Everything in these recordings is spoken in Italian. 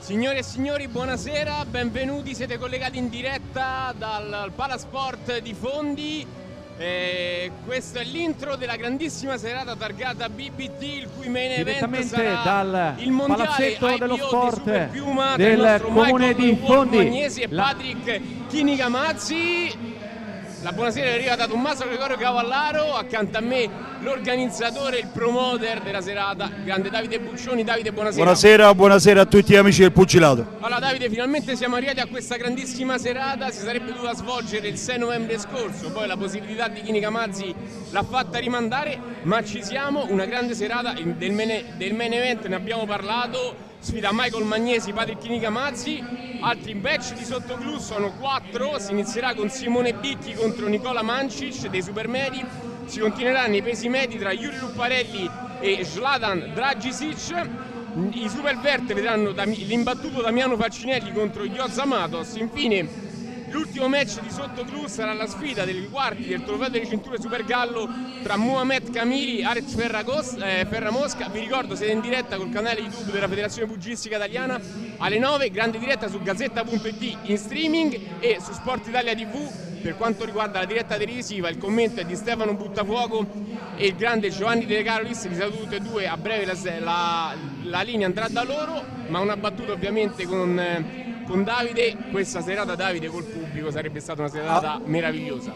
Signore e signori, buonasera, benvenuti, siete collegati in diretta dal Palasport di Fondi. Questo è l'intro della grandissima serata targata BBT, il cui main event sarà dal il mondiale palazzetto dello IPO sport di Super Piuma del del comune di Fondi. Magnesi e Patrick Chinigamazzi. La buonasera è arrivata da Tommaso Gregorio Cavallaro, accanto a me l'organizzatore, il promoter della serata, il grande Davide Buccioni. Davide, buonasera. Buonasera a tutti gli amici del pugilato. Allora Davide, finalmente siamo arrivati a questa grandissima serata, si sarebbe dovuta svolgere il 6 novembre scorso, poi la possibilità di Chinigamazzi l'ha fatta rimandare, ma ci siamo, una grande serata del main event, ne abbiamo parlato. Sfida Michael Magnesi, Patrick Chinigamazzi, altri match di sottoclub sono 4, si inizierà con Simone Bicchi contro Nicola Mancic dei supermedi, si continuerà nei pesi medi tra Yuri Lupparelli e Zlatan Dragicic, i superverte vedranno l'imbattuto Damiano Faccinelli contro Joza Matos, infine l'ultimo match di sottoclub sarà la sfida dei quarti del trofeo delle cinture Super Gallo tra Muhammad Kamili e Alex Ferramosca. Vi ricordo, siete in diretta col canale YouTube della Federazione Pugilistica Italiana alle 9, grande diretta su Gazzetta.it in streaming e su Sport Italia TV. Per quanto riguarda la diretta televisiva, il commento è di Stefano Buttafuoco e il grande Giovanni De Carolis, li saluto tutti e due, a breve la linea andrà da loro, ma una battuta ovviamente con Davide. Questa serata, Davide, col pubblico sarebbe stata una serata meravigliosa.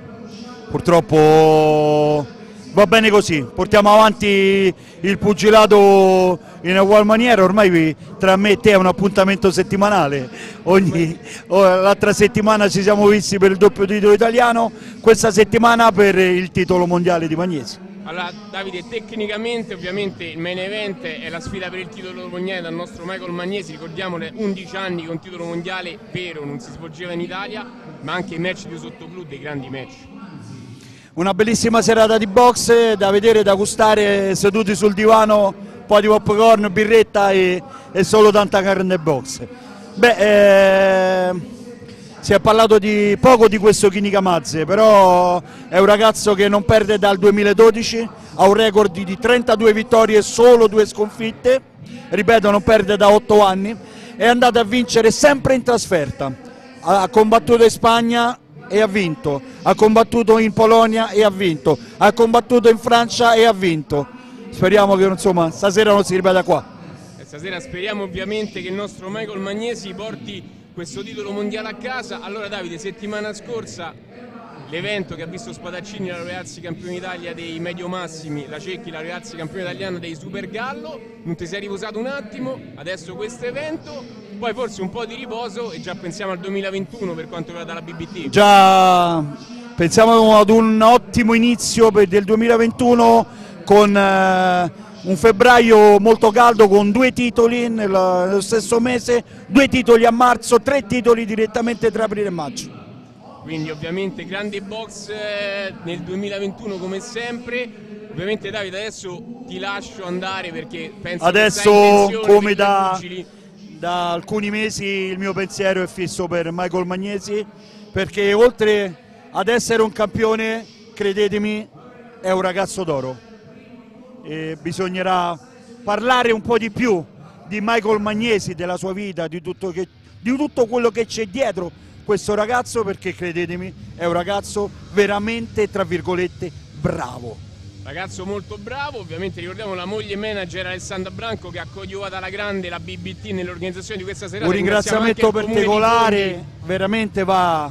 Purtroppo va bene così, portiamo avanti il pugilato in ugual maniera, ormai tra me e te è un appuntamento settimanale, l'altra settimana ci siamo visti per il doppio titolo italiano, questa settimana per il titolo mondiale di Magnesi. Allora Davide, tecnicamente ovviamente il main event è la sfida per il titolo mondiale dal nostro Michael Magnesi, ricordiamole, 11 anni con titolo mondiale vero, non si svolgeva in Italia, ma anche i match di sottoclub, dei grandi match. Una bellissima serata di box da vedere, da gustare seduti sul divano, un po' di popcorn, birretta e solo tanta carne box. Si è parlato poco di questo Chinigamazzi, però è un ragazzo che non perde dal 2012, ha un record di 32 vittorie e solo 2 sconfitte, ripeto, non perde da 8 anni, è andato a vincere sempre in trasferta, ha combattuto in Spagna e ha vinto, ha combattuto in Polonia e ha vinto, ha combattuto in Francia e ha vinto. Speriamo che insomma stasera non si ripeta qua. Stasera speriamo ovviamente che il nostro Michael Magnesi porti questo titolo mondiale a casa. Allora Davide, settimana scorsa l'evento che ha visto Spadaccini laurearsi campione d'Italia dei medio massimi, la Cecchi laurearsi campione italiano dei Super Gallo, non ti sei riposato un attimo, adesso questo evento, poi forse un po' di riposo e già pensiamo al 2021 per quanto riguarda la BBT. Già pensiamo ad un ottimo inizio del 2021 con un febbraio molto caldo con 2 titoli nello stesso mese, 2 titoli a marzo, 3 titoli direttamente tra aprile e maggio. Quindi ovviamente grande box nel 2021 come sempre. Ovviamente Davide adesso ti lascio andare perché penso adesso che come da alcuni mesi il mio pensiero è fisso per Michael Magnesi, perché oltre ad essere un campione, credetemi, è un ragazzo d'oro. E bisognerà parlare un po' di più di Michael Magnesi, della sua vita, di tutto quello che c'è dietro questo ragazzo, perché credetemi è un ragazzo veramente, tra virgolette, bravo. Ragazzo molto bravo, ovviamente ricordiamo la moglie manager Alessandra Branco che ha coadiuvato alla grande la BBT nell'organizzazione di questa serata. Un ringraziamento particolare veramente va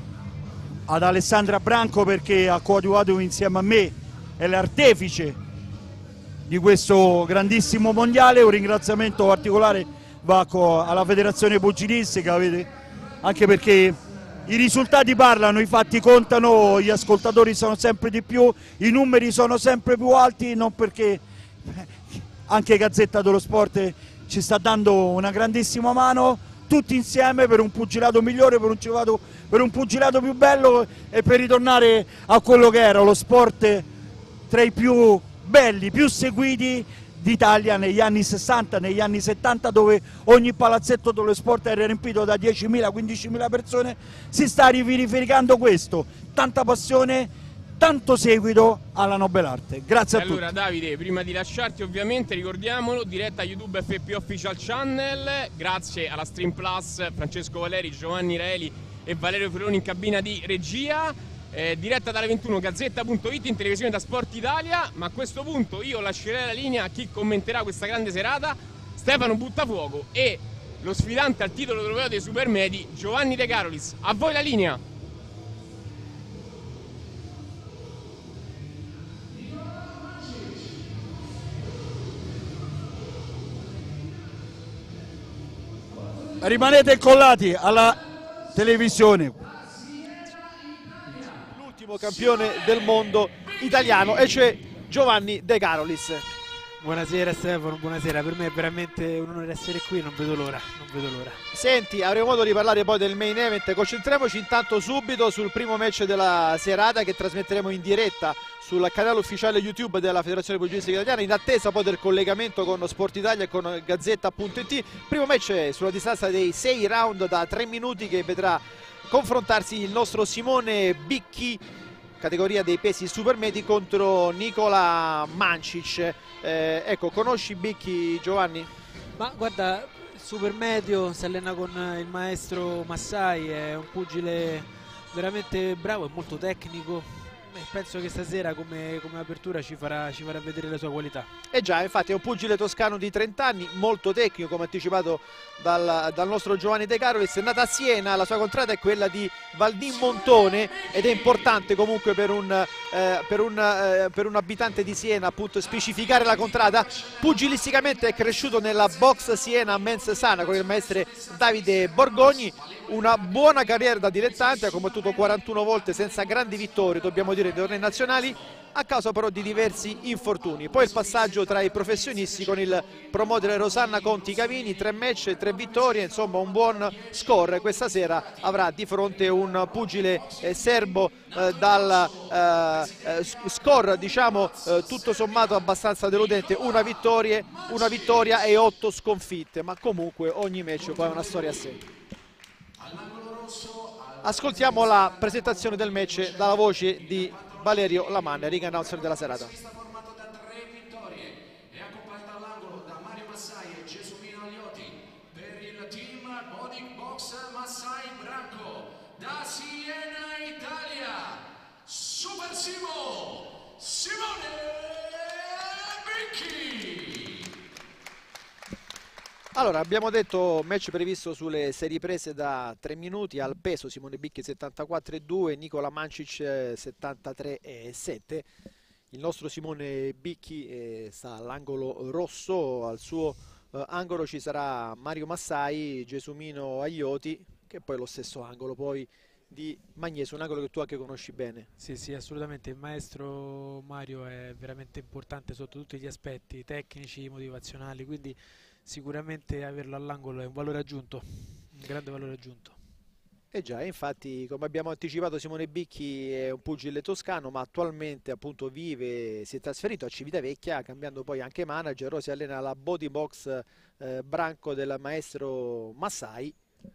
ad Alessandra Branco perché ha coadiuvato insieme a me, è l'artefice di questo grandissimo mondiale. Un ringraziamento particolare va alla Federazione Pugilistica, anche perché i risultati parlano, i fatti contano, gli ascoltatori sono sempre di più, i numeri sono sempre più alti, non perché anche Gazzetta dello Sport ci sta dando una grandissima mano, tutti insieme per un pugilato migliore, per un pugilato più bello e per ritornare a quello che era lo sport tra i più belli, più seguiti d'Italia negli anni 60, negli anni 70, dove ogni palazzetto dello sport era riempito da 10.000, 15.000 persone. Si sta riverificando questo, tanta passione, tanto seguito alla nobelarte. Grazie a tutti. Allora Davide, prima di lasciarti ovviamente ricordiamolo, diretta YouTube FP Official Channel, grazie alla Stream Plus, Francesco Valeri, Giovanni Raeli e Valerio Ferroni in cabina di regia, diretta dalle 21 Gazzetta.it in televisione da Sport Italia. Ma a questo punto io lascerei la linea a chi commenterà questa grande serata, Stefano Buttafuoco e lo sfidante al titolo europeo dei Supermedi, Giovanni De Carolis. A voi la linea. Rimanete incollati alla televisione. L'ultimo campione del mondo italiano, e cioè Giovanni De Carolis. Buonasera Stefano, buonasera, per me è veramente un onore essere qui, non vedo l'ora, non vedo l'ora. Senti, avremo modo di parlare poi del main event, concentriamoci intanto subito sul primo match della serata che trasmetteremo in diretta sul canale ufficiale YouTube della Federazione Pugilistica Italiana, in attesa poi del collegamento con Sport Italia e con Gazzetta.it. Primo match sulla distanza dei 6 round da 3 minuti che vedrà confrontarsi il nostro Simone Bicchi, categoria dei pesi supermedi, contro Nicola Mancic. Ecco, conosci Bicchi, Giovanni? Ma guarda, super medio, si allena con il maestro Massai, è un pugile veramente bravo, è molto tecnico. Penso che stasera come apertura ci farà vedere le sue qualità. Eh già, infatti è un pugile toscano di 30 anni, molto tecnico, come anticipato dal nostro Giovanni De Carolis. È nata a Siena, la sua contrada è quella di Valdin Montone ed è importante comunque per un abitante di Siena appunto specificare la contrada. Pugilisticamente è cresciuto nella box Siena Men's Sana con il maestro Davide Borgogni. Una buona carriera da dilettante, ha combattuto 41 volte senza grandi vittorie, dobbiamo dire, nei tornei nazionali, a causa però di diversi infortuni. Poi il passaggio tra i professionisti con il promoter Rosanna Conti Cavini, 3 match, 3 vittorie, insomma un buon score. Questa sera avrà di fronte un pugile serbo dal score diciamo tutto sommato abbastanza deludente, una vittoria e 8 sconfitte, ma comunque ogni match poi è una storia a sé. Ascoltiamo la presentazione del match dalla voce di Valerio Lamanna, ring announcer della serata. Formato da 3 vittorie e accompagnato all'angolo da Mario Massai e Gesumino Aglioti. Per il team Body Box Massai Branco, da Siena Italia, Super Simo, Simone Bicchi. Allora, abbiamo detto match previsto sulle serie prese da 3 minuti, al peso Simone Bicchi 74,2, Nicola Mancic 73,7. Il nostro Simone Bicchi sta all'angolo rosso, al suo angolo ci sarà Mario Massai, Gesumino Aglioti, che è poi lo stesso angolo poi di Magneso, un angolo che tu anche conosci bene. Sì, assolutamente, il maestro Mario è veramente importante sotto tutti gli aspetti tecnici, motivazionali, quindi sicuramente averlo all'angolo è un valore aggiunto, un grande valore aggiunto. Eh già, infatti come abbiamo anticipato Simone Bicchi è un pugile toscano, ma attualmente appunto si è trasferito a Civitavecchia cambiando poi anche manager. Ora si allena alla Body Box Branco del maestro Massai,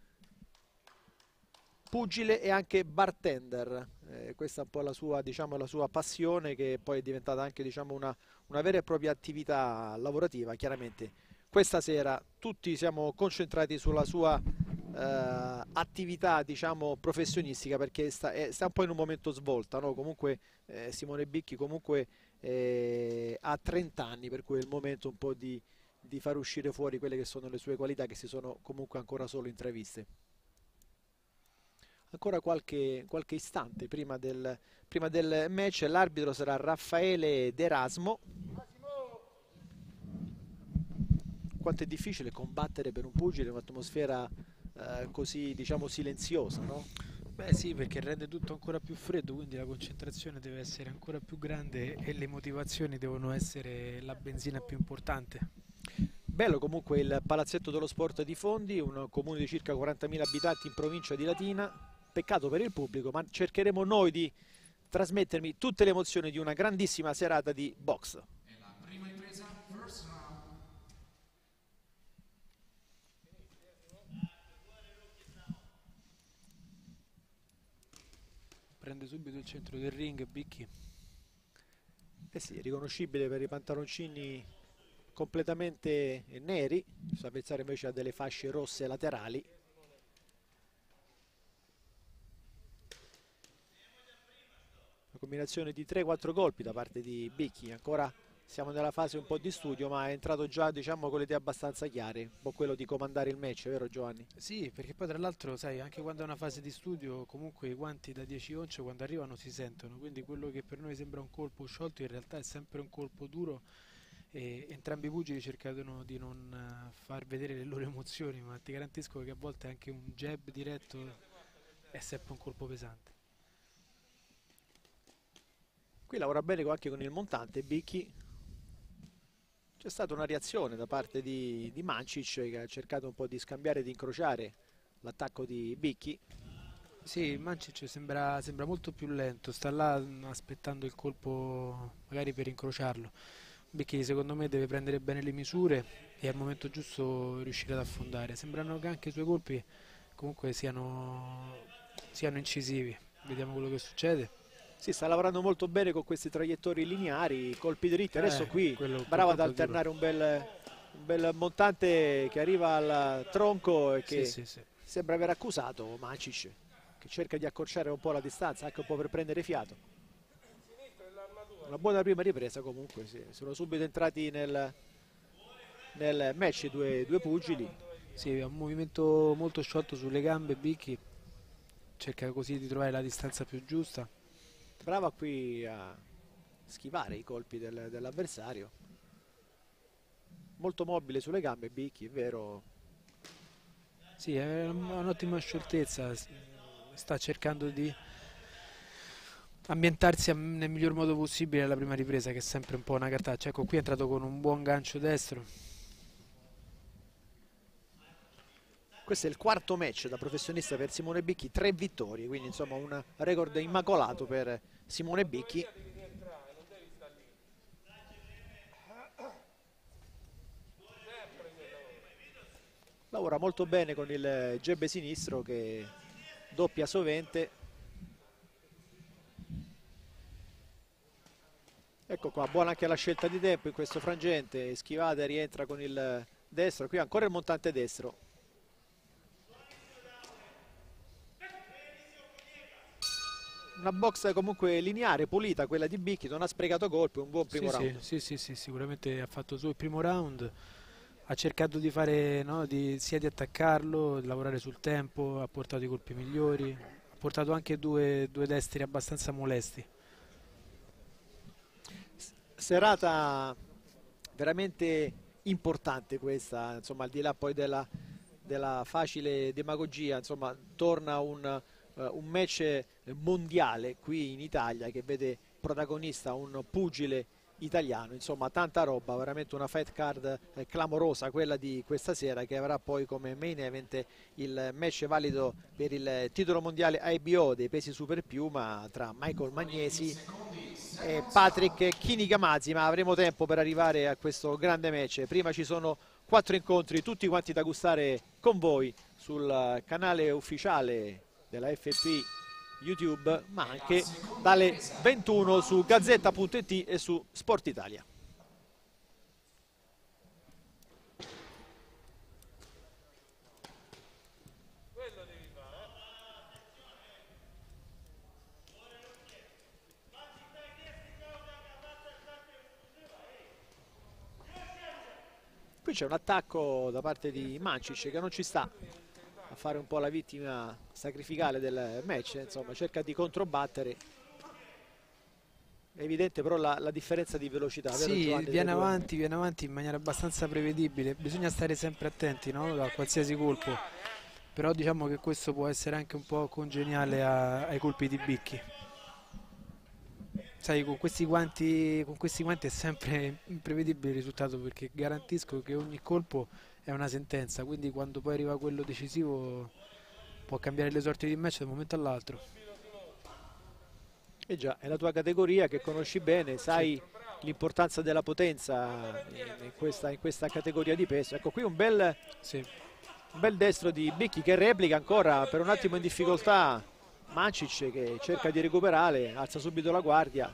pugile e anche bartender. Questa è un po' la sua, diciamo, la sua passione, che poi è diventata anche, diciamo, una vera e propria attività lavorativa. Chiaramente questa sera tutti siamo concentrati sulla sua attività, diciamo, professionistica, perché sta un po' in un momento svolta, no? Comunque Simone Bicchi comunque ha 30 anni, per cui è il momento un po' di far uscire fuori quelle che sono le sue qualità, che si sono comunque ancora solo intraviste. Ancora qualche istante prima del match, l'arbitro sarà Raffaele D'Erasmo. Quanto è difficile combattere per un pugile in un'atmosfera così, diciamo, silenziosa, no? Beh sì, perché rende tutto ancora più freddo, quindi la concentrazione deve essere ancora più grande e le motivazioni devono essere la benzina più importante. Bello comunque il Palazzetto dello Sport di Fondi, un comune di circa 40.000 abitanti in provincia di Latina. Peccato per il pubblico, ma cercheremo noi di trasmettermi tutte le emozioni di una grandissima serata di box. prende subito il centro del ring Bicchi. Eh sì, riconoscibile per i pantaloncini completamente neri. Il suo avversario invece ha delle fasce rosse laterali. Una combinazione di 3-4 colpi da parte di Bicchi. Ancora siamo nella fase un po' di studio, ma è entrato già, diciamo, con le idee abbastanza chiare, un po' quello di comandare il match, vero Giovanni? Sì, perché poi tra l'altro, sai, anche quando è una fase di studio, comunque i guanti da 10 once quando arrivano si sentono, quindi quello che per noi sembra un colpo sciolto in realtà è sempre un colpo duro, e entrambi i pugili cercano di non far vedere le loro emozioni, ma ti garantisco che a volte anche un jab diretto è sempre un colpo pesante. Qui lavora bene anche con il montante Bicchi. C'è stata una reazione da parte di Mancic, che ha cercato un po' di scambiare e di incrociare l'attacco di Bicchi. Sì, Mancic sembra molto più lento, sta là aspettando il colpo magari per incrociarlo. Bicchi secondo me deve prendere bene le misure e al momento giusto riuscire ad affondare. Sembrano che anche i suoi colpi comunque siano incisivi. Vediamo quello che succede. Si sta lavorando molto bene con questi traiettori lineari, colpi dritti. Adesso qui bravo ad alternare un bel montante che arriva al tronco e che sì. sembra aver accusato Mancic, che cerca di accorciare un po' la distanza anche un po' per prendere fiato. Una buona prima ripresa comunque, sì. Sono subito entrati nel match i due pugili. Sì, ha un movimento molto sciolto sulle gambe Bicchi, cerca così di trovare la distanza più giusta. Brava qui a schivare i colpi dell'avversario. Molto mobile sulle gambe Bicchi, è vero? Sì, è un'ottima scioltezza, sta cercando di ambientarsi nel miglior modo possibile alla prima ripresa, che è sempre un po' una cartaccia. Ecco, qui è entrato con un buon gancio destro. Questo è il quarto match da professionista per Simone Bicchi, 3 vittorie, quindi insomma un record immacolato per Simone Bicchi. Lavora molto bene con il jab sinistro che doppia sovente. Ecco qua, buona anche la scelta di tempo in questo frangente, schivata e rientra con il destro, qui ancora il montante destro. Una box comunque lineare, pulita, quella di Bicchi, non ha sprecato colpi, un buon primo round. Sì, sicuramente ha fatto il primo round, ha cercato di fare, no, sia di attaccarlo, di lavorare sul tempo, ha portato i colpi migliori, ha portato anche due destri abbastanza molesti. Serata veramente importante questa, insomma, al di là poi della facile demagogia, insomma, torna un match mondiale qui in Italia che vede protagonista un pugile italiano, insomma tanta roba, veramente una fight card clamorosa quella di questa sera, che avrà poi come main event il match valido per il titolo mondiale IBO dei pesi super piuma tra Michael Magnesi e Patrick Kinigamazzi, ma avremo tempo per arrivare a questo grande match. Prima ci sono 4 incontri tutti quanti da gustare con voi sul canale ufficiale della FP YouTube, ma anche dalle 21 su Gazzetta.it e su Sport Italia. Qui c'è un attacco da parte di Mancic che non ci sta a fare un po' la vittima sacrificale del match, insomma cerca di controbattere. È evidente però la differenza di velocità. Sì, viene avanti in maniera abbastanza prevedibile, bisogna stare sempre attenti, no, a qualsiasi colpo, però diciamo che questo può essere anche un po' congeniale ai colpi di Bicchi. Sai, con questi guanti è sempre imprevedibile il risultato, perché garantisco che ogni colpo è una sentenza, quindi quando poi arriva quello decisivo può cambiare le sorti di match da un momento all'altro. E già, è la tua categoria che conosci bene, sai l'importanza della potenza in questa categoria di peso. Ecco qui un bel destro di Bicchi che replica ancora per un attimo in difficoltà Mancic che cerca di recuperare, alza subito la guardia.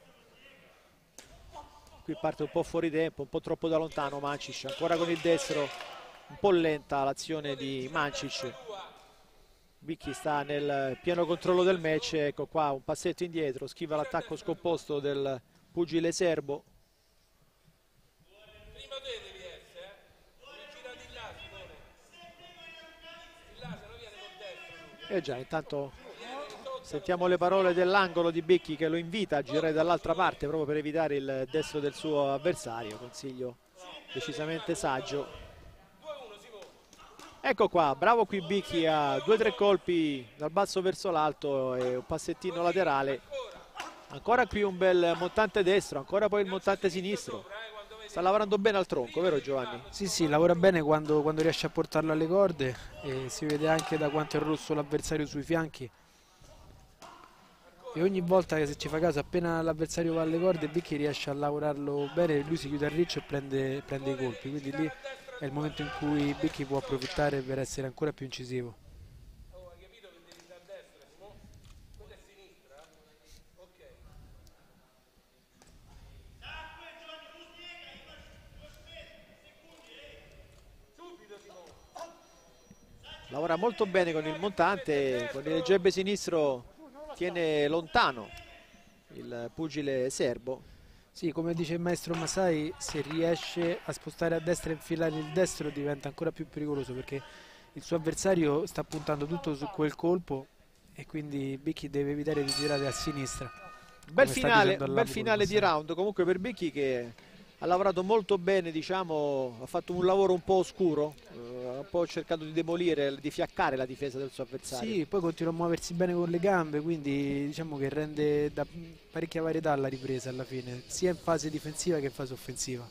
Qui parte un po' fuori tempo, un po' troppo da lontano Mancic, ancora con il destro, un po' lenta l'azione di Mancic. Bicchi sta nel pieno controllo del match, ecco qua un passetto indietro, schiva l'attacco scomposto del pugile serbo. E già, intanto sentiamo le parole dell'angolo di Bicchi che lo invita a girare dall'altra parte proprio per evitare il destro del suo avversario, consiglio decisamente saggio. Ecco qua, bravo qui Bicchi a 2-3 colpi dal basso verso l'alto e un passettino laterale. Ancora qui un bel montante destro, ancora poi il montante sinistro. Sta lavorando bene al tronco, vero Giovanni? Sì, sì, lavora bene quando riesce a portarlo alle corde e si vede anche da quanto è rosso l'avversario sui fianchi. E ogni volta che, se ci fa caso, appena l'avversario va alle corde, Bicchi riesce a lavorarlo bene, lui si chiude a riccio e prende i colpi, quindi lì è il momento in cui Bicchi può approfittare per essere ancora più incisivo. Lavora molto bene con il montante, con il jab sinistro tiene lontano il pugile serbo. Sì, come dice il maestro Masai, se riesce a spostare a destra e infilare il destro diventa ancora più pericoloso, perché il suo avversario sta puntando tutto su quel colpo e quindi Bicchi deve evitare di girare a sinistra. Bel finale di round comunque per Bicchi, che ha lavorato molto bene, diciamo, ha fatto un lavoro un po' oscuro, ha un po' cercato di demolire, di fiaccare la difesa del suo avversario. Sì, poi continua a muoversi bene con le gambe, quindi diciamo che rende parecchia varietà alla ripresa alla fine, sia in fase difensiva che in fase offensiva.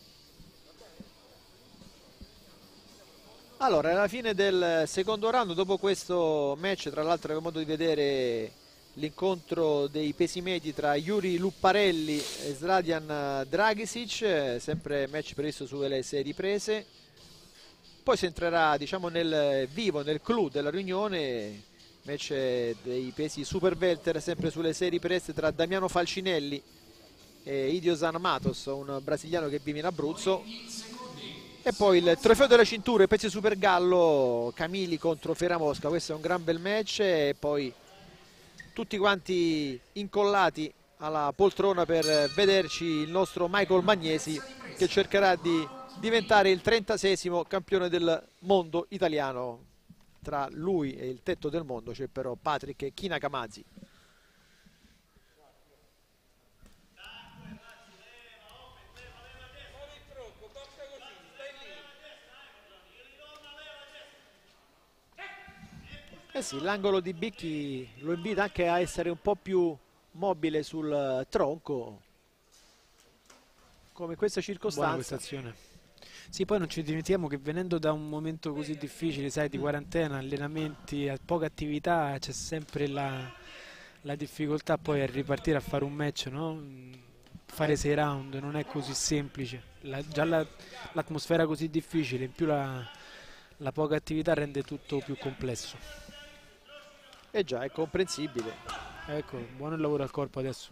Allora, alla fine del secondo round, dopo questo match, tra l'altro avevo modo di vedere l'incontro dei pesi medi tra Yuri Lupparelli e Zlatan Dragisic, sempre match previsto sulle 6 riprese. Poi si entrerà, diciamo, nel vivo, nel clou della riunione, match dei pesi super welter sempre sulle 6 riprese tra Damiano Falcinelli e Idiosan Matos, un brasiliano che vive in Abruzzo. E poi il trofeo della cintura, pesi super gallo, Camili contro Feramosca. Questo è un gran bel match, e poi tutti quanti incollati alla poltrona per vederci il nostro Michael Magnesi, che cercherà di diventare il 36esimo campione del mondo italiano. Tra lui e il tetto del mondo c'è però Patrick Chinacamazzi. Eh sì, l'angolo di Bicchi lo invita anche a essere un po' più mobile sul tronco, come in questa circostanza. Buona questa azione. Sì, poi non ci dimentichiamo che venendo da un momento così difficile, sai, di quarantena, allenamenti, poca attività, c'è sempre la difficoltà poi a ripartire a fare un match, no? Fare 6 round non è così semplice, già l'atmosfera così difficile, in più la poca attività rende tutto più complesso. Eh già, è comprensibile. Ecco, buono il lavoro al corpo adesso.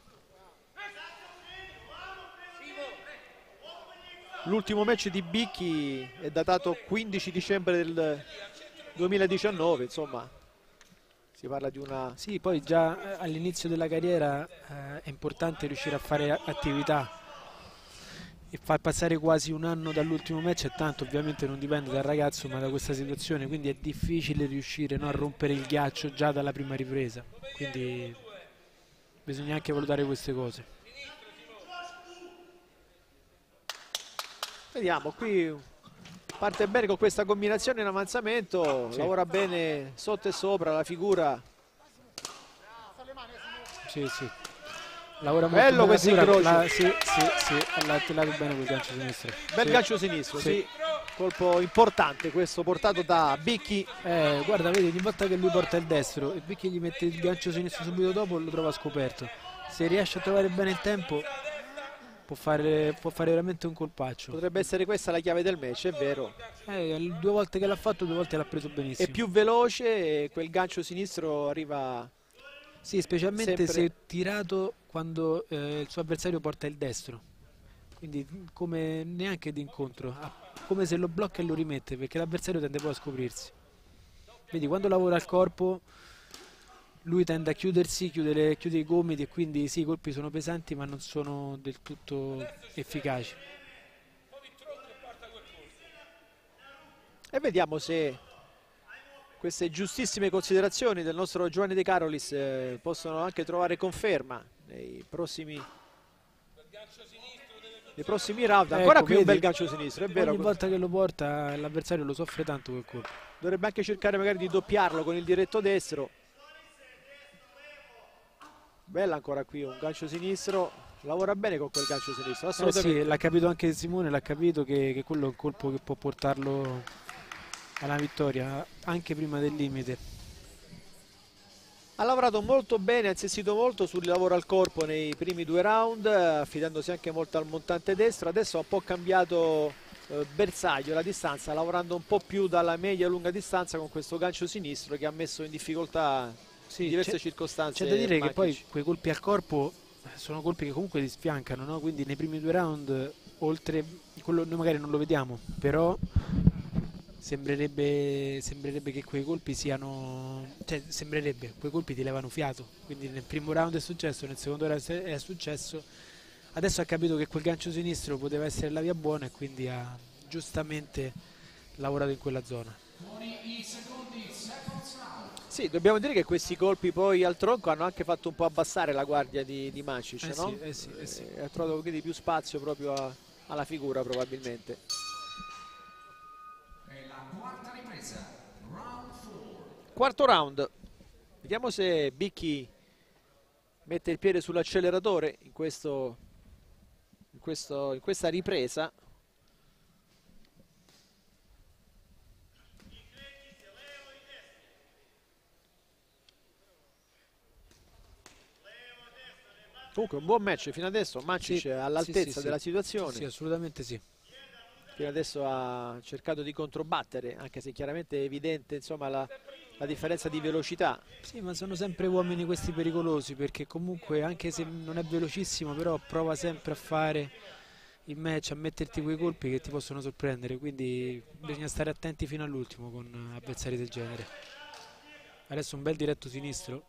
L'ultimo match di Bicchi è datato 15 dicembre del 2019, insomma, si parla di una... Sì, poi già all'inizio della carriera è importante riuscire a fare attività, e far passare quasi un anno dall'ultimo match è tanto. Ovviamente non dipende dal ragazzo ma da questa situazione, quindi è difficile riuscire, no, a rompere il ghiaccio già dalla prima ripresa, quindi bisogna anche valutare queste cose. Vediamo, qui parte bene con questa combinazione in avanzamento, sì. Lavora bene sotto e sopra la figura. Sì, sì. Lavora molto bello questo incrocio. Sì, ha lato bene quel gancio sinistro. Bel sì. Gancio sinistro, sì. Colpo importante questo portato da Bicchi. Guarda, vedi, ogni volta che lui porta il destro e Bicchi gli mette il gancio sinistro subito dopo, lo trova scoperto. Se riesce a trovare bene il tempo può fare veramente un colpaccio. Potrebbe essere questa la chiave del match, è vero. 2 volte che l'ha fatto, 2 volte l'ha preso benissimo. È più veloce e quel gancio sinistro arriva Sì, specialmente sempre... se tirato quando il suo avversario porta il destro, quindi come neanche d'incontro, come se lo blocca e lo rimette, perché l'avversario tende poi a scoprirsi. Vedi, quando lavora al corpo lui tende a chiudersi, chiude i gomiti, e quindi sì, i colpi sono pesanti ma non sono del tutto efficaci. E vediamo se queste giustissime considerazioni del nostro Giovanni De Carolis possono anche trovare conferma nei prossimi round. Ancora Ecco, qui vedi, un bel gancio sinistro, è vero. Ogni volta che lo porta l'avversario lo soffre tanto quel colpo. Dovrebbe anche cercare magari di doppiarlo con il diretto destro. Bella ancora qui un gancio sinistro, lavora bene con quel gancio sinistro, assolutamente. Sì, l'ha capito anche Simone, l'ha capito che quello è un colpo che può portarlo alla vittoria anche prima del limite. Ha lavorato molto bene, ha insistito molto sul lavoro al corpo nei primi 2 round, affidandosi anche molto al montante destro. Adesso ha un po' cambiato bersaglio, la distanza, lavorando un po' più dalla media e lunga distanza con questo gancio sinistro che ha messo in difficoltà in diverse circostanze. C'è da dire Makic. che poi quei colpi al corpo sono colpi che comunque ti sfiancano, no? Quindi nei primi 2 round, oltre quello noi magari non lo vediamo, però sembrerebbe che quei colpi siano, cioè sembrerebbe, quei colpi ti levano fiato, quindi nel primo round è successo, nel secondo round è successo, adesso ha capito che quel gancio sinistro poteva essere la via buona e quindi ha giustamente lavorato in quella zona. Sì, dobbiamo dire che questi colpi poi al tronco hanno anche fatto un po' abbassare la guardia di Macic, no? Sì. Ha trovato quindi più spazio proprio alla figura probabilmente. Quarta ripresa, round 4. Quarto round, vediamo se Bicchi mette il piede sull'acceleratore in questa ripresa. Comunque un buon match fino adesso, Macic è all'altezza della situazione. Sì, assolutamente sì. Fino adesso ha cercato di controbattere, anche se chiaramente è evidente insomma, la differenza di velocità. Sì, ma sono sempre uomini questi pericolosi, perché comunque anche se non è velocissimo, però prova sempre a fare il match, a metterti quei colpi che ti possono sorprendere, quindi bisogna stare attenti fino all'ultimo con avversari del genere. Adesso un bel diretto sinistro.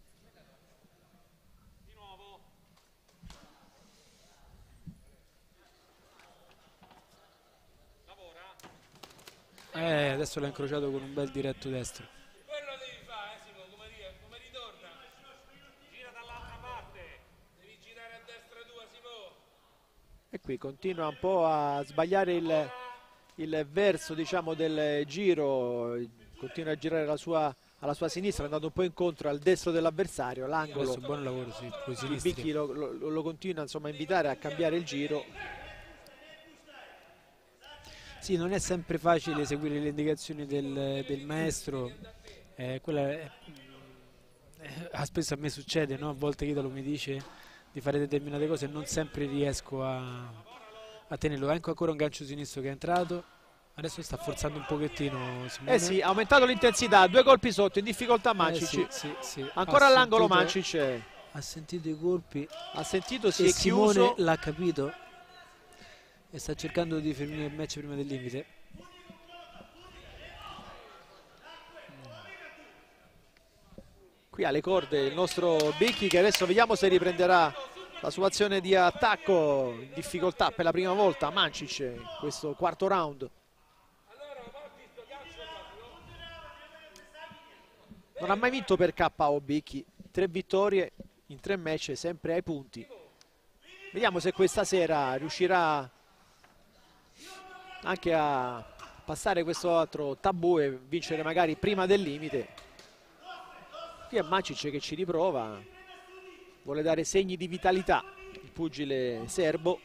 Adesso l'ha incrociato con un bel diretto destro. Quello devi fare, Simo, come ritorna. Gira dall'altra parte, devi girare a destra tua, Simo. E qui continua un po' a sbagliare il verso diciamo, del giro, continua a girare alla sua sinistra, è andato un po' incontro al destro dell'avversario, l'angolo. Buon lavoro sui sinistri. Bicchi lo continua insomma, a invitare a cambiare il giro. Sì, non è sempre facile seguire le indicazioni del maestro, spesso a me succede, no? A volte Italo mi dice di fare determinate cose e non sempre riesco a tenerlo. Ecco ancora un gancio sinistro che è entrato, adesso sta forzando un pochettino Simone. Sì, ha aumentato l'intensità, 2 colpi sotto, in difficoltà Macic. Sì. Ancora all'angolo Macic. Ha sentito i colpi, Ha sentito, si e è Simone chiuso. l'ha capito e sta cercando di finire il match prima del limite. Qui alle corde il nostro Bicchi, che adesso vediamo se riprenderà la sua azione di attacco. In difficoltà per la prima volta Macic in questo quarto round. Non ha mai vinto per KO Bicchi, 3 vittorie in 3 match, sempre ai punti. Vediamo se questa sera riuscirà anche a passare questo altro tabù e vincere magari prima del limite. Qui è Macic che ci riprova, vuole dare segni di vitalità il pugile serbo.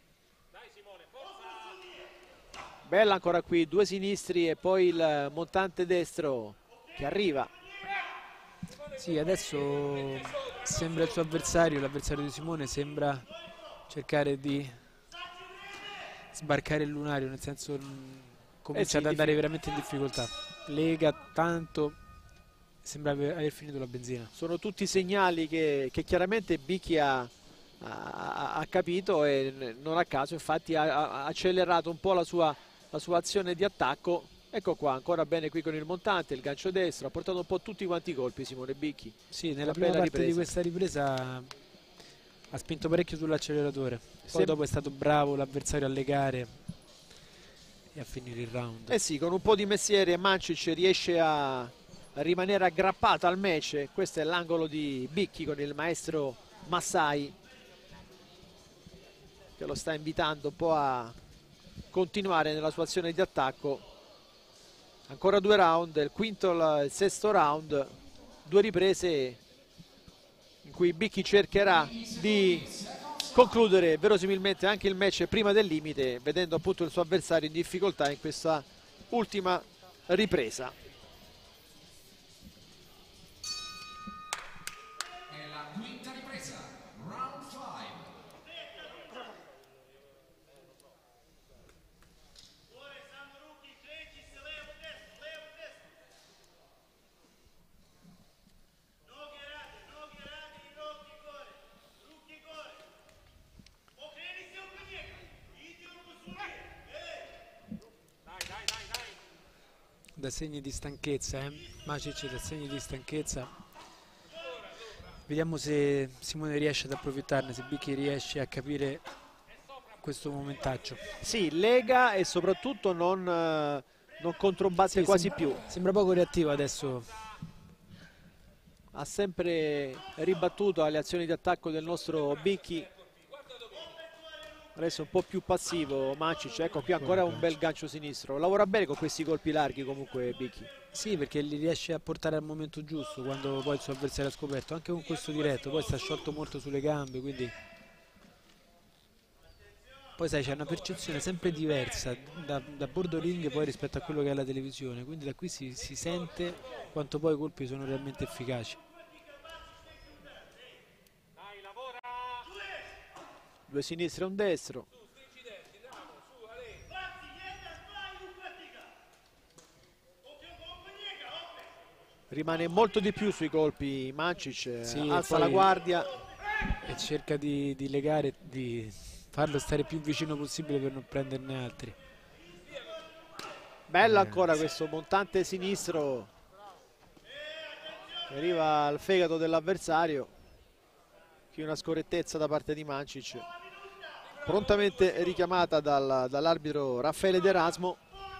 Bella ancora qui, 2 sinistri e poi il montante destro che arriva. Sì, adesso sembra il suo avversario, l'avversario di Simone sembra cercare di sbarcare il lunario, nel senso comincia ad andare veramente in difficoltà, lega tanto sembra aver finito la benzina. Sono tutti segnali che chiaramente Bicchi ha capito, e non a caso infatti ha accelerato un po' la sua azione di attacco. Ecco qua, ancora bene qui con il montante, il gancio destro, ha portato un po' tutti quanti i colpi Simone Bicchi. Sì, nella prima parte di questa ripresa ha spinto parecchio sull'acceleratore, poi dopo è stato bravo l'avversario a legare e a finire il round. Eh sì, con un po' di mestiere Mancic riesce a rimanere aggrappato al match. Questo è l'angolo di Bicchi con il maestro Massai, che lo sta invitando un po' a continuare nella sua azione di attacco. Ancora 2 round, il quinto e il sesto round, 2 riprese in cui Bicchi cercherà di concludere verosimilmente anche il match prima del limite, vedendo appunto il suo avversario in difficoltà in questa ultima ripresa. E la quinta ripresa, round 5. Da segni di stanchezza, Macic da segni di stanchezza. Vediamo se Simone riesce ad approfittarne, se Bicchi riesce a capire questo momentaggio. Sì, lega e soprattutto non controbatte quasi più. Sembra poco reattivo adesso. Ha sempre ribattuto alle azioni di attacco del nostro Bicchi. Adesso un po' più passivo Macic, ecco qui ancora un bel gancio sinistro. Lavora bene con questi colpi larghi comunque Bicchi. Sì, perché li riesce a portare al momento giusto, quando poi il suo avversario ha scoperto, anche con questo diretto, poi sta sciolto molto sulle gambe, quindi... Poi sai, c'è una percezione sempre diversa da bordo ring poi rispetto a quello che è la televisione, quindi da qui si sente quanto poi i colpi sono realmente efficaci. 2 sinistri e un destro. Rimane molto di più sui colpi Mancic, sì, alza la guardia e cerca di legare, di farlo stare più vicino possibile per non prenderne altri. Bello ancora questo montante sinistro che arriva al fegato dell'avversario. Qui una scorrettezza da parte di Mancic, prontamente richiamata dall'arbitro Raffaele D'Erasmo.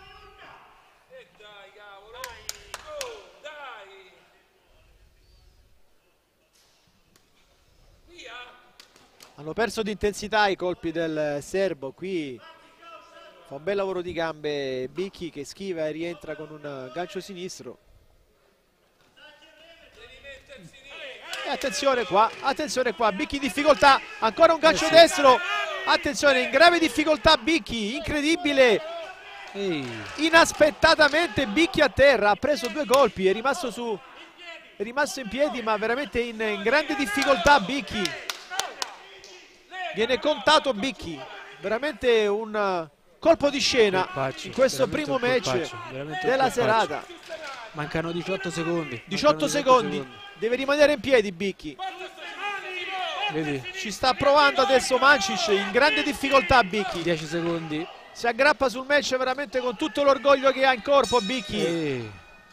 Hanno perso di intensità i colpi del serbo. Qui fa un bel lavoro di gambe Bicchi, che schiva e rientra con un gancio sinistro. E attenzione qua, Bicchi in difficoltà, ancora un gancio destro, attenzione, in grave difficoltà Bicchi, incredibile, inaspettatamente Bicchi a terra, ha preso 2 colpi, è rimasto in piedi, ma veramente in grande difficoltà Bicchi. Viene contato Bicchi, veramente un colpo di scena in questo primo match della serata. Mancano 18 secondi. 18 secondi. Deve rimanere in piedi Bicchi. Vedi? Ci sta provando adesso Mancic, in grande difficoltà Bicchi. 10 secondi. Si aggrappa sul match veramente con tutto l'orgoglio che ha in corpo Bicchi.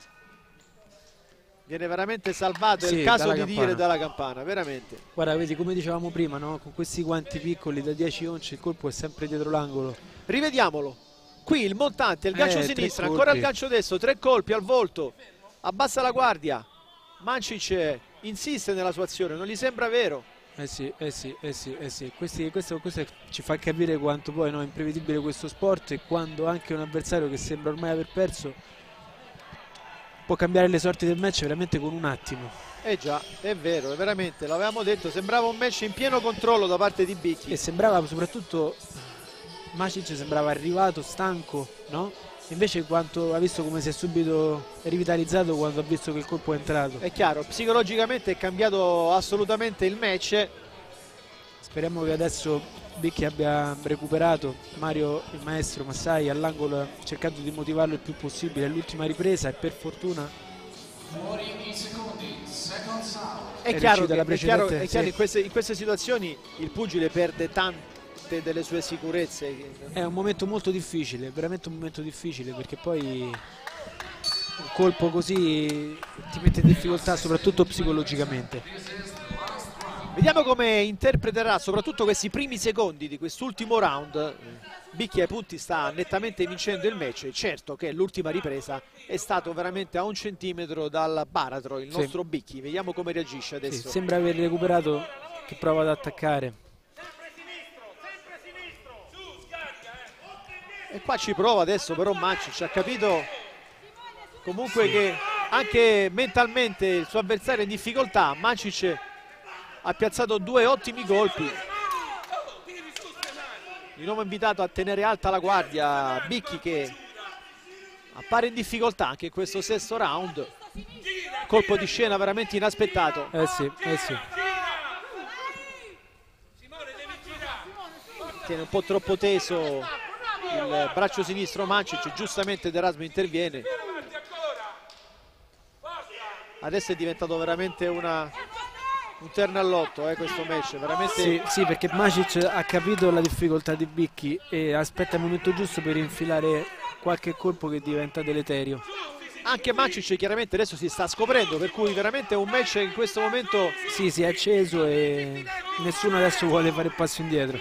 Viene veramente salvato, è il caso di dire, dalla campana, veramente. Guarda, vedi, come dicevamo prima, no? Con questi guanti piccoli da 10 once il colpo è sempre dietro l'angolo. Rivediamolo. Qui il montante, il gancio sinistro, ancora il gancio destro, 3 colpi al volto. Abbassa la guardia. Mancic insiste nella sua azione, non gli sembra vero. Sì. Questo ci fa capire quanto poi è imprevedibile questo sport, e quando anche un avversario che sembra ormai aver perso può cambiare le sorti del match veramente con un attimo. Già, è vero, veramente, l'avevamo detto, sembrava un match in pieno controllo da parte di Bicchi. E sembrava soprattutto, Macic sembrava arrivato, stanco, no? Invece quanto ha visto come si è subito rivitalizzato quando ha visto che il colpo è entrato. È chiaro, psicologicamente è cambiato assolutamente il match. Speriamo che adesso Bicchi abbia recuperato. Mario, il maestro Massai, all'angolo ha cercato di motivarlo il più possibile all'ultima ripresa, e per fortuna fuori i secondi, seconds out. È chiaro, dalla precedente, sì. in queste situazioni il pugile perde tante delle sue sicurezze. È un momento molto difficile, veramente un momento difficile, perché poi un colpo così ti mette in difficoltà soprattutto psicologicamente. Vediamo come interpreterà soprattutto questi primi secondi di quest'ultimo round. Bicchi ai punti sta nettamente vincendo il match. Certo che l'ultima ripresa è stato veramente a 1 centimetro dal baratro il nostro Bicchi. Vediamo come reagisce adesso. Sì, sembra aver recuperato, che prova ad attaccare. E qua ci prova adesso però Mancic, ha capito comunque che anche mentalmente il suo avversario è in difficoltà. Mancic ha piazzato 2 ottimi colpi. Di nuovo invitato a tenere alta la guardia Bicchi, che appare in difficoltà anche in questo sesto round. Colpo di scena veramente inaspettato. Sì. Tiene un po' troppo teso il braccio sinistro Mancic, giustamente D'Erasmo interviene. Adesso è diventato veramente un terno all'otto questo match, veramente. Sì, perché Macic ha capito la difficoltà di Bicchi e aspetta il momento giusto per infilare qualche colpo che diventa deleterio. Anche Macic chiaramente adesso si sta scoprendo, per cui veramente è un match in questo momento. Sì, si è acceso e nessuno adesso vuole fare il passo indietro.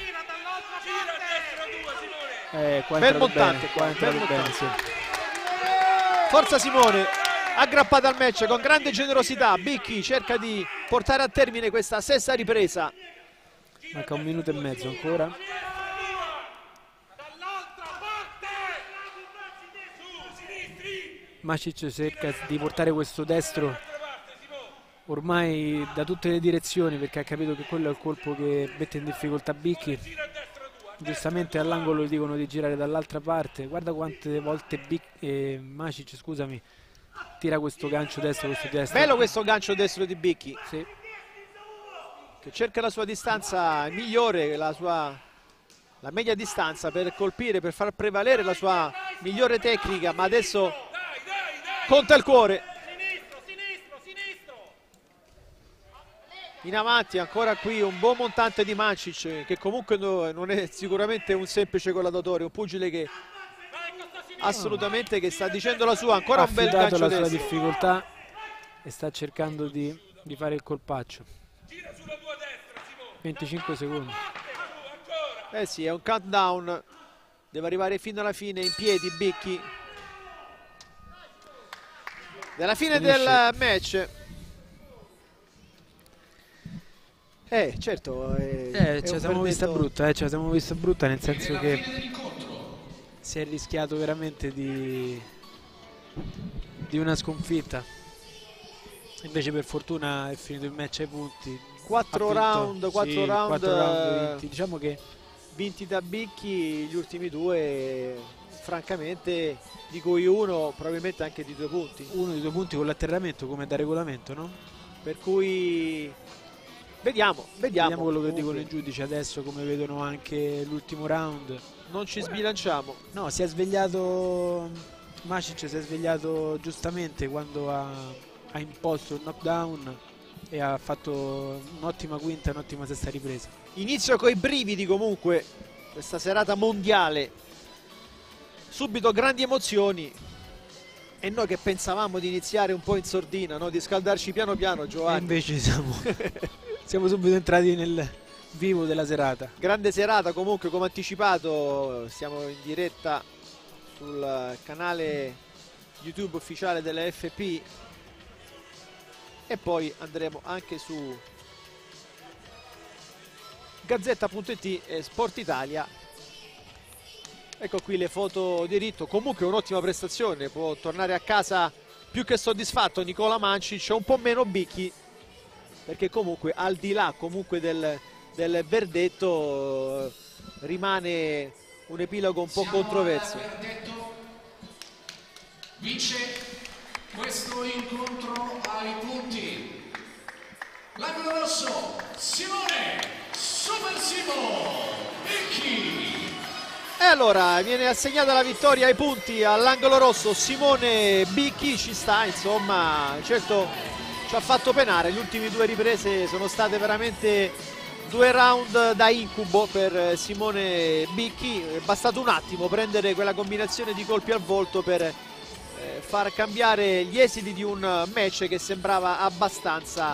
Qua è entrato bene, sì. Forza Simone, aggrappata al match con grande generosità. Bicchi cerca di portare a termine questa sesta ripresa. Manca 1 minuto e mezzo ancora. Macic cerca di portare questo destro ormai da tutte le direzioni, perché ha capito che quello è il colpo che mette in difficoltà Bicchi. Giustamente all'angolo gli dicono di girare dall'altra parte. Guarda quante volte Macic, scusami, tira questo gancio destro, questo destro. Bello questo gancio destro di Bicchi, sì, che cerca la sua distanza migliore, la media distanza per colpire, per far prevalere la sua migliore tecnica, ma adesso conta il cuore. In avanti ancora qui un buon montante di Mancic, che comunque non è sicuramente un semplice collaudatore, un pugile che assolutamente che sta dicendo la sua. Ancora un bel gancio la destro. sua difficoltà e sta cercando di fare il colpaccio. 25 secondi. Sì, è un countdown, deve arrivare fino alla fine in piedi Bicchi. Della fine del match. Certo, ce la siamo vista brutta, ce la siamo vista brutta, nel senso che si è rischiato veramente di una sconfitta. Invece per fortuna è finito il match ai punti. 4 round vinti. Diciamo che vinti da Bicchi, gli ultimi 2 francamente, di cui uno probabilmente anche di 2 punti. Uno di 2 punti con l'atterramento come da regolamento, no? Per cui vediamo quello che dicono i giudici adesso, come vedono anche l'ultimo round. Non ci sbilanciamo. No, si è svegliato Macic, si è svegliato giustamente quando ha imposto il knockdown e ha fatto un'ottima quinta e un'ottima sesta ripresa. Inizio coi brividi comunque questa serata mondiale, subito grandi emozioni, e noi che pensavamo di iniziare un po' in sordina, no? Di scaldarci piano piano, Giovanni. E invece siamo subito entrati nel vivo della serata. Grande serata comunque, come anticipato siamo in diretta sul canale YouTube ufficiale della FP e poi andremo anche su Gazzetta.it e Sport Italia. Ecco qui le foto di Ritto, comunque un'ottima prestazione, può tornare a casa più che soddisfatto Nicola Mancic, un po' meno Bicchi, perché comunque al di là comunque del verdetto rimane un epilogo un po' controverso. Vince questo incontro ai punti l'angolo rosso Simone Super Simo Bicchi. E allora viene assegnata la vittoria ai punti all'angolo rosso Simone Bicchi, ci sta, insomma, certo ci ha fatto penare, le ultime due riprese sono state veramente due round da incubo per Simone Bicchi, è bastato un attimo prendere quella combinazione di colpi al volto per far cambiare gli esiti di un match che sembrava abbastanza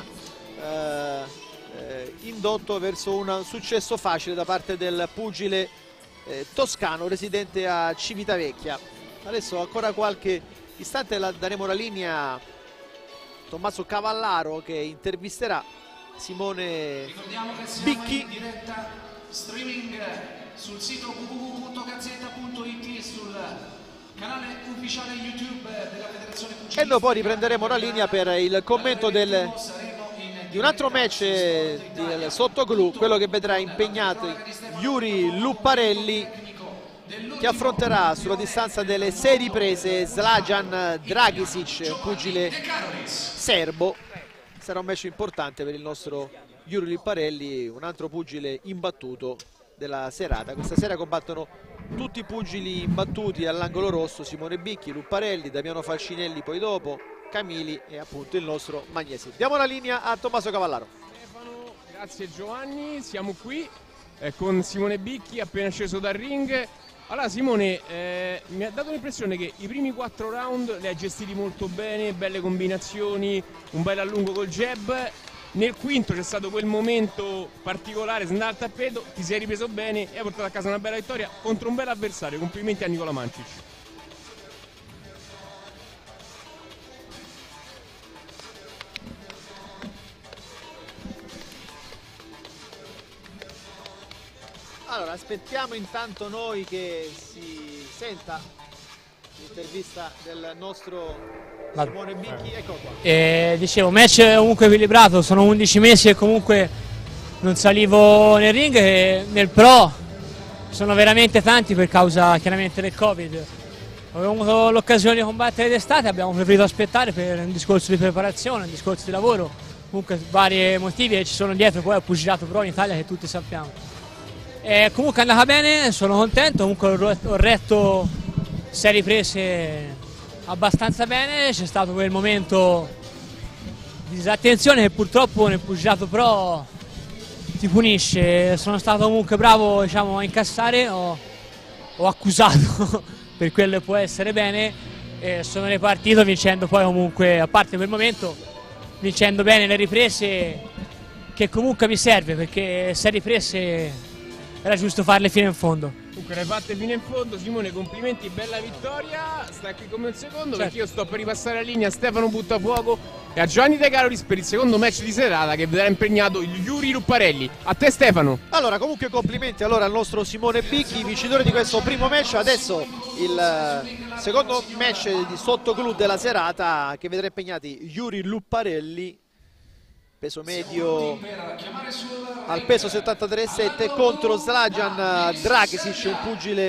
indotto verso un successo facile da parte del pugile toscano residente a Civitavecchia. Adesso ancora qualche istante daremo la linea a Tommaso Cavallaro che intervisterà Simone Bicchi. In diretta streaming sul sito www.gazzetta.it, sul canale ufficiale YouTube della Federazione Pugilistica. E noi poi riprenderemo la linea per il commento di un altro match del sottoglu, quello che vedrà impegnato Yuri Lupparelli, che affronterà sulla distanza delle 6 riprese Slađan Dragisic, pugile serbo. Sarà un match importante per il nostro Yuri Lupparelli, un altro pugile imbattuto della serata. Questa sera combattono tutti i pugili imbattuti all'angolo rosso: Simone Bicchi, Lupparelli, Damiano Falcinelli poi dopo, Camili e appunto il nostro Magnesi. Diamo la linea a Tommaso Cavallaro. Stefano, grazie Giovanni, siamo qui con Simone Bicchi appena sceso dal ring. Allora Simone, mi ha dato l'impressione che i primi 4 round li hai gestiti molto bene, belle combinazioni, un bel allungo col jab. Nel quinto c'è stato quel momento particolare, sei andato al tappeto, ti sei ripreso bene e hai portato a casa una bella vittoria contro un bel avversario. Complimenti a Nicola Mancic. Allora aspettiamo intanto noi che si senta l'intervista del nostro Simone Bicchi. Ecco qua. Dicevo, match comunque equilibrato, sono 11 mesi e comunque non salivo nel ring, e nel pro sono veramente tanti per causa chiaramente del Covid. Avevo avuto l'occasione di combattere d'estate, abbiamo preferito aspettare per un discorso di preparazione, un discorso di lavoro, comunque vari motivi che ci sono dietro poi al pugilato pro in Italia che tutti sappiamo. Comunque è andata bene, sono contento, comunque ho retto 6 riprese abbastanza bene. C'è stato quel momento di disattenzione che purtroppo nel pugilato pro ti punisce. Sono stato comunque bravo, diciamo, a incassare, ho accusato per quello che può essere bene e sono ripartito vincendo poi comunque, a parte quel momento, vincendo bene le riprese, che comunque mi serve perché 6 riprese era giusto farle fino in fondo. Comunque le hai fatte fino in fondo, Simone, complimenti, bella vittoria. Stai qui come un secondo, certo, perché io sto per ripassare la linea a Stefano Buttafuoco e a Giovanni De Carolis per il secondo match di serata che vedrà impegnato il Yuri Lupparelli. A te Stefano. Allora comunque complimenti allora al nostro Simone Bicchi, vincitore di questo primo match. Adesso il secondo match di sottoglu della serata che vedrà impegnati Yuri Lupparelli, peso medio al peso 73,7 contro Slađan Dragisic, un pugile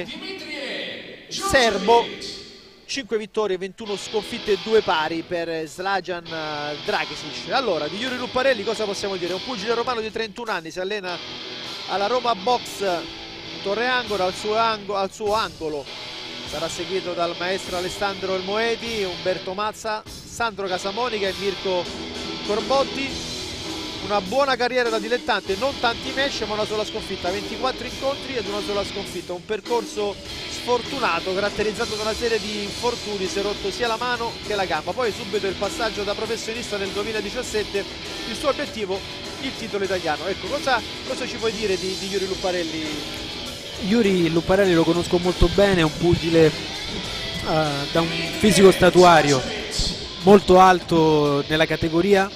serbo. 5 vittorie, 21 sconfitte e 2 pari per Slađan Dragisic. Allora, di Yuri Lupparelli cosa possiamo dire? Un pugile romano di 31 anni, si allena alla Roma Box Torreangolo, al suo angolo sarà seguito dal maestro Alessandro Elmoedi, Umberto Mazza, Sandro Casamonica e Mirko Corbotti. Una buona carriera da dilettante, non tanti match ma una sola sconfitta, 24 incontri ed una sola sconfitta. Un percorso sfortunato caratterizzato da una serie di infortuni, si è rotto sia la mano che la gamba. Poi subito il passaggio da professionista nel 2017, il suo obiettivo il titolo italiano. Ecco, cosa ci puoi dire di Yuri Lupparelli? Yuri Lupparelli lo conosco molto bene, è un pugile da un fisico statuario molto alto nella categoria.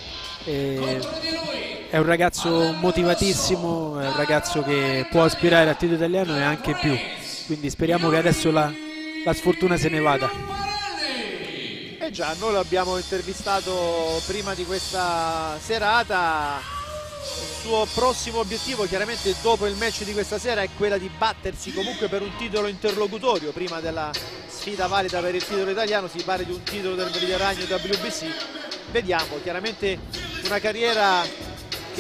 È un ragazzo motivatissimo, è un ragazzo che può aspirare al titolo italiano e anche più, quindi speriamo che adesso la sfortuna se ne vada. Già, noi l'abbiamo intervistato prima di questa serata. Il suo prossimo obiettivo chiaramente dopo il match di questa sera è quella di battersi comunque per un titolo interlocutorio prima della sfida valida per il titolo italiano. Si parla di un titolo del Mediterraneo WBC. Vediamo, chiaramente una carriera che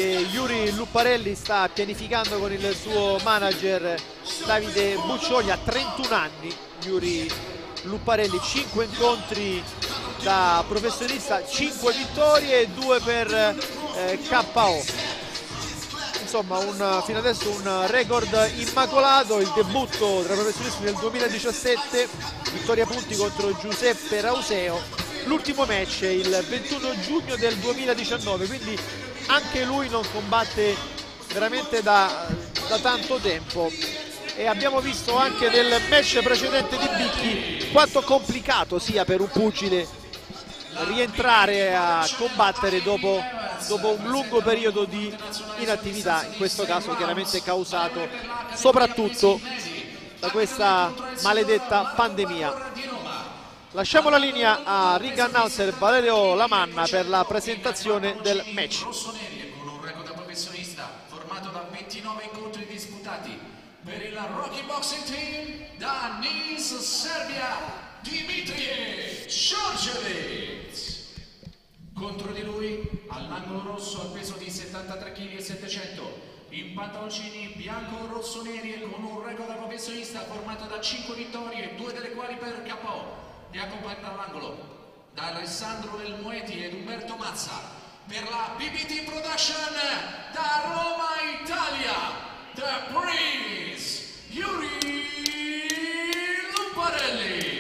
che Yuri Lupparelli sta pianificando con il suo manager Davide Buccioni. A 31 anni Yuri Lupparelli, 5 incontri da professionista, 5 vittorie e 2 per KO. Insomma, fino adesso un record immacolato. Il debutto tra professionisti nel 2017, vittoria a punti contro Giuseppe Rauseo. L'ultimo match il 21 giugno del 2019, quindi anche lui non combatte veramente da tanto tempo. E abbiamo visto anche nel match precedente di Bicchi quanto complicato sia per un pugile rientrare a combattere dopo un lungo periodo di inattività, in questo caso chiaramente causato soprattutto da questa maledetta pandemia. Lasciamo la linea a ring announcer Valerio Lamanna per la presentazione del match. Con un record da professionista formato da 29 incontri disputati per il Rocky Boxing Team da Niš, Serbia, Dimitrije Đorđević. Contro di lui all'angolo rosso al peso di 73 kg e 700 in pantaloncini bianco-rosso-neri e con un record da professionista formato da 5 vittorie, 2 delle quali per KO. Li accompagna all'angolo da Alessandro Del Mueti ed Umberto Mazza per la BBT Production da Roma, Italia, The Prince Yuri Lupparelli.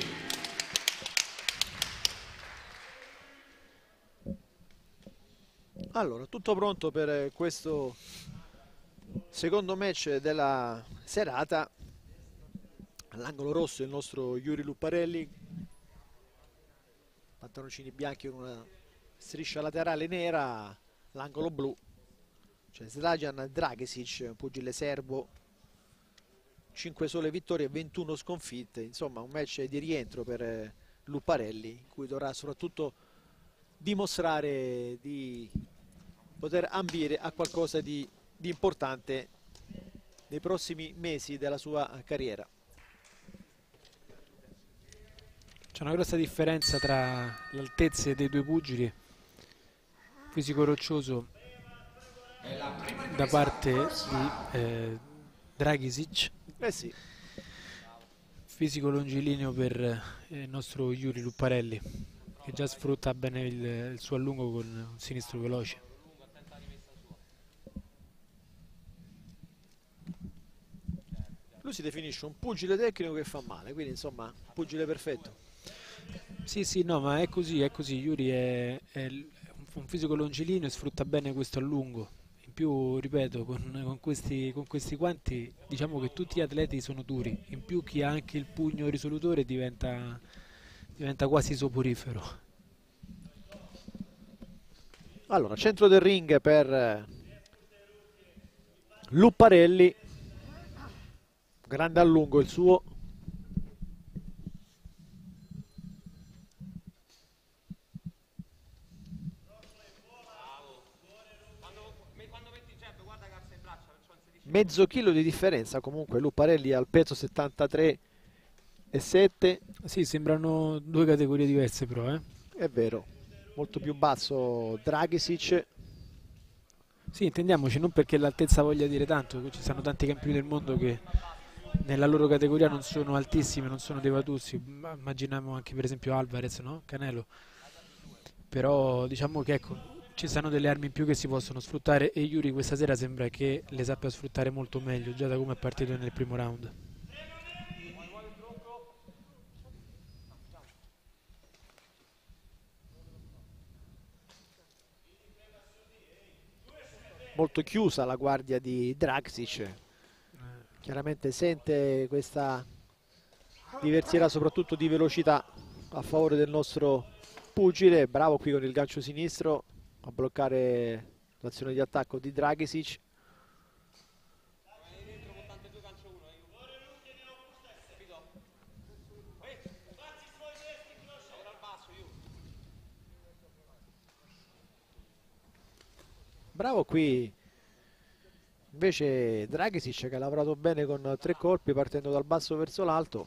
Allora, tutto pronto per questo secondo match della serata. All'angolo rosso il nostro Yuri Lupparelli, pantaloncini bianchi con una striscia laterale nera. L'angolo blu c'è Slađan Dragišić, un pugile serbo, 5 sole vittorie e 21 sconfitte. Insomma, un match di rientro per Lupparelli, in cui dovrà soprattutto dimostrare di poter ambire a qualcosa di importante nei prossimi mesi della sua carriera. C'è una grossa differenza tra l'altezza dei due pugili. Fisico roccioso da parte di Dragišić, Sì. fisico longilineo per il nostro Yuri Lupparelli, che già sfrutta bene il suo allungo con un sinistro veloce. Lui si definisce un pugile tecnico che fa male, quindi insomma pugile perfetto. Sì, no, ma è così. Yuri è un fisico longilineo e sfrutta bene questo allungo. In più, ripeto, con questi guanti diciamo che tutti gli atleti sono duri. In più chi ha anche il pugno risolutore diventa quasi soporifero. Allora, centro del ring per Lupparelli, grande allungo il suo. Mezzo chilo di differenza comunque. Lupparelli al peso 73,7. Sì, sembrano due categorie diverse però, È vero, molto più basso Dragišić. Sì, intendiamoci, non perché l'altezza voglia dire tanto, ci sono tanti campioni del mondo che nella loro categoria non sono altissimi, non sono dei Vatussi. Immaginiamo anche per esempio Alvarez, no? Canelo. Però diciamo che ecco, ci sono delle armi in più che si possono sfruttare e Yuri questa sera sembra che le sappia sfruttare molto meglio, già da come è partito nel primo round. Molto chiusa la guardia di Dragišić, chiaramente sente questa diversità soprattutto di velocità a favore del nostro pugile. Bravo qui con il gancio sinistro a bloccare l'azione di attacco di Dragišić. Bravo qui invece Dragišić, che ha lavorato bene con 3 colpi partendo dal basso verso l'alto.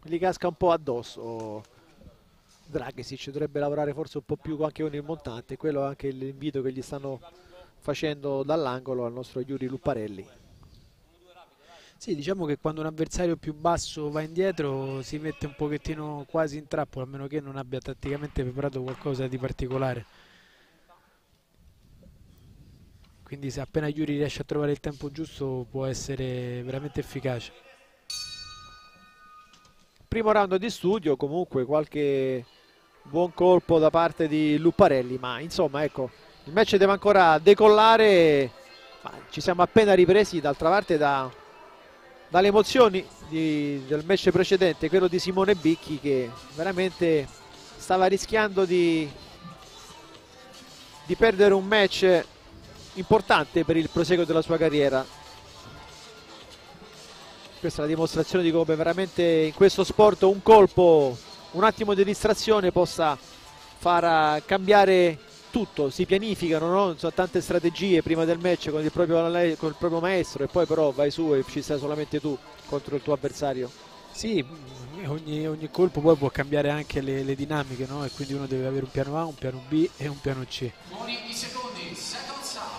gli casca un po' addosso. Draghisic dovrebbe lavorare forse un po' più anche con il montante, quello è anche l'invito che gli stanno facendo dall'angolo al nostro Yuri Lupparelli. Sì, diciamo che quando un avversario più basso va indietro si mette un pochettino quasi in trappola, a meno che non abbia tatticamente preparato qualcosa di particolare. Quindi se appena Yuri riesce a trovare il tempo giusto può essere veramente efficace. Primo round di studio, comunque qualche buon colpo da parte di Lupparelli, ma insomma ecco, il match deve ancora decollare, ma ci siamo appena ripresi d'altra parte dalle emozioni del match precedente, quello di Simone Bicchi, che veramente stava rischiando di perdere un match importante per il proseguo della sua carriera. Questa è la dimostrazione di come veramente in questo sport un colpo, un attimo di distrazione possa far cambiare tutto. Si pianificano, no? Sono tante strategie prima del match con il proprio maestro, e poi però vai su e ci stai solamente tu contro il tuo avversario. Sì, ogni colpo poi può cambiare anche le dinamiche, no? E quindi uno deve avere un piano A, un piano B e un piano C. Buoni i secondi, seconds out.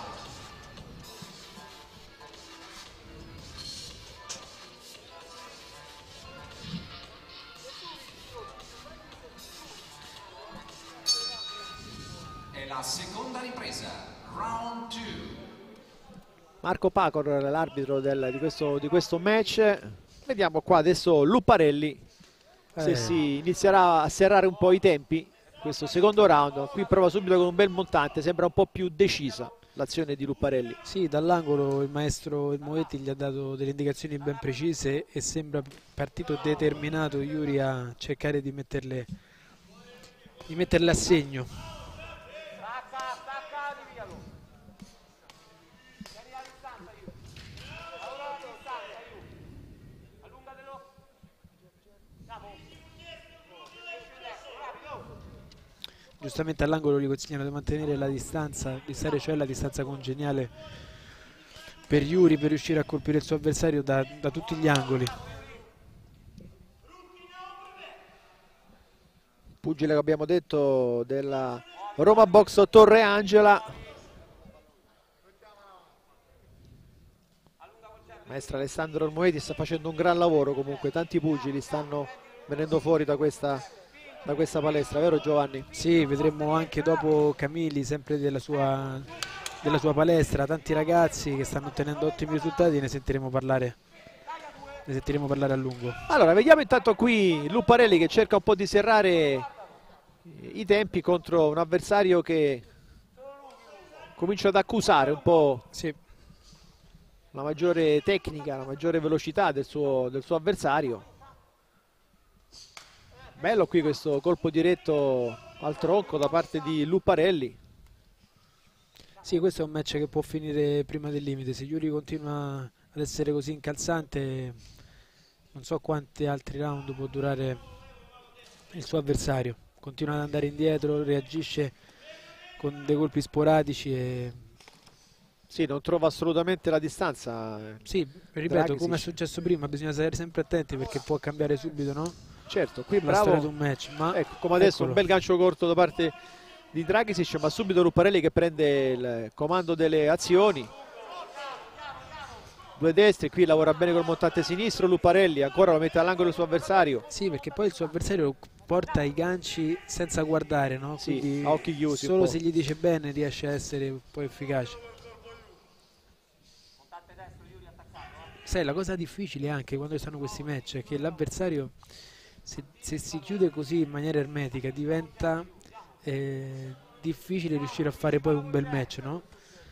E la seconda ripresa, round 2. Marco Pacor, l'arbitro di questo match. Vediamo qua adesso Lupparelli se si inizierà a serrare un po' i tempi. Questo secondo round, qui prova subito con un bel montante, sembra un po' più decisa l'azione di Lupparelli. Sì, dall'angolo il maestro Moetti gli ha dato delle indicazioni ben precise e sembra partito determinato Yuri a cercare di metterle a segno. Giustamente all'angolo gli consigliano di mantenere la distanza, di stare cioè alla distanza congeniale per Yuri, per riuscire a colpire il suo avversario da tutti gli angoli. Pugile che abbiamo detto della Roma Box Torre Angela. Maestro Alessandro Ormoeti sta facendo un gran lavoro, comunque tanti pugili stanno venendo fuori da questa palestra, vero Giovanni? Sì, vedremo anche dopo Camilli, sempre della sua palestra, tanti ragazzi che stanno ottenendo ottimi risultati, ne sentiremo parlare a lungo. Allora, vediamo intanto qui Lupparelli che cerca un po' di serrare i tempi contro un avversario che comincia ad accusare un po' la maggiore tecnica, la maggiore velocità del suo avversario. Bello qui questo colpo diretto al tronco da parte di Lupparelli. Sì, questo è un match che può finire prima del limite. Se Yuri continua ad essere così incalzante, non so quanti altri round può durare il suo avversario. Continua ad andare indietro, reagisce con dei colpi sporadici e... Sì, non trova assolutamente la distanza. Sì, ripeto, come è successo prima, bisogna stare sempre attenti perché può cambiare subito, no? Certo, qui la storia di un match, ma ecco, come adesso eccolo. Un bel gancio corto da parte di Draghisic, ma subito Lupparelli che prende il comando delle azioni. Due destri, qui lavora bene col montante sinistro Lupparelli, ancora lo mette all'angolo il suo avversario. Sì, perché poi il suo avversario porta i ganci senza guardare, no? Sì, quindi a occhi chiusi. Solo se gli dice bene riesce a essere un po' efficace. Sai, la cosa difficile anche quando ci sono questi match è che l'avversario, se si chiude così in maniera ermetica, diventa difficile riuscire a fare poi un bel match, no?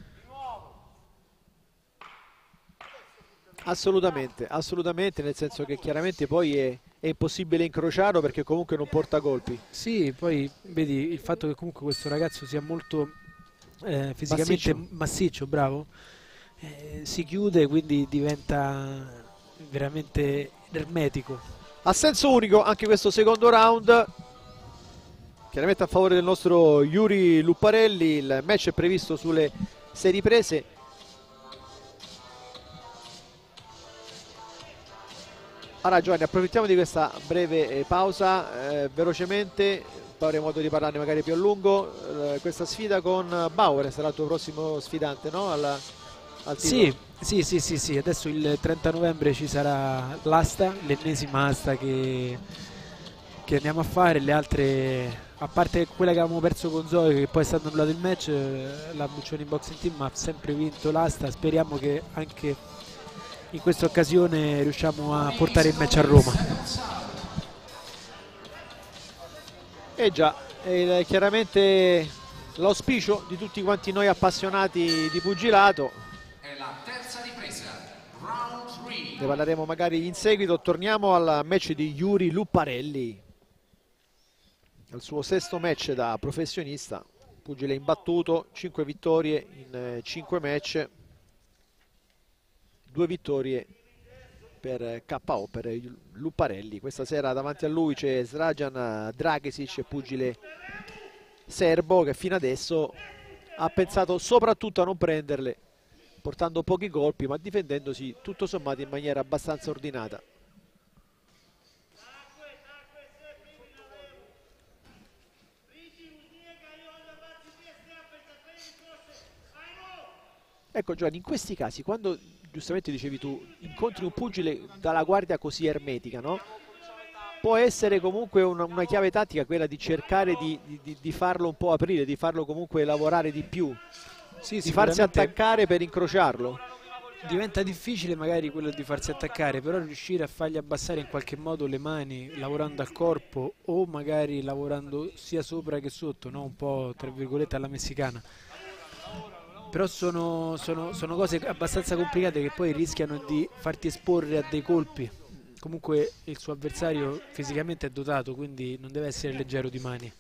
Assolutamente, assolutamente, nel senso che chiaramente poi è impossibile incrociarlo perché comunque non porta colpi. Sì, poi vedi il fatto che comunque questo ragazzo sia molto fisicamente massiccio, bravo, si chiude, quindi diventa veramente ermetico. A senso unico anche questo secondo round, chiaramente a favore del nostro Yuri Lupparelli. Il match è previsto sulle 6 riprese. Allora Giovanni, approfittiamo di questa breve pausa, velocemente, poi avremo modo di parlarne magari più a lungo. Questa sfida con Bauer sarà il tuo prossimo sfidante, no? Al titolo. Sì, adesso il 30 novembre ci sarà l'asta, l'ennesima asta che andiamo a fare. Le altre, a parte quella che avevamo perso con Zoe, che poi è stato annullato il match, la Buccioni Boxing Team ha sempre vinto l'asta. Speriamo che anche in questa occasione riusciamo a portare il match a Roma. Già, chiaramente l'auspicio di tutti quanti noi appassionati di pugilato. È la terza ripresa, round 3. Ne parleremo magari in seguito. Torniamo al match di Yuri Lupparelli, al suo sesto match da professionista, pugile imbattuto, 5 vittorie in 5 match, 2 vittorie per KO per Lupparelli. Questa sera davanti a lui c'è Srajan Dragesic, pugile serbo, che fino adesso ha pensato soprattutto a non prenderle, portando pochi colpi ma difendendosi tutto sommato in maniera abbastanza ordinata. Ecco Giovanni, in questi casi, quando giustamente dicevi tu, incontri un pugile dalla guardia così ermetica, no? Può essere comunque una chiave tattica quella di cercare di farlo un po' aprire, di farlo comunque lavorare di più, Sì, di farsi attaccare per incrociarlo. Diventa difficile magari quello di farsi attaccare, però riuscire a fargli abbassare in qualche modo le mani lavorando al corpo o magari lavorando sia sopra che sotto, no? Un po' tra virgolette alla messicana. Però sono cose abbastanza complicate che poi rischiano di farti esporre a dei colpi. Comunque il suo avversario fisicamente è dotato, quindi non deve essere leggero di mani.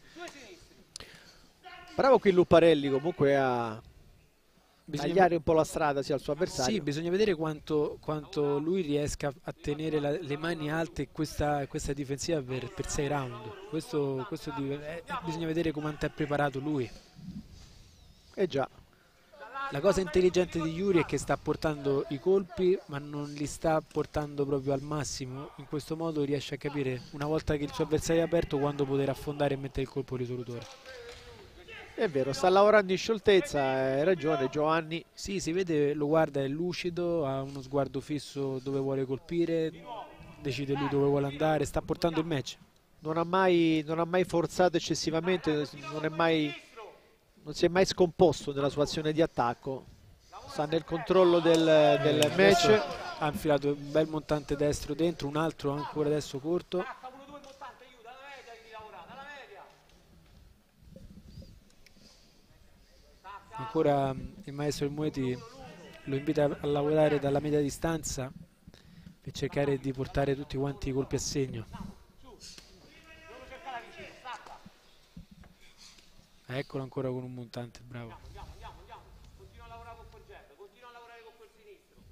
Bravo qui Lupparelli comunque a tagliare un po' la strada sia al suo avversario. Sì, bisogna vedere quanto lui riesca a tenere le mani alte questa difensiva per 6 round. Questo bisogna vedere quanto è preparato lui. Già. La cosa intelligente di Yuri è che sta portando i colpi ma non li sta portando proprio al massimo. In questo modo riesce a capire, una volta che il suo avversario è aperto, quando poter affondare e mettere il colpo risolutore. È vero, sta lavorando in scioltezza, hai ragione Giovanni. Sì, si vede, lo guarda, è lucido, ha uno sguardo fisso dove vuole colpire, decide lui dove vuole andare, sta portando il match. Non ha mai forzato eccessivamente, non si è mai scomposto nella sua azione di attacco, sta nel controllo del match. Ha infilato un bel montante destro dentro, un altro ancora adesso corto. Ancora il maestro del Mueti lo invita a lavorare dalla media distanza per cercare di portare tutti quanti i colpi a segno. Eccolo ancora con un montante, bravo. Continua a lavorare con quel jab, continua a lavorare con quel sinistro.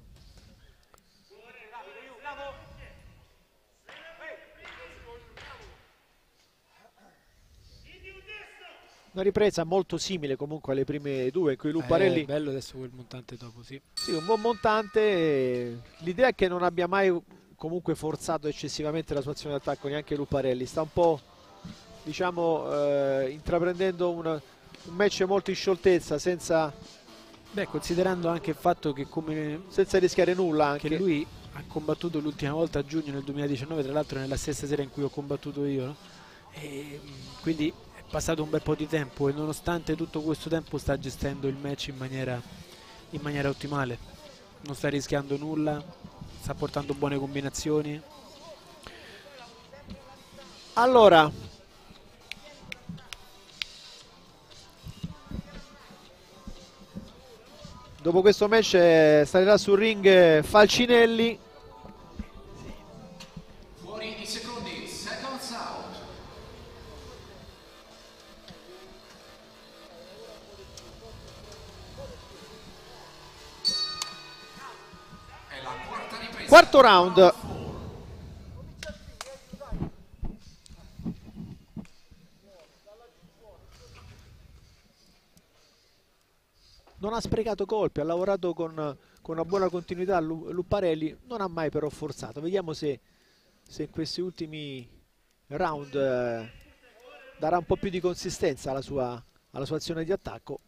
Una ripresa molto simile comunque alle prime due, in cui Lupparelli... bello adesso quel montante dopo, sì. Sì, un buon montante. L'idea è che non abbia mai comunque forzato eccessivamente la sua azione d'attacco neanche Lupparelli, sta un po', diciamo, intraprendendo un match molto in scioltezza, senza considerando anche il fatto che senza rischiare nulla anche. che lui ha combattuto l'ultima volta a giugno nel 2019, tra l'altro nella stessa sera in cui ho combattuto io, no? E quindi è passato un bel po' di tempo e nonostante tutto questo tempo sta gestendo il match in maniera ottimale, non sta rischiando nulla, sta portando buone combinazioni. Allora, dopo questo match salirà sul ring Falcinelli. Fuori i secondi, seconds out. È la quarta ripresa. Quarto round. non ha sprecato colpi, ha lavorato con una buona continuità. Luparelli non ha mai però forzato. Vediamo se in questi ultimi round darà un po' più di consistenza alla sua azione di attacco.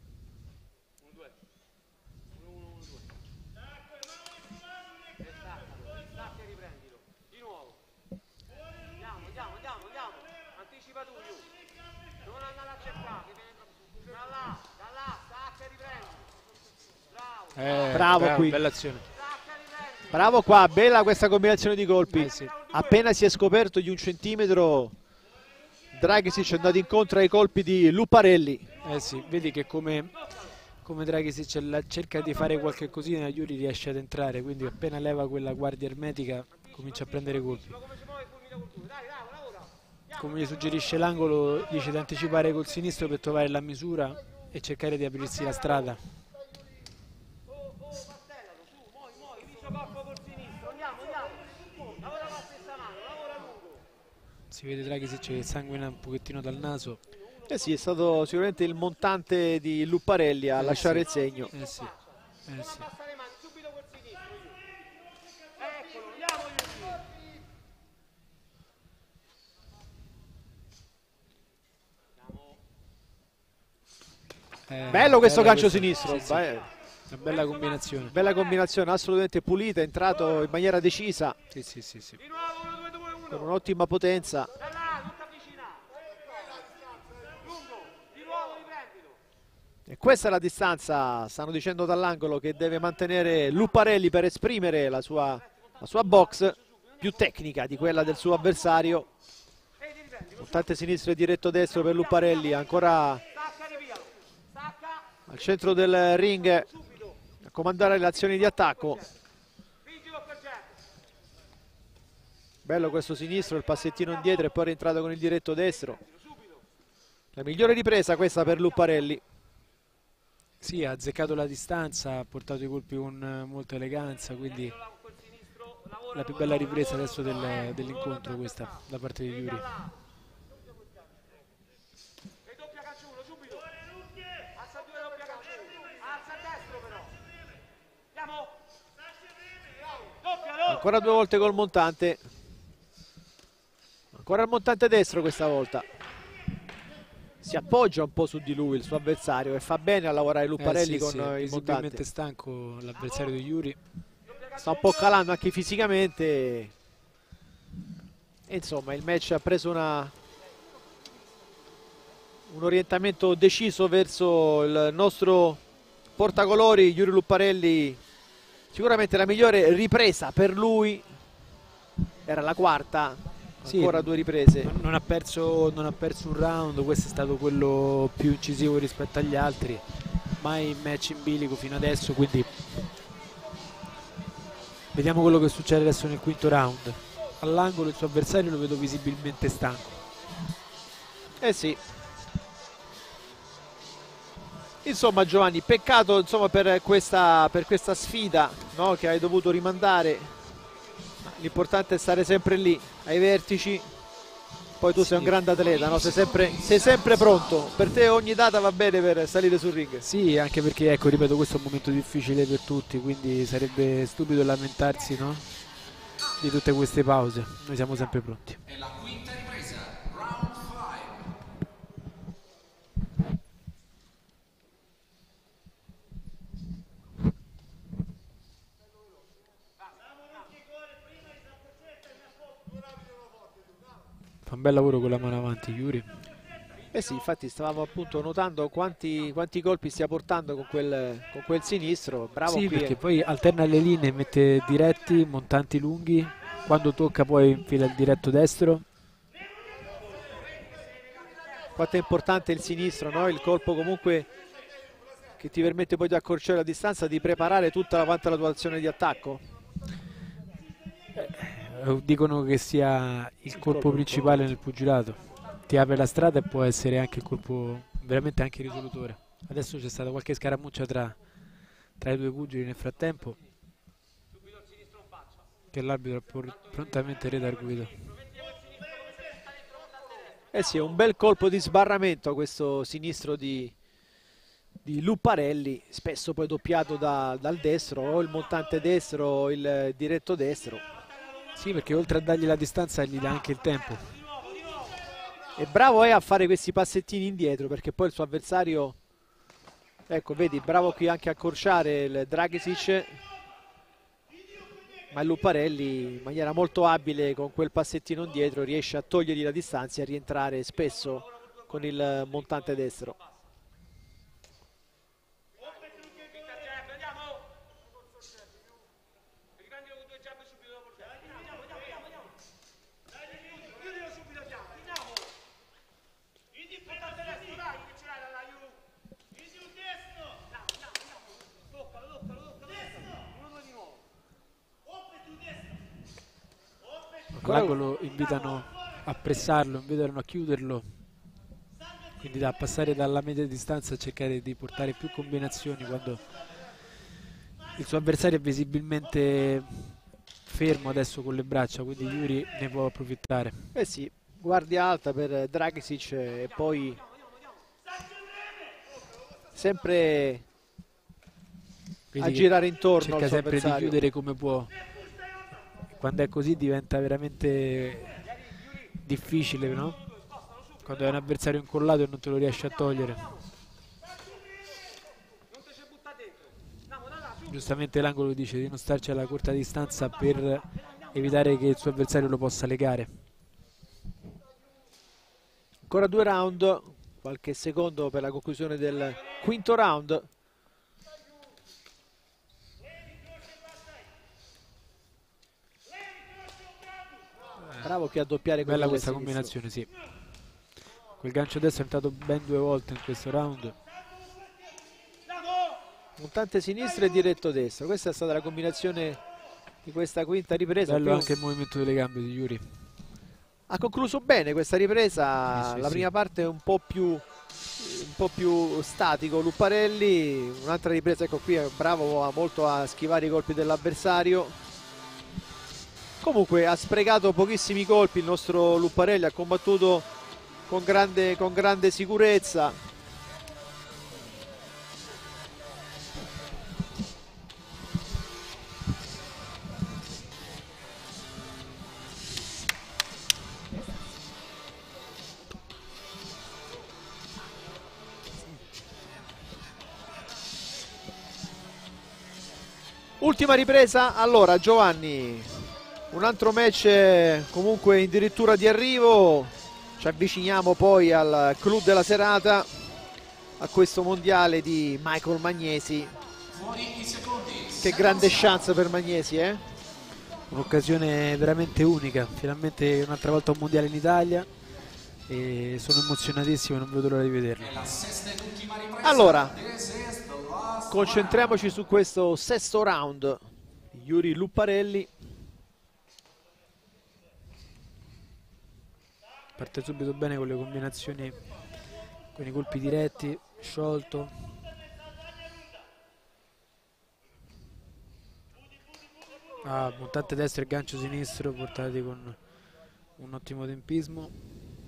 Anticipa tu, non andare a cercare, che viene da là, stacca e riprendi. Bravo qui. Bella azione. Bravo qua, bella questa combinazione di colpi. Sì. Appena si è scoperto di 1 centimetro, Dragišić è andato incontro ai colpi di Luparelli. Sì, vedi che come Dragišić cerca di fare qualche cosina, Yuri riesce ad entrare, quindi appena leva quella guardia ermetica comincia a prendere colpi. Come gli suggerisce l'angolo, dice di anticipare col sinistro per trovare la misura e cercare di aprirsi la strada. Si vede Dragišić che sanguina un pochettino dal naso. Sì, è stato sicuramente il montante di Luparelli a lasciare il segno. Sì. Bello questo gancio sinistro. Sì. Una bella combinazione. Bella combinazione, assolutamente pulita, è entrato in maniera decisa. Sì. Con un'ottima potenza. E questa è la distanza, stanno dicendo dall'angolo, che deve mantenere Luparelli per esprimere la sua box più tecnica di quella del suo avversario. Montante sinistro e diretto destro per Luparelli, ancora al centro del ring a comandare le azioni di attacco. Bello questo sinistro, il passettino indietro e poi rientrato con il diretto destro. La migliore ripresa questa per Luparelli. Sì, ha azzeccato la distanza, ha portato i colpi con molta eleganza, quindi la più bella ripresa adesso dell'incontro questa da parte di Yuri. Ancora 2 volte col montante. Ancora il montante destro questa volta. Si appoggia un po' su di lui il suo avversario e fa bene a lavorare Luparelli con il montante. È stanco l'avversario di Yuri. Sta un po' calando anche fisicamente. E insomma il match ha preso un orientamento deciso verso il nostro portacolori Yuri Luparelli. Sicuramente la migliore ripresa per lui era la quarta. Ancora 2 riprese. Non ha perso un round, questo è stato quello più incisivo rispetto agli altri. Mai match in bilico fino adesso, quindi vediamo quello che succede adesso nel quinto round. All'angolo il suo avversario lo vedo visibilmente stanco. Sì. Insomma Giovanni, peccato insomma, per questa sfida, no, che hai dovuto rimandare. L'importante è stare sempre lì ai vertici. Poi tu sei un grande atleta, no? sei sempre pronto. Per te ogni data va bene per salire sul ring. Sì, anche perché, ecco, ripeto, questo è un momento difficile per tutti, quindi sarebbe stupido lamentarsi, no? Di tutte queste pause. Noi siamo sempre pronti. È la quinta ripresa, round 5. Fa un bel lavoro con la mano avanti Yuri. Sì, infatti stavamo appunto notando quanti colpi stia portando con quel sinistro. Bravo sì, qui. Perché poi alterna le linee, mette diretti, montanti lunghi. Quando tocca poi infila il diretto destro. Quanto è importante il sinistro, no? Il colpo comunque che ti permette poi di accorciare la distanza, di preparare tutta la tua azione di attacco. Dicono che sia il colpo principale nel pugilato, ti apre la strada e può essere anche il colpo veramente anche risolutore. Adesso c'è stata qualche scaramuccia tra i due pugili nel frattempo, che l'arbitro ha prontamente redarguito. Sì, è un bel colpo di sbarramento questo sinistro di di Luparelli, spesso poi doppiato dal destro, o il montante destro o il diretto destro. Sì, perché oltre a dargli la distanza gli dà anche il tempo. E bravo è a fare questi passettini indietro, perché poi il suo avversario, ecco vedi, bravo qui anche a accorciare il Dragišić, ma il Luparelli in maniera molto abile con quel passettino indietro riesce a togliergli la distanza e a rientrare spesso con il montante destro. L'angolo invitano a pressarlo, invitano a chiuderlo, quindi da passare dalla media distanza a cercare di portare più combinazioni quando il suo avversario è visibilmente fermo adesso con le braccia, quindi Yuri ne può approfittare. Eh sì, guardia alta per Dragišić e poi sempre a girare intorno al cerca suo sempre di avversario. chiudere come può. Quando è così diventa veramente difficile, no? Quando è un avversario incollato e non te lo riesci a togliere. Giustamente l'angolo dice di non starci alla corta distanza per evitare che il suo avversario lo possa legare. Ancora 2 round, qualche secondo per la conclusione del quinto round. Bravo che a doppiare con bella il questa sinistro. combinazione, sì. Quel gancio destro è entrato ben 2 volte in questo round. Montante sinistro e diretto destro. Questa è stata la combinazione di questa quinta ripresa. Bello anche il movimento delle gambe di Yuri. Ha concluso bene questa ripresa. Sì, la sì, prima parte è un po' più statico Luparelli. Un'altra ripresa, ecco qui, è bravo molto a schivare i colpi dell'avversario. Comunque ha sprecato pochissimi colpi il nostro Luparelli, ha combattuto con grande sicurezza. Ultima ripresa, allora Giovanni, un altro match comunque addirittura di arrivo, ci avviciniamo poi al clou della serata, a questo mondiale di Michael Magnesi. Che grande chance per Magnesi, eh? Un'occasione veramente unica, finalmente un'altra volta un mondiale in Italia e sono emozionatissimo e non vedo l'ora di vederlo. Allora, concentriamoci su questo sesto round. Yuri Luparelli. Parte subito bene con le combinazioni, con i colpi diretti, sciolto. Montante destro e gancio sinistro portati con un ottimo tempismo.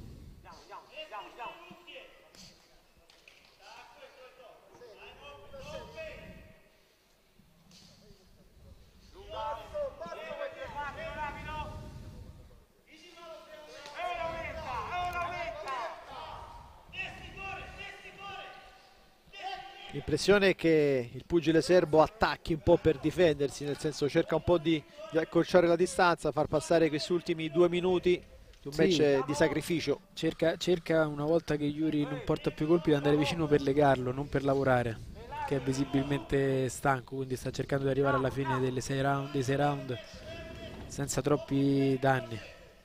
L'impressione è che il pugile serbo attacchi un po' per difendersi, nel senso cerca un po' di accorciare la distanza, far passare questi ultimi 2 minuti di un match di sacrificio. Cerca una volta che Yuri non porta più colpi di andare vicino per legarlo, non per lavorare, che è visibilmente stanco, quindi sta cercando di arrivare alla fine dei 6 round senza troppi danni.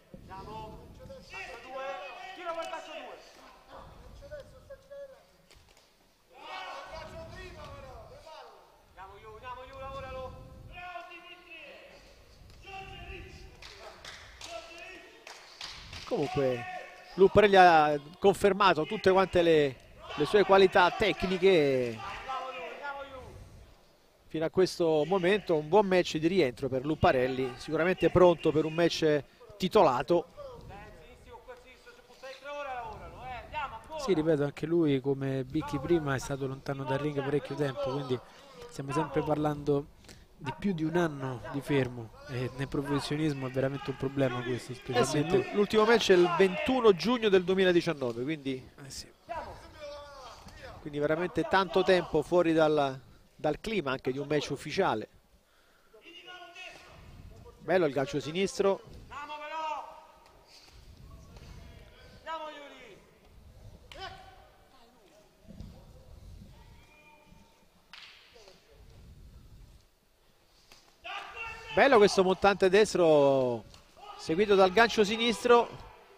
Comunque Luparelli ha confermato tutte quante le sue qualità tecniche fino a questo momento. Un buon match di rientro per Luparelli, sicuramente pronto per un match titolato. Sì, ripeto, anche lui come Bicchi prima è stato lontano dal ring parecchio tempo, quindi stiamo sempre parlando di più di un anno di fermo e nel professionismo è veramente un problema questo, specialmente... L'ultimo match è il 21 giugno del 2019, quindi, sì. quindi veramente tanto tempo fuori dal clima anche di un match ufficiale. Bello il calcio sinistro. Bello questo montante destro seguito dal gancio sinistro.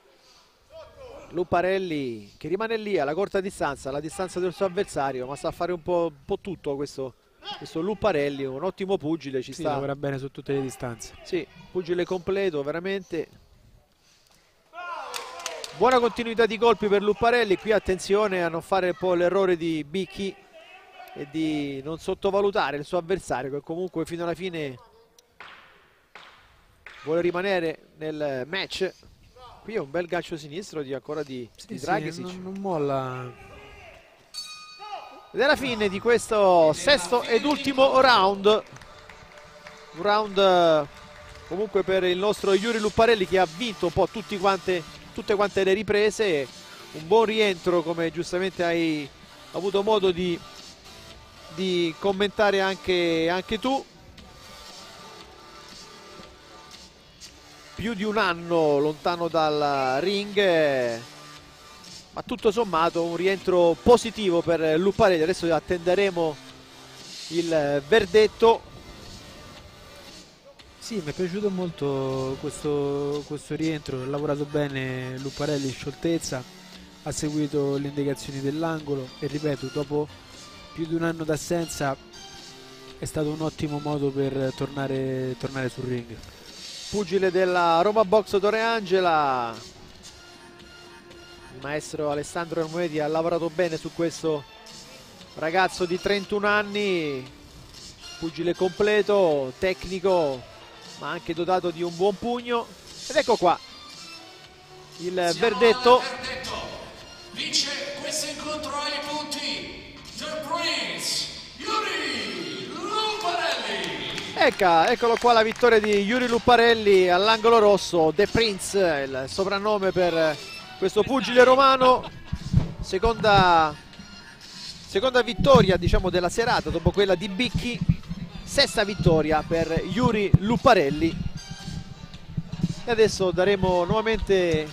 Luparelli che rimane lì alla corta distanza, alla distanza del suo avversario, ma sa fare un po' tutto questo Luparelli, un ottimo pugile, ci sta. Lavora bene su tutte le distanze. Sì, pugile completo, veramente. Buona continuità di colpi per Luparelli, qui attenzione a non fare un po' l'errore di Bicchi e di non sottovalutare il suo avversario, che comunque fino alla fine vuole rimanere nel match. Qui è un bel gancio sinistro di Draghisic. Non molla. Ed è la fine di questo sesto ed ultimo round. Un round comunque per il nostro Yuri Luparelli, che ha vinto un po' tutte quante le riprese. Un buon rientro, come giustamente hai avuto modo di commentare anche tu. Più di un anno lontano dal ring, ma tutto sommato un rientro positivo per Luparelli. Adesso attenderemo il verdetto. Sì, mi è piaciuto molto questo rientro, ha lavorato bene Luparelli in scioltezza, ha seguito le indicazioni dell'angolo e ripeto, dopo più di un anno d'assenza è stato un ottimo modo per tornare sul ring. Pugile della Roma Box Torre Angela, il maestro Alessandro Armoedi ha lavorato bene su questo ragazzo di 31 anni, pugile completo, tecnico, ma anche dotato di un buon pugno. Ed ecco qua il verdetto. Vince questo incontro ai punti The Prince Yuri Luparelli. Eccolo qua la vittoria di Yuri Luparelli all'angolo rosso. The Prince, il soprannome per questo pugile romano. Seconda vittoria, diciamo, della serata dopo quella di Bicchi. Sesta vittoria per Yuri Luparelli. E adesso daremo nuovamente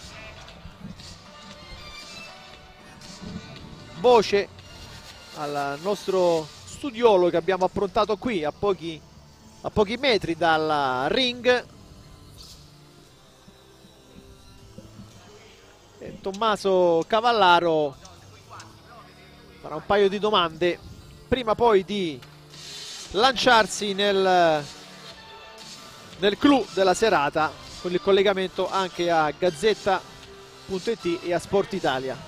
voce al nostro studiolo che abbiamo approntato qui a pochi metri dal ring. E Tommaso Cavallaro farà un paio di domande prima poi di lanciarsi nel clou della serata, con il collegamento anche a Gazzetta.it e a Sport Italia.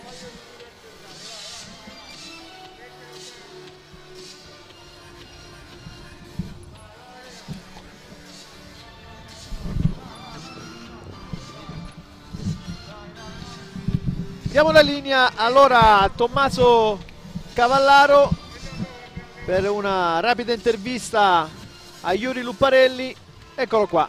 Diamo la linea allora a Tommaso Cavallaro per una rapida intervista a Yuri Luparelli. Eccolo qua.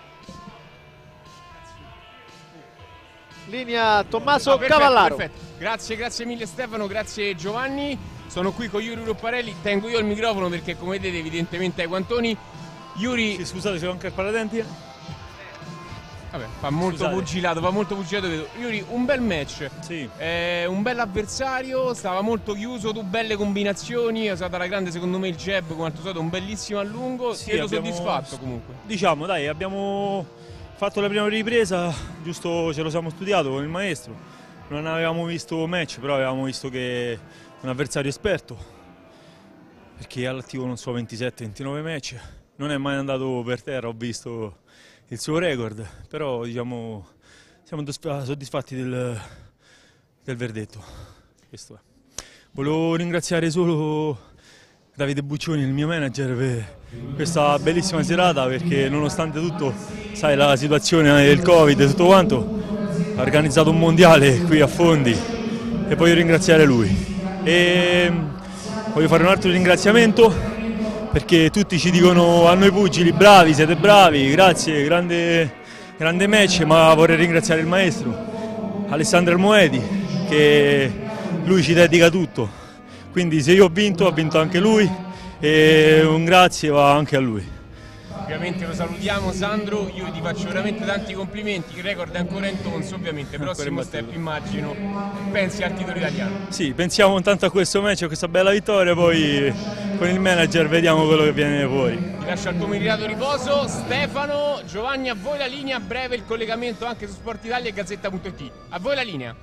Linea Tommaso Cavallaro. Perfetto. Grazie mille Stefano, grazie Giovanni. Sono qui con Yuri Luparelli, tengo io il microfono perché come vedete evidentemente ai guantoni. Yuri... Sì, scusate, c'è anche il paradenti. Vabbè, fa molto pugilato, vedo. Yuri, un bel match, sì. Un bel avversario, stava molto chiuso, tu belle combinazioni, è stata la grande secondo me il jab, come al tuo solito un bellissimo allungo, sì, ero soddisfatto comunque. Diciamo, dai, abbiamo fatto la prima ripresa, giusto ce lo siamo studiato con il maestro, non avevamo visto match, però avevamo visto che è un avversario esperto, perché è all'attivo non so 27-29 match, non è mai andato per terra, ho visto il suo record, però diciamo siamo soddisfatti del verdetto. Questo è. Volevo ringraziare solo Davide Buccioni, il mio manager, per questa bellissima serata, perché nonostante tutto, sai, la situazione del Covid e tutto quanto, ha organizzato un mondiale qui a Fondi e voglio ringraziare lui. E voglio fare un altro ringraziamento perché tutti ci dicono a noi pugili: bravi, siete bravi, grazie, grande match, ma vorrei ringraziare il maestro Alessandro Almoedi, che lui ci dedica tutto, quindi se io ho vinto, ha vinto anche lui, e un grazie va anche a lui. Ovviamente lo salutiamo Sandro, io ti faccio veramente tanti complimenti, il record è ancora in tonso ovviamente, prossimo step immagino, pensi al titolo italiano? Sì, pensiamo tanto a questo match, a questa bella vittoria, poi con il manager vediamo quello che viene fuori. Ti lascio al tuo meritato riposo. Stefano, Giovanni, a voi la linea, a breve il collegamento anche su Sport Italia e Gazzetta.it. A voi la linea.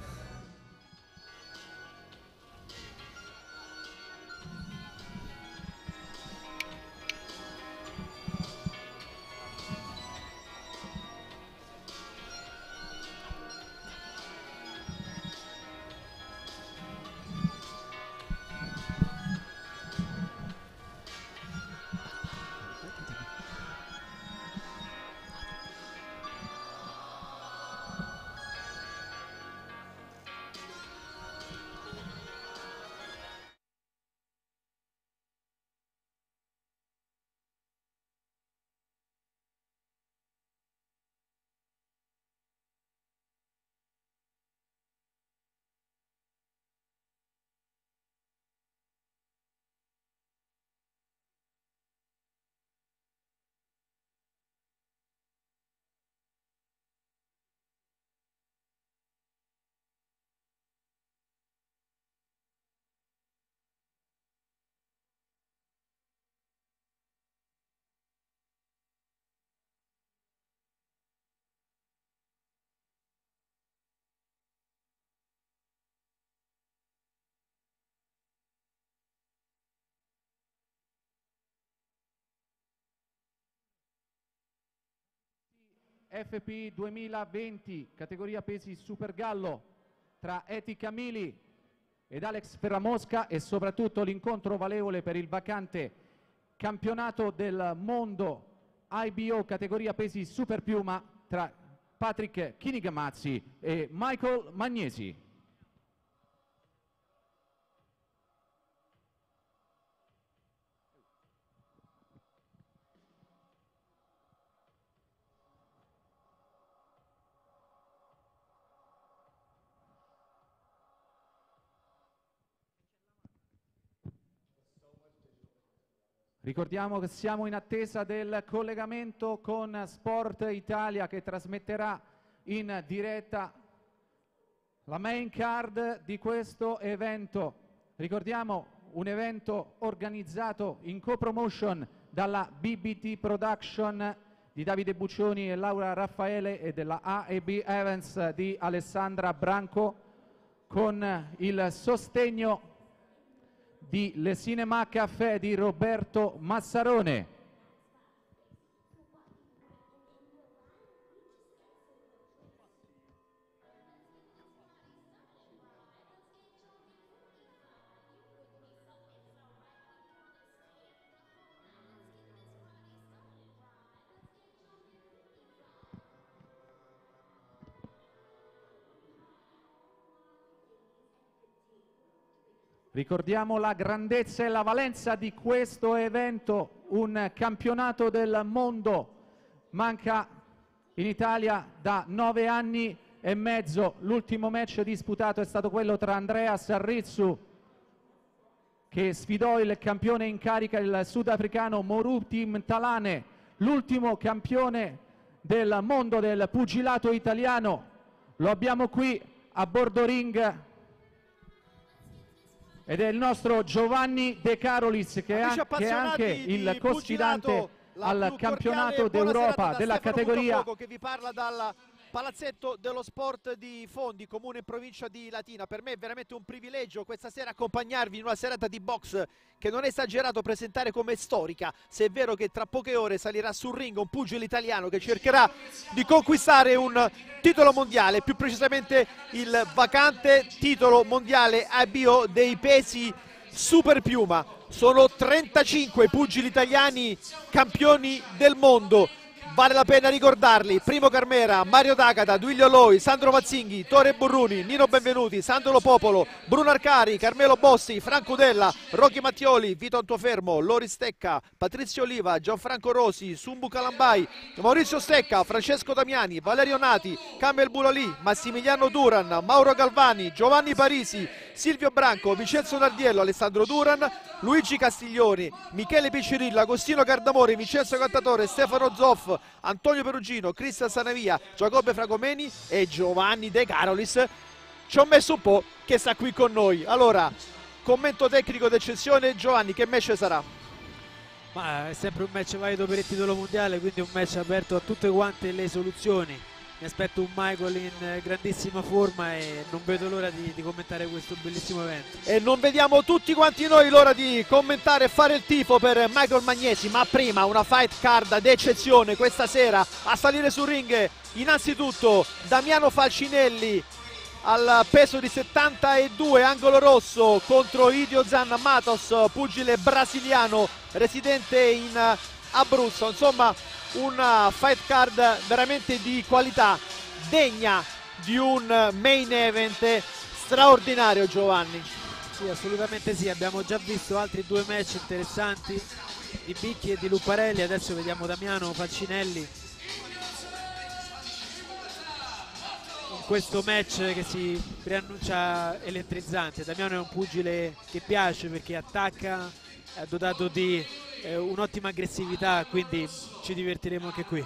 FP 2020, categoria pesi Super Gallo, tra Eti Camili ed Alex Ferramosca, e soprattutto l'incontro valevole per il vacante campionato del mondo IBO categoria pesi Super Piuma tra Patrick Chinigamazzi e Michael Magnesi. Ricordiamo che siamo in attesa del collegamento con Sport Italia, che trasmetterà in diretta la main card di questo evento. Ricordiamo un evento organizzato in co-promotion dalla BBT Production di Davide Buccioni e Laura Raffaele e della AEB Events di Alessandra Branco, con il sostegno di Le Cinema Café di Roberto Massarone. Ricordiamo la grandezza e la valenza di questo evento, un campionato del mondo, manca in Italia da 9 anni e mezzo, l'ultimo match disputato è stato quello tra Andreas Arrizzu, che sfidò il campione in carica, il sudafricano Moruti Mtalane, l'ultimo campione del mondo del pugilato italiano. Lo abbiamo qui a bordo ring, ed è il nostro Giovanni De Carolis, che è anche il co-sfidante al campionato d'Europa della categoria. Che vi parla dal Palazzetto dello Sport di Fondi, comune e provincia di Latina. Per me è veramente un privilegio questa sera accompagnarvi in una serata di box che non è esagerato presentare come storica, se è vero che tra poche ore salirà sul ring un pugile italiano che cercherà di conquistare un titolo mondiale, più precisamente il vacante titolo mondiale IBO dei pesi Super Piuma. Sono 35 pugili italiani campioni del mondo, vale la pena ricordarli: Primo Carmera, Mario D'Agata, Duilio Loi, Sandro Mazzinghi, Tore Burruni, Nino Benvenuti, Sandro Popolo, Bruno Arcari, Carmelo Bossi, Franco Della, Rocchi Mattioli, Vito Antuofermo, Lori Stecca, Patrizio Oliva, Gianfranco Rosi, Sumbu Calambai, Maurizio Stecca, Francesco Damiani, Valerio Nati, Camel Bulalì, Massimiliano Duran, Mauro Galvani, Giovanni Parisi, Silvio Branco, Vincenzo Nardiello, Alessandro Duran, Luigi Castiglioni, Michele Piccirilla, Agostino Cardamori, Vincenzo Cantatore, Stefano Zoff, Antonio Perugino, Cristian Sanavia, Giacobbe Fragomeni e Giovanni De Carolis. Ci ho messo un po' che sta qui con noi. Allora, commento tecnico d'eccezione. Giovanni, che match sarà? Ma è sempre un match valido per il titolo mondiale, quindi un match aperto a tutte quante le soluzioni. Mi aspetto un Michael in grandissima forma e non vedo l'ora di commentare questo bellissimo evento. E non vediamo tutti quanti noi l'ora di commentare e fare il tifo per Michael Magnesi, ma prima una fight card d'eccezione questa sera. A salire sul ring innanzitutto Damiano Falcinelli al peso di 72, angolo rosso, contro Idio Zan Matos, pugile brasiliano residente in Abruzzo. Insomma, una fight card veramente di qualità, degna di un main event straordinario, Giovanni. Sì, assolutamente sì, abbiamo già visto altri due match interessanti di Bicchi e di Luparelli, adesso vediamo Damiano Falcinelli in questo match che si preannuncia elettrizzante. Damiano è un pugile che piace perché attacca, è dotato di un'ottima aggressività, quindi ci divertiremo anche qui.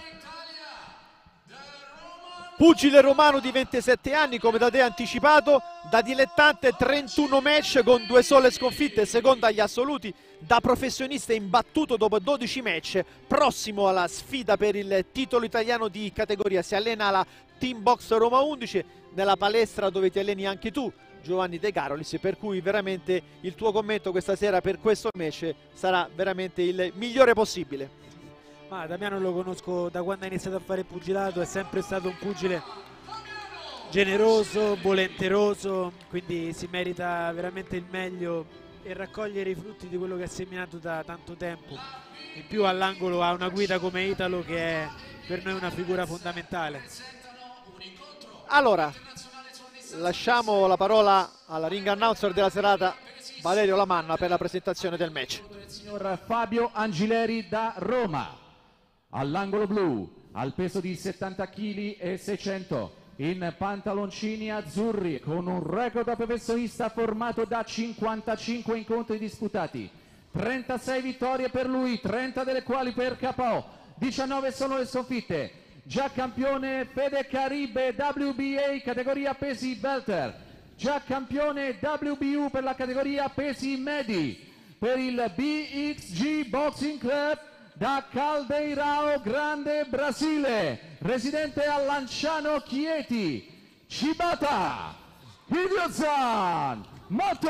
Pugile romano di 27 anni, come da te anticipato, da dilettante 31 match con 2 sole sconfitte, seconda agli assoluti, da professionista imbattuto dopo 12 match, prossimo alla sfida per il titolo italiano di categoria. Si allena alla Team Box Roma 11, nella palestra dove ti alleni anche tu, Giovanni De Carolis, per cui veramente il tuo commento questa sera per questo match sarà veramente il migliore possibile. Ma Damiano lo conosco da quando ha iniziato a fare pugilato, è sempre stato un pugile generoso, volenteroso, quindi si merita veramente il meglio e raccogliere i frutti di quello che ha seminato da tanto tempo. In più all'angolo ha una guida come Italo che è per noi una figura fondamentale. Allora, lasciamo la parola al ring announcer della serata, Valerio Lamanna, per la presentazione del match. Il signor Fabio Angileri da Roma, all'angolo blu, al peso di 70 kg e 600, in pantaloncini azzurri, con un record da professionista formato da 55 incontri disputati, 36 vittorie per lui, 30 delle quali per KO, 19 sono le sconfitte. Già campione Federcaribe WBA categoria pesi welter, già campione WBU per la categoria pesi medi, per il BXG Boxing Club da Caldeirão Grande, Brasile, residente a Lanciano Chieti, Cibata, Idiozan, Matos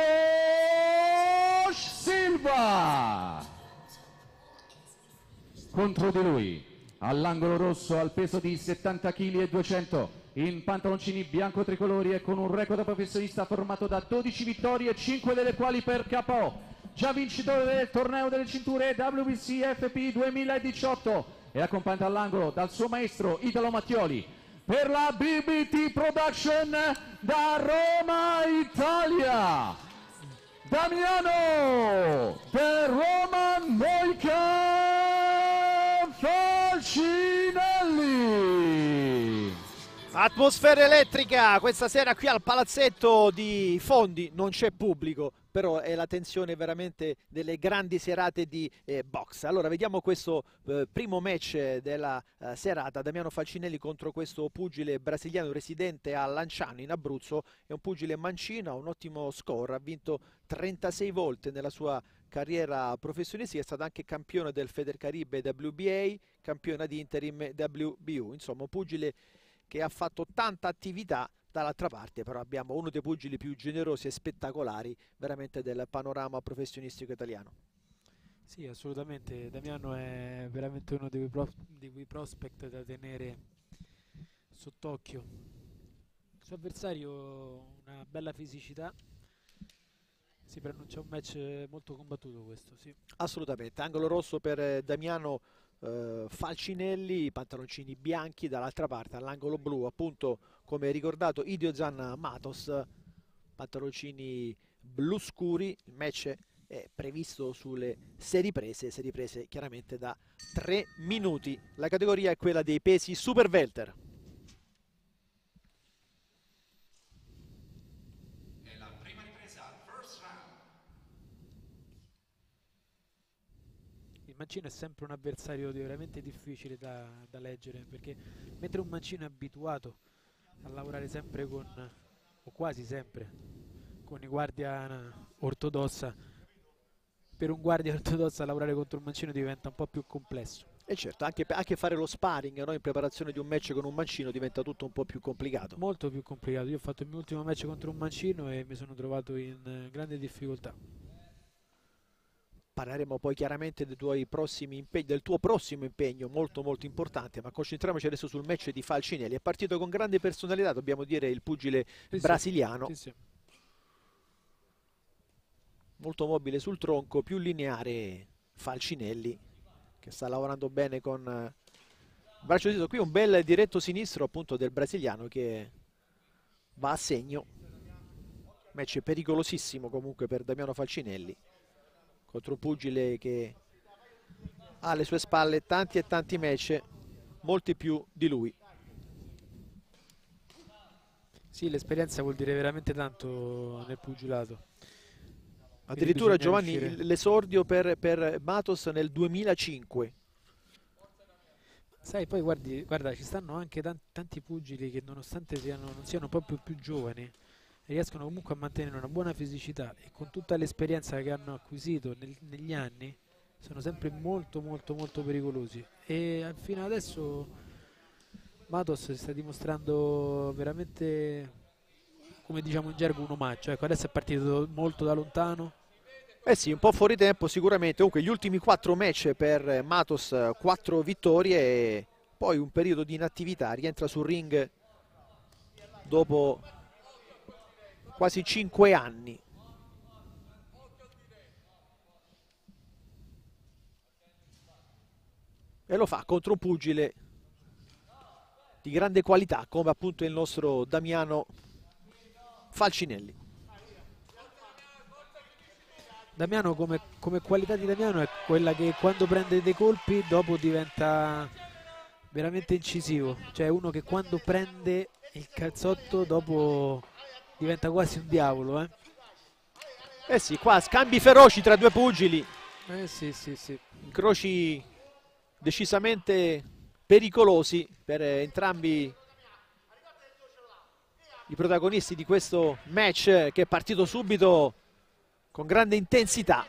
Silva. Contro di lui, all'angolo rosso, al peso di 70 kg e 200, in pantaloncini bianco tricolori e con un record da professionista formato da 12 vittorie, 5 delle quali per KO, già vincitore del torneo delle cinture WBC FP 2018 e accompagnato all'angolo dal suo maestro Italo Mattioli. Per la BBT Production da Roma, Italia, Damiano The Roman Moica Falcinelli. Atmosfera elettrica questa sera qui al palazzetto di Fondi, non c'è pubblico, però è la tensione veramente delle grandi serate di box. Allora vediamo questo primo match della serata, Damiano Falcinelli contro questo pugile brasiliano residente a Lanciano in Abruzzo. È un pugile mancino, ha un ottimo score, ha vinto 36 volte nella sua carriera professionistica, è stato anche campione del Federcaribe WBA, campione di interim WBU, insomma un pugile che ha fatto tanta attività. Dall'altra parte però abbiamo uno dei pugili più generosi e spettacolari veramente del panorama professionistico italiano. Sì, assolutamente, Damiano è veramente uno dei quei prospect da tenere sott'occhio. Il suo avversario una bella fisicità, si preannuncia un match molto combattuto questo, sì. Assolutamente, angolo rosso per Damiano Falcinelli, pantaloncini bianchi, dall'altra parte all'angolo blu appunto come ricordato Idiozan Matos, pantaloncini blu scuri. Il match è previsto sulle 6 riprese chiaramente da 3 minuti. La categoria è quella dei pesi super welter. Il mancino è sempre un avversario veramente difficile da leggere, perché mentre un mancino è abituato a lavorare sempre con, o quasi sempre, con i guardia ortodossa, per un guardia ortodossa lavorare contro un mancino diventa un po' più complesso. E certo, anche fare lo sparring, no? In preparazione di un match con un mancino diventa tutto un po' più complicato. Molto più complicato. Io ho fatto il mio ultimo match contro un mancino e mi sono trovato in grande difficoltà. Parleremo poi chiaramente dei tuoi prossimi impegni, del tuo prossimo impegno molto molto importante, ma concentriamoci adesso sul match di Falcinelli. È partito con grande personalità, dobbiamo dire, il pugile brasiliano. Sì, sì. Molto mobile sul tronco, più lineare Falcinelli, che sta lavorando bene con braccio destro. Qui un bel diretto sinistro appunto del brasiliano che va a segno. Match pericolosissimo comunque per Damiano Falcinelli, contro un pugile che ha alle sue spalle tanti e tanti match, molti più di lui. Sì, l'esperienza vuol dire veramente tanto nel pugilato. Addirittura Giovanni l'esordio per Matos nel 2005. Sai, poi guarda, ci stanno anche tanti pugili che nonostante non siano proprio più giovani, riescono comunque a mantenere una buona fisicità e con tutta l'esperienza che hanno acquisito negli anni sono sempre molto molto molto pericolosi. E fino adesso Matos si sta dimostrando veramente, come diciamo in gergo, un omaggio. Ecco, adesso è partito molto da lontano. Eh sì, un po' fuori tempo sicuramente. Comunque gli ultimi 4 match per Matos, 4 vittorie e poi un periodo di inattività. Rientra sul ring dopo quasi 5 anni. E lo fa contro un pugile di grande qualità come appunto il nostro Damiano Falcinelli. Damiano come qualità di Damiano è quella che quando prende dei colpi dopo diventa veramente incisivo. Cioè uno che quando prende il calzotto dopo diventa quasi un diavolo. Eh sì, qua scambi feroci tra due pugili. Sì, sì, sì. Incroci decisamente pericolosi per entrambi i protagonisti di questo match, che è partito subito con grande intensità.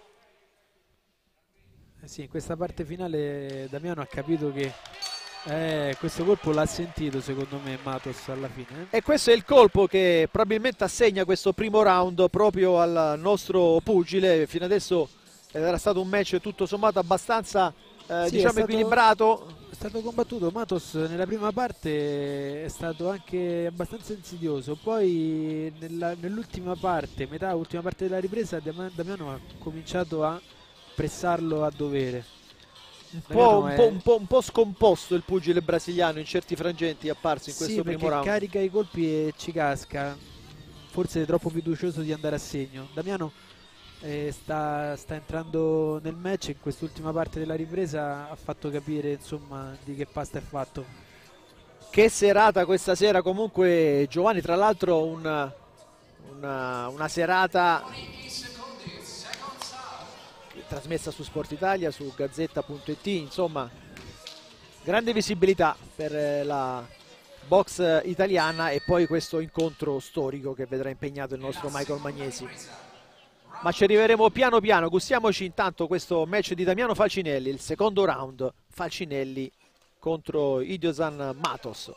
Sì, in questa parte finale Damiano ha capito che questo colpo l'ha sentito, secondo me, Matos alla fine. E questo è il colpo che probabilmente assegna questo primo round proprio al nostro pugile. Fino adesso era stato un match tutto sommato abbastanza diciamo equilibrato. È stato combattuto. Matos nella prima parte è stato anche abbastanza insidioso, poi nell'ultima parte, ultima parte della ripresa, Damiano ha cominciato a pressarlo a dovere. Un po' scomposto il pugile brasiliano in certi frangenti, è apparso in questo primo round. Carica i colpi e ci casca, forse è troppo fiducioso di andare a segno. Damiano sta entrando nel match, in quest'ultima parte della ripresa ha fatto capire insomma di che pasta è fatto. Che serata questa sera comunque, Giovanni, tra l'altro una serata trasmessa su Sport Italia, su Gazzetta.it, insomma grande visibilità per la box italiana, e poi questo incontro storico che vedrà impegnato il nostro Michael Magnesi. Ma ci arriveremo piano piano. Gustiamoci intanto questo match di Damiano Falcinelli, il secondo round, Falcinelli contro Idiozan Matos.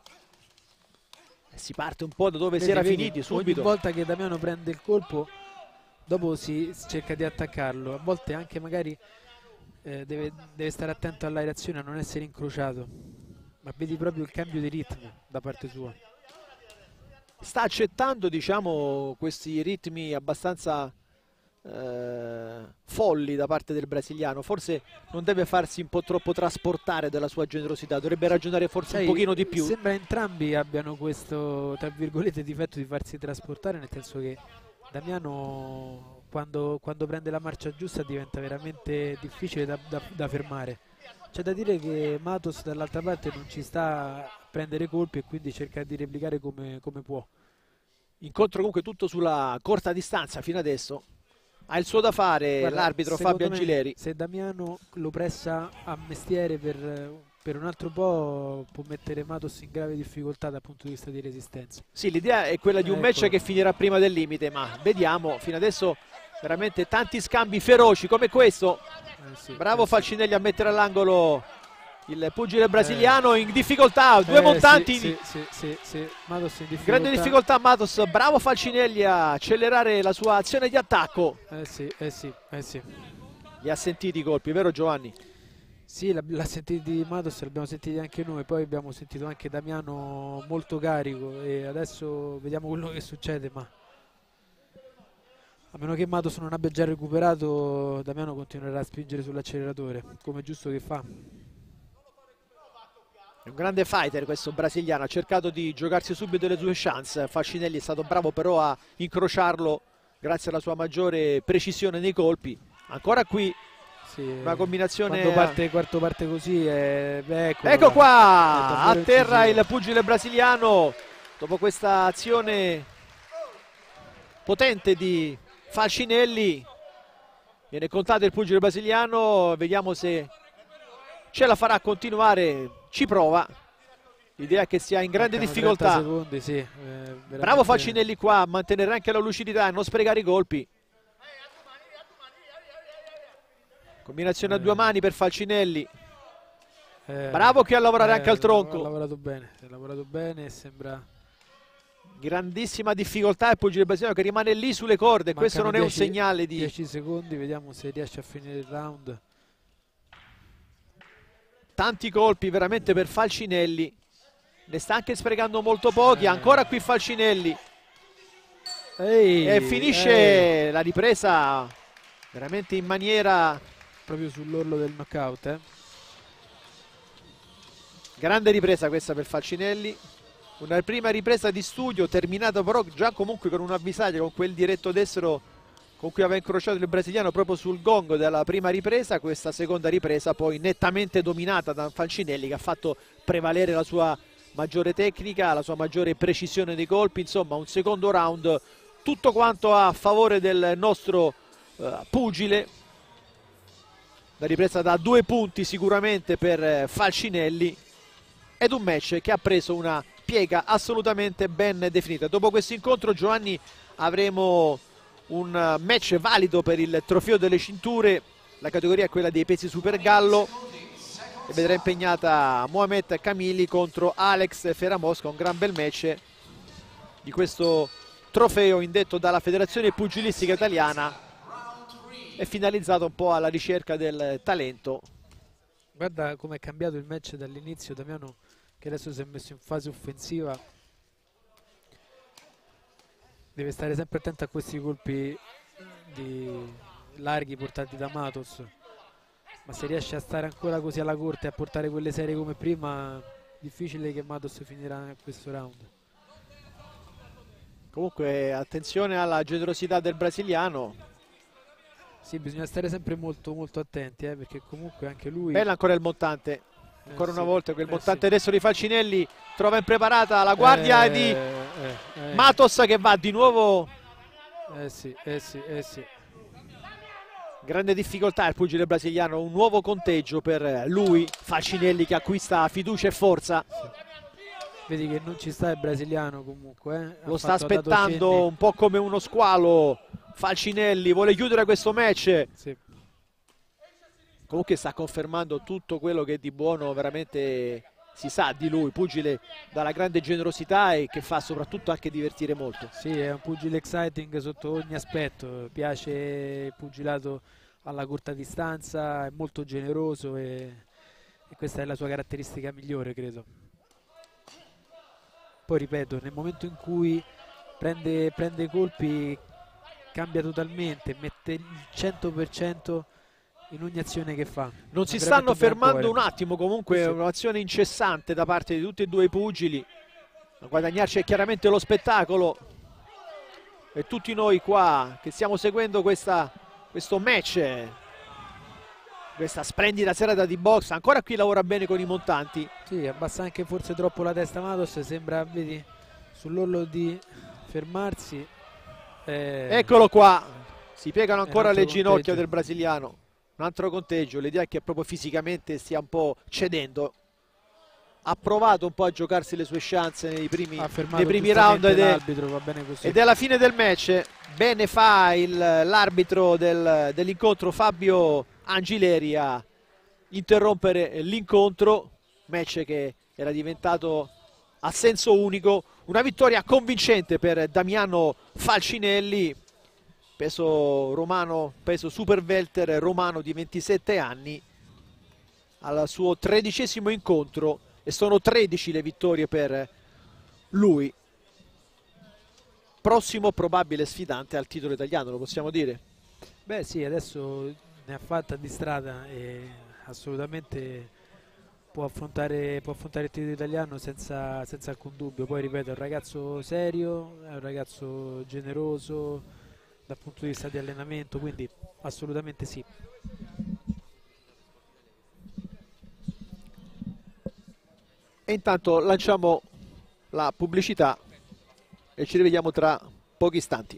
Si parte un po' da dove si era finiti subito. Ogni volta che Damiano prende il colpo dopo si cerca di attaccarlo, a volte anche magari deve stare attento alla reazione, a non essere incrociato, ma vedi proprio il cambio di ritmo da parte sua. Sta accettando, diciamo, questi ritmi abbastanza folli da parte del brasiliano. Forse non deve farsi un po' troppo trasportare dalla sua generosità, dovrebbe ragionare forse un pochino di più. Sembra entrambi abbiano questo, tra virgolette, difetto di farsi trasportare, nel senso che Damiano quando prende la marcia giusta diventa veramente difficile da fermare. C'è da dire che Matos dall'altra parte non ci sta a prendere colpi e quindi cerca di replicare come può. Incontro comunque tutto sulla corta distanza fino adesso. Ha il suo da fare l'arbitro Fabio Angileri. Se Damiano lo pressa a mestiere per un altro po', può mettere Matos in grave difficoltà dal punto di vista di resistenza. Sì, l'idea è quella di un match che finirà prima del limite, ma vediamo. Fino adesso veramente tanti scambi feroci come questo. Sì, bravo Falcinelli a mettere all'angolo il pugile brasiliano in difficoltà, due montanti. Sì. Matos in difficoltà. Grande difficoltà Matos, bravo Falcinelli a accelerare la sua azione di attacco. Sì. Li ha sentiti i colpi, vero Giovanni? Sì, l'ha sentiti Matos, l'abbiamo sentiti anche noi, poi abbiamo sentito anche Damiano molto carico e adesso vediamo quello che succede, ma a meno che Matos non abbia già recuperato, Damiano continuerà a spingere sull'acceleratore, come è giusto che fa. È un grande fighter questo brasiliano, ha cercato di giocarsi subito le sue chance. Falcinelli è stato bravo però a incrociarlo grazie alla sua maggiore precisione nei colpi. Ancora qui una combinazione. Quarto parte così ecco qua, a terra il pugile brasiliano dopo questa azione potente di Falcinelli. Viene contato il pugile brasiliano, vediamo se ce la farà a continuare, ci prova. L'idea è che sia in grande difficoltà. Secondi, sì, bravo Falcinelli qua a mantenere anche la lucidità e non sprecare i colpi. Combinazione a due mani per Falcinelli. Bravo che a lavorare anche al tronco. Ha lavorato bene e sembra... Grandissima difficoltà il pugile brasiliano che rimane lì sulle corde. Questo non è un segnale di... 10 secondi, vediamo se riesce a finire il round. Tanti colpi veramente per Falcinelli. Ne sta anche sprecando molto pochi. Ancora qui Falcinelli. E finisce la ripresa veramente in maniera... proprio sull'orlo del knockout. Grande ripresa questa per Falcinelli. Una prima ripresa di studio terminata però già comunque con un avvisaggio, con quel diretto destro con cui aveva incrociato il brasiliano proprio sul gong della prima ripresa. Questa seconda ripresa poi nettamente dominata da Falcinelli, che ha fatto prevalere la sua maggiore tecnica, la sua maggiore precisione dei colpi. Insomma, un secondo round tutto quanto a favore del nostro pugile. La ripresa da 2 punti sicuramente per Falcinelli, ed un match che ha preso una piega assolutamente ben definita. Dopo questo incontro, Giovanni, avremo un match valido per il trofeo delle cinture. La categoria è quella dei pesi super gallo e vedrà impegnata Mohamed Camili contro Alex Feramosca, un gran bel match di questo trofeo indetto dalla Federazione Pugilistica Italiana e finalizzato un po' alla ricerca del talento. Guarda come è cambiato il match dall'inizio. Damiano, che adesso si è messo in fase offensiva, deve stare sempre attento a questi colpi larghi portati da Matos, ma se riesce a stare ancora così alla corte e a portare quelle serie come prima, difficile che Matos finirà questo round. Comunque attenzione alla generosità del brasiliano. Sì, bisogna stare sempre molto attenti, perché comunque anche lui... Bella ancora il montante. Ancora una volta quel montante adesso di Falcinelli trova impreparata la guardia di Matos, che va di nuovo. Sì. Grande difficoltà il pugile brasiliano, un nuovo conteggio per lui. Falcinelli che acquista fiducia e forza. Vedi che non ci sta il brasiliano comunque. Lo sta aspettando un po' come uno squalo. Falcinelli vuole chiudere questo match. Sì. Comunque sta confermando tutto quello che di buono veramente si sa di lui. Pugile dalla grande generosità e che fa soprattutto anche divertire molto. Sì, è un pugile exciting sotto ogni aspetto. Piace il pugilato alla corta distanza, è molto generoso e questa è la sua caratteristica migliore, credo. Poi ripeto, nel momento in cui prende colpi cambia totalmente, mette il 100% in ogni azione che fa. Non si stanno fermando un attimo, comunque è un'azione incessante da parte di tutti e due i pugili a guadagnarci chiaramente lo spettacolo, e tutti noi qua che stiamo seguendo questo match, questa splendida serata di box. Ancora qui lavora bene con i montanti. Sì, abbassa anche forse troppo la testa Matos, sembra, vedi, sull'orlo di fermarsi. Eccolo qua, si piegano ancora le ginocchia conteggio del brasiliano. Un altro conteggio, l'idea è che proprio fisicamente stia un po' cedendo. Ha provato un po' a giocarsi le sue chance nei primi round ed è la fine del match. Bene fa l'arbitro dell'incontro Fabio Angileri a interrompere l'incontro, match che era diventato a senso unico. Una vittoria convincente per Damiano Falcinelli, peso romano, peso super welter romano di 27 anni, al suo 13° incontro, e sono 13 le vittorie per lui. Prossimo probabile sfidante al titolo italiano, lo possiamo dire? Beh sì, adesso ne ha fatta di strada e assolutamente può affrontare il titolo italiano senza alcun dubbio. Poi ripeto, è un ragazzo serio, è un ragazzo generoso dal punto di vista di allenamento, quindi assolutamente sì. E intanto lanciamo la pubblicità e ci rivediamo tra pochi istanti.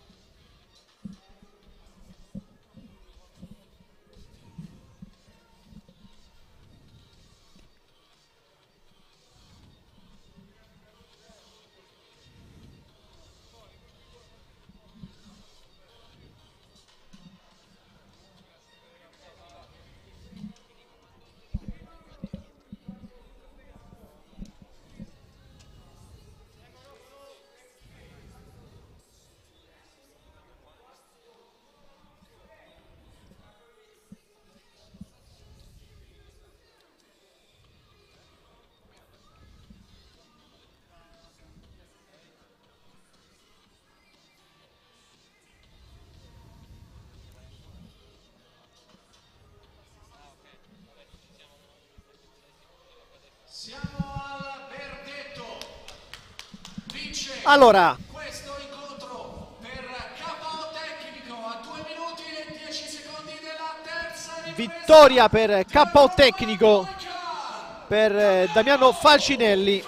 Allora, questo incontro per KO tecnico a 2 minuti e 10 secondi della terza ripresa. vittoria per KO tecnico per Damiano Falcinelli.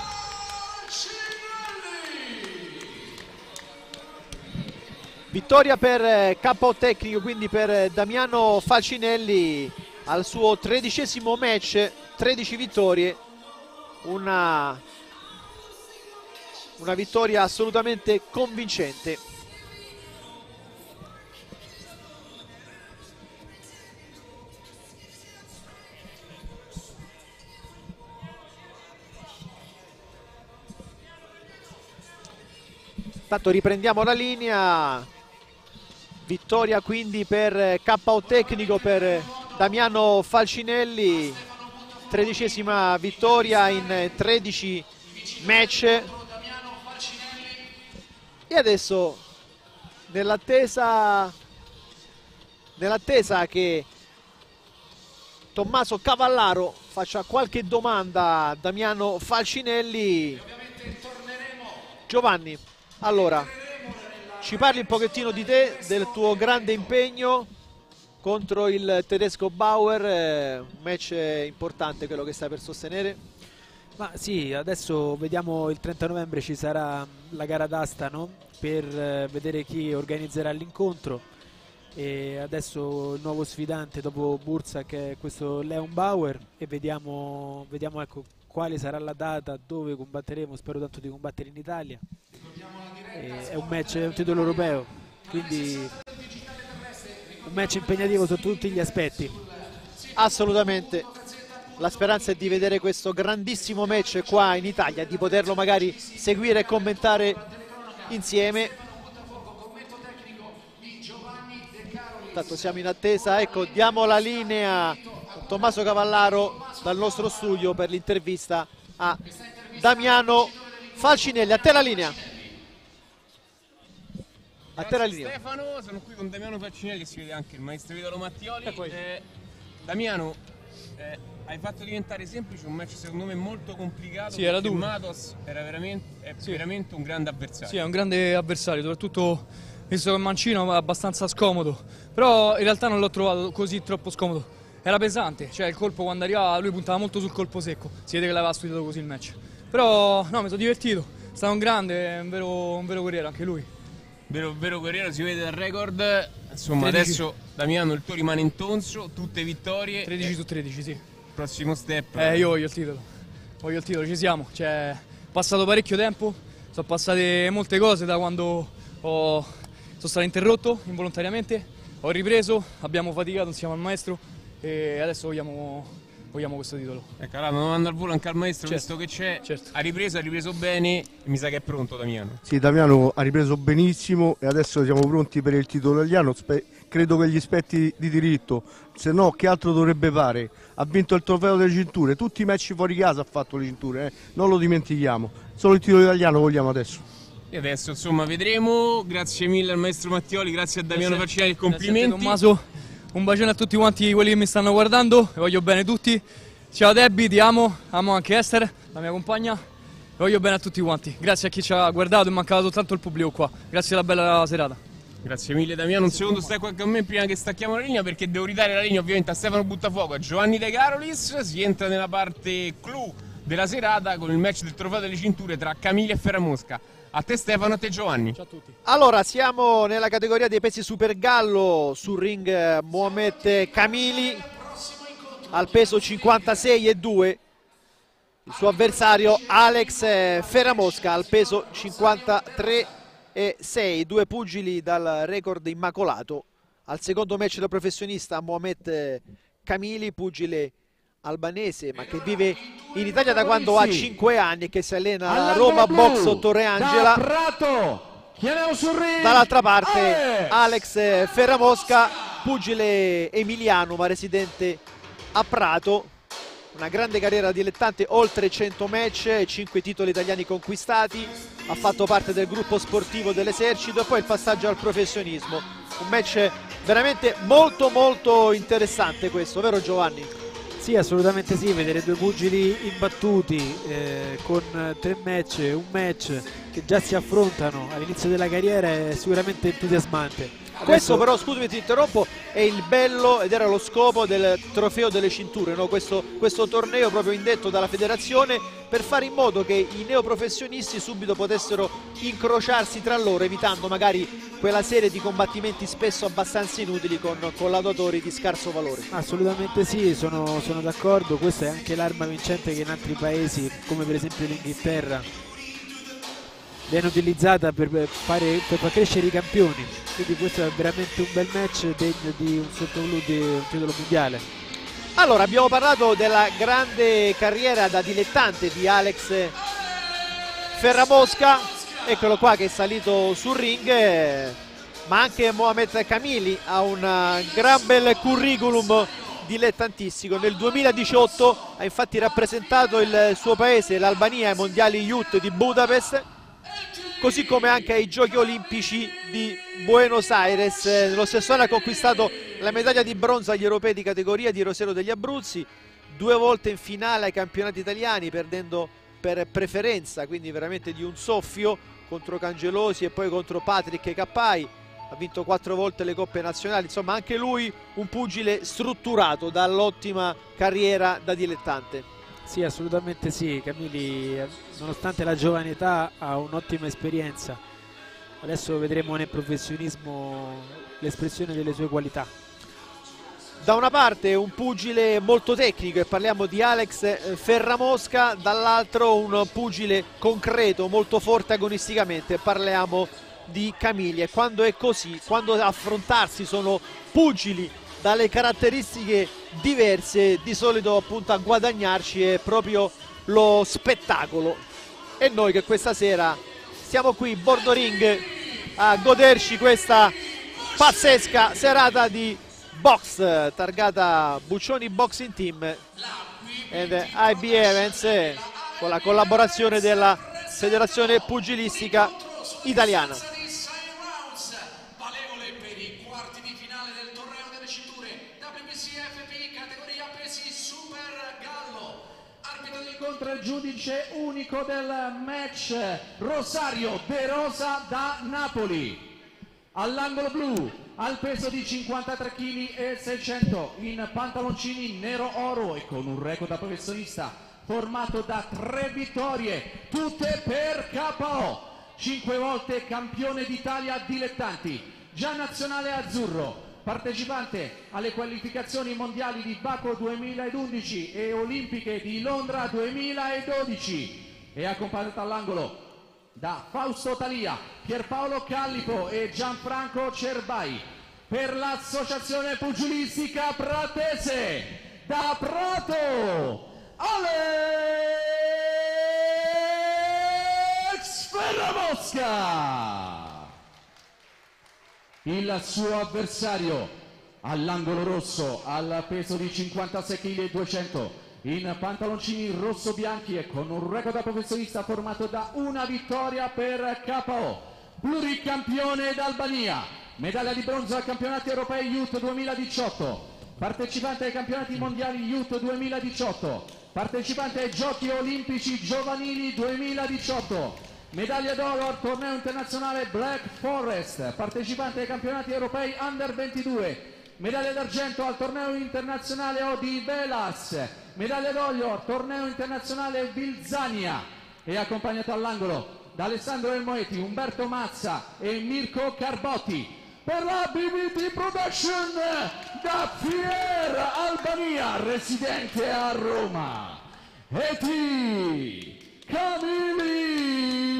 Vittoria per KO tecnico quindi per Damiano Falcinelli al suo 13° match, 13 vittorie, una vittoria assolutamente convincente. Intanto riprendiamo la linea. Vittoria quindi per KO tecnico per Damiano Falcinelli, 13ª vittoria in 13 match. E adesso nell'attesa che Tommaso Cavallaro faccia qualche domanda a Damiano Falcinelli, Giovanni, allora ci parli un pochettino di te, del tuo grande impegno contro il tedesco Bauer, un match importante quello che stai per sostenere. Ma sì, adesso vediamo, il 30 novembre ci sarà la gara d'asta, no? Per vedere chi organizzerà l'incontro, e adesso il nuovo sfidante dopo Bursa che è questo Leon Bauer, e vediamo ecco, quale sarà la data, dove combatteremo. Spero tanto di combattere in Italia. È un match, è un titolo europeo, quindi un match impegnativo sotto tutti gli aspetti. Assolutamente, la speranza è di vedere questo grandissimo match qua in Italia, di poterlo magari seguire e commentare insieme. Intanto siamo in attesa, ecco, diamo la linea a Tommaso Cavallaro dal nostro studio per l'intervista a Damiano Falcinelli. A te la linea. A te la linea. Stefano, sono qui con Damiano Faccinelli, si vede anche il maestro Italo Mattioli. Damiano, hai fatto diventare semplice un match secondo me molto complicato. Sì, era duro. Matos era veramente un grande avversario. Sì, è un grande avversario, soprattutto visto che Mancino è abbastanza scomodo, però in realtà non l'ho trovato così troppo scomodo. Era pesante, cioè il colpo quando arrivava lui puntava molto sul colpo secco, si vede che l'aveva studiato così il match. Però no, mi sono divertito, è stato un grande, un vero guerriero anche lui. Vero guerriero, si vede dal record. Insomma, 13. adesso Damiano il tuo rimane in tonso, tutte vittorie. 13 su 13, sì. Prossimo step. Io voglio il titolo, ci siamo. Cioè, è passato parecchio tempo, sono passate molte cose da quando sono stato interrotto involontariamente, ho ripreso, abbiamo faticato insieme al maestro e adesso vogliamo questo titolo. Ecco, allora non mando al volo anche al maestro, Certo, visto che c'è. certo. Ha ripreso bene e mi sa che è pronto Damiano. Sì, Damiano ha ripreso benissimo e adesso siamo pronti per il titolo italiano. Credo che gli spetti di diritto, se no che altro dovrebbe fare? Ha vinto il trofeo delle cinture, tutti i match fuori casa ha fatto le cinture, non lo dimentichiamo. Solo il titolo italiano vogliamo adesso. E adesso insomma vedremo. Grazie mille al maestro Mattioli, grazie a Damiano Faccinelli, complimenti. Grazie a te, Tommaso. Un bacione a tutti quanti quelli che mi stanno guardando, vi voglio bene tutti. Ciao Debbie, ti amo anche Esther, la mia compagna. Vi voglio bene a tutti quanti. Grazie a chi ci ha guardato, è mancato soltanto il pubblico qua. Grazie alla bella serata. Grazie mille Damiano, un secondo stai qua con me prima che stacchiamo la linea, perché devo ridare la linea ovviamente a Stefano Buttafuoco, a Giovanni De Carolis. Si entra nella parte clou della serata con il match del trofeo delle cinture tra Camili e Ferramosca. A te Stefano, a te Giovanni. Ciao a tutti. Allora, siamo nella categoria dei pesi super gallo, sul ring Mohamed Camili al peso 56,2, il suo avversario Alex Ferramosca al peso 53,6, due pugili dal record immacolato. Al secondo match da professionista Mohamed Camili, pugile albanese ma che vive in Italia da quando ha 5 anni e che si allena a Roma Box Torre Angela. Dall'altra parte Alex Ferramosca, pugile emiliano ma residente a Prato, una grande carriera dilettante, oltre 100 match e 5 titoli italiani conquistati, ha fatto parte del gruppo sportivo dell'esercito e poi il passaggio al professionismo. Un match veramente molto interessante questo, vero Giovanni? Sì, assolutamente sì, vedere due pugili imbattuti con 3 match, un match che già si affrontano all'inizio della carriera è sicuramente entusiasmante. Questo però, scusami ti interrompo, è il bello ed era lo scopo del trofeo delle cinture, no? Questo torneo proprio indetto dalla federazione per fare in modo che i neoprofessionisti subito potessero incrociarsi tra loro, evitando magari quella serie di combattimenti spesso abbastanza inutili con collaboratori di scarso valore. Assolutamente sì, sono d'accordo, questa è anche l'arma vincente che in altri paesi, come per esempio l'Inghilterra, viene utilizzata per far crescere i campioni, quindi questo è veramente un bel match degno di un sottoblu di un titolo mondiale. Allora, abbiamo parlato della grande carriera da dilettante di Alex Ferramosca, eccolo qua che è salito sul ring, ma anche Mohamed Camili ha un gran bel curriculum dilettantistico. Nel 2018 ha infatti rappresentato il suo paese, l'Albania, ai mondiali youth di Budapest, così come anche ai giochi olimpici di Buenos Aires. Nello stesso anno ha conquistato la medaglia di bronzo agli europei di categoria di Rosero degli Abruzzi, 2 volte in finale ai campionati italiani perdendo per preferenza, quindi veramente di un soffio, contro Cangelosi e poi contro Patrick Cappai. Ha vinto 4 volte le coppe nazionali, insomma anche lui un pugile strutturato dall'ottima carriera da dilettante. Sì, assolutamente sì, Camili nonostante la giovane età ha un'ottima esperienza, adesso vedremo nel professionismo l'espressione delle sue qualità. Da una parte un pugile molto tecnico e parliamo di Alex Ferramosca, dall'altro un pugile concreto, molto forte agonisticamente, parliamo di Camili. E quando è così, quando affrontarsi sono pugili dalle caratteristiche diverse, di solito appunto a guadagnarci è proprio lo spettacolo, e noi che questa sera siamo qui bordo ring a goderci questa pazzesca serata di box targata Buccioni Boxing Team ed IB Events, con la collaborazione della Federazione Pugilistica Italiana. incontra il giudice unico del match, Rosario De Rosa da Napoli. All'angolo blu, al peso di 53 kg e 600, in pantaloncini nero oro e con un record da professionista formato da 3 vittorie, tutte per KO. 5 volte campione d'Italia dilettanti, già nazionale azzurro, partecipante alle qualificazioni mondiali di Baku 2011 e olimpiche di Londra 2012. È accompagnato all'angolo da Fausto Talia, Pierpaolo Callipo e Gianfranco Cerbai. Per l'associazione pugilistica pratese, da Prato, Alex Ferramosca. Il suo avversario all'angolo rosso, al peso di 56 kg e 200, in pantaloncini rosso-bianchi e con un record da professionista formato da una vittoria per KO, pluricampione d'Albania, medaglia di bronzo ai campionati europei Youth 2018, partecipante ai campionati mondiali Youth 2018, partecipante ai giochi olimpici giovanili 2018, medaglia d'oro al torneo internazionale Black Forest, partecipante ai campionati europei Under 22, medaglia d'argento al torneo internazionale Odi Velas, medaglia d'olio al torneo internazionale Vilzania. E accompagnato all'angolo da Alessandro Elmoeti, Umberto Mazza e Mirko Carbotti. Per la BBT Production da Fier Albania, residente a Roma, Eti Camilli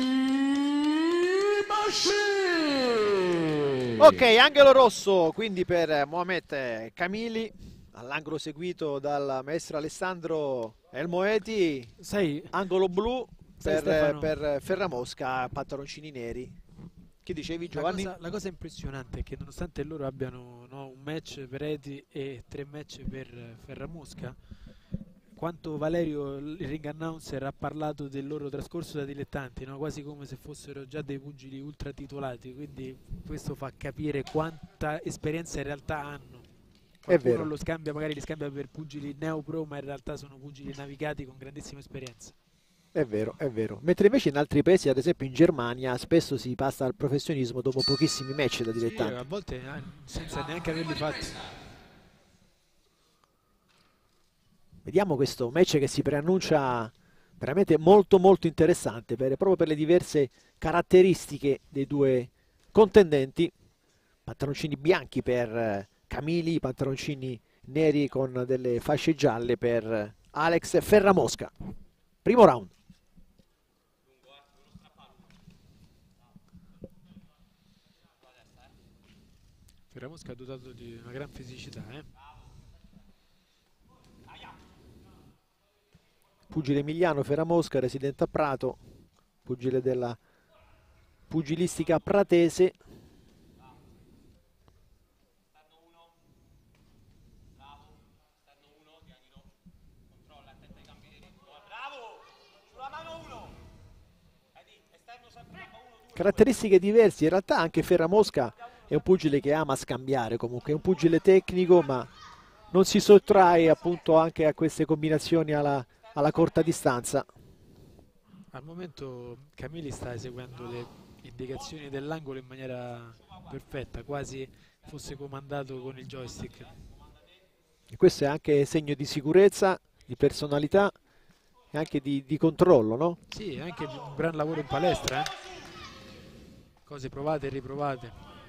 Masci. Ok, angolo rosso quindi per Mohamed Camili, all'angolo seguito dal maestro Alessandro Elmoeti. Angolo blu per Ferramosca, pantaloncini neri. Che dicevi, Giovanni? La cosa impressionante è che nonostante loro abbiano un match per Eti e 3 match per Ferramosca, quanto Valerio, il ring announcer, ha parlato del loro trascorso da dilettanti, no? Quasi come se fossero già dei pugili ultra titolati, quindi questo fa capire quanta esperienza in realtà hanno. Qualcuno lo scambia, magari li scambia per pugili neopro, ma in realtà sono pugili navigati con grandissima esperienza. È vero, è vero. Mentre invece in altri paesi, ad esempio in Germania, spesso si passa al professionismo dopo pochissimi match da dilettanti. Sì, a volte senza neanche averli fatti. Vediamo questo match che si preannuncia veramente molto molto interessante, proprio per le diverse caratteristiche dei due contendenti. Pantaloncini bianchi per Camili, pantaloncini neri con delle fasce gialle per Alex Ferramosca. Primo round. Ferramosca è dotato di una gran fisicità, Pugile emiliano Ferramosca, residente a Prato, pugile della pugilistica pratese. Caratteristiche diverse, in realtà anche Ferramosca è un pugile che ama scambiare, comunque è un pugile tecnico, ma non si sottrae appunto anche a queste combinazioni alla corta distanza. Al momento Camilli sta eseguendo le indicazioni dell'angolo in maniera perfetta, quasi fosse comandato con il joystick. E questo è anche segno di sicurezza, di personalità e anche di controllo, no? Sì, anche un gran lavoro in palestra, cose provate e riprovate.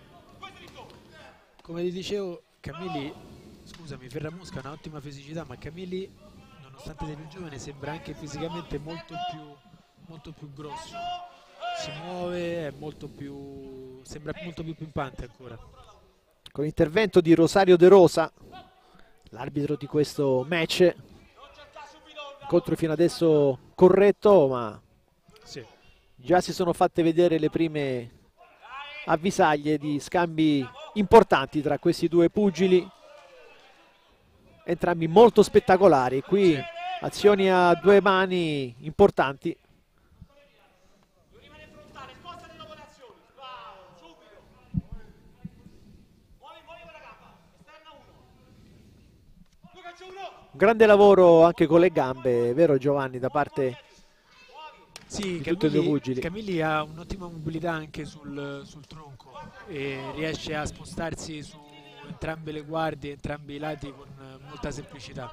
Come vi dicevo, Ferramosca ha un'ottima fisicità, ma Camilli, nonostante sia più giovane, sembra anche fisicamente molto più grosso. Si muove, sembra molto più pimpante ancora. Con l'intervento di Rosario De Rosa, l'arbitro di questo match. Incontro fino adesso corretto, ma sì, già si sono fatte vedere le prime avvisaglie di scambi importanti tra questi due pugili, entrambi molto spettacolari. Qui azioni a due mani importanti. Un grande lavoro anche con le gambe, vero Giovanni, da parte Sì, di tutti e due i pugili. Camilli ha un'ottima mobilità anche sul tronco e riesce a spostarsi su entrambe le guardie, entrambi i lati con molta semplicità.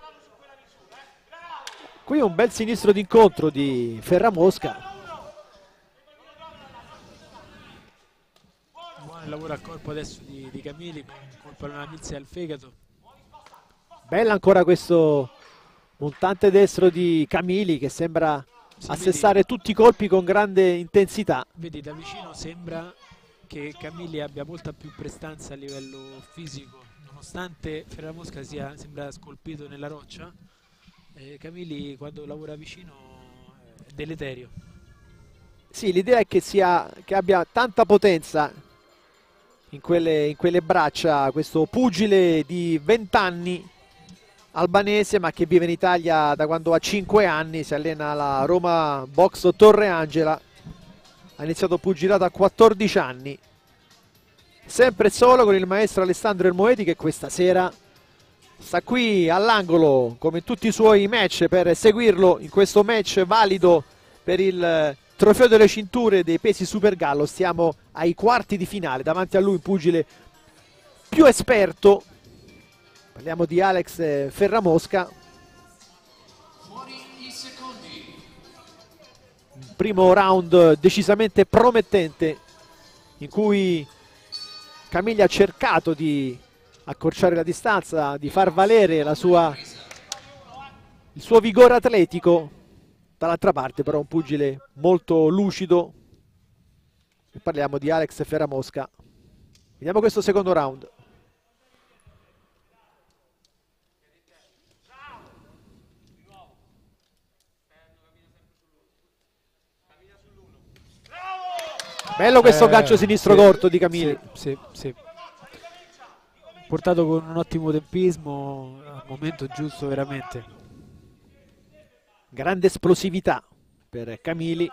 Qui un bel sinistro d'incontro di Ferramosca. Buon lavoro al corpo adesso di Camilli con colpo alla milzia e al fegato. Bella ancora questo montante destro di Camilli che sembra assestare tutti i colpi con grande intensità. Vedi, da vicino sembra che Camilli abbia molta più prestanza a livello fisico, nonostante Ferramosca sembra scolpito nella roccia. Camilli quando lavora vicino è deleterio. Sì, l'idea è che abbia tanta potenza in quelle braccia questo pugile di 20 anni, albanese, ma che vive in Italia da quando ha 5 anni, si allena alla Roma Box Torre Angela, ha iniziato pugilato a 14 anni, sempre solo con il maestro Alessandro Ermoeti, che questa sera sta qui all'angolo come in tutti i suoi match per seguirlo in questo match valido per il trofeo delle cinture dei pesi super gallo. Stiamo ai quarti di finale, davanti a lui un pugile più esperto. Parliamo di Alex Ferramosca. Un primo round decisamente promettente in cui Camilli ha cercato di accorciare la distanza, di far valere il suo vigore atletico. Dall'altra parte però un pugile molto lucido. E parliamo di Alex Ferramosca. Vediamo questo secondo round. Bello questo gancio sinistro corto di Camilli. Sì. Portato con un ottimo tempismo al momento giusto veramente. Grande esplosività per Camilli.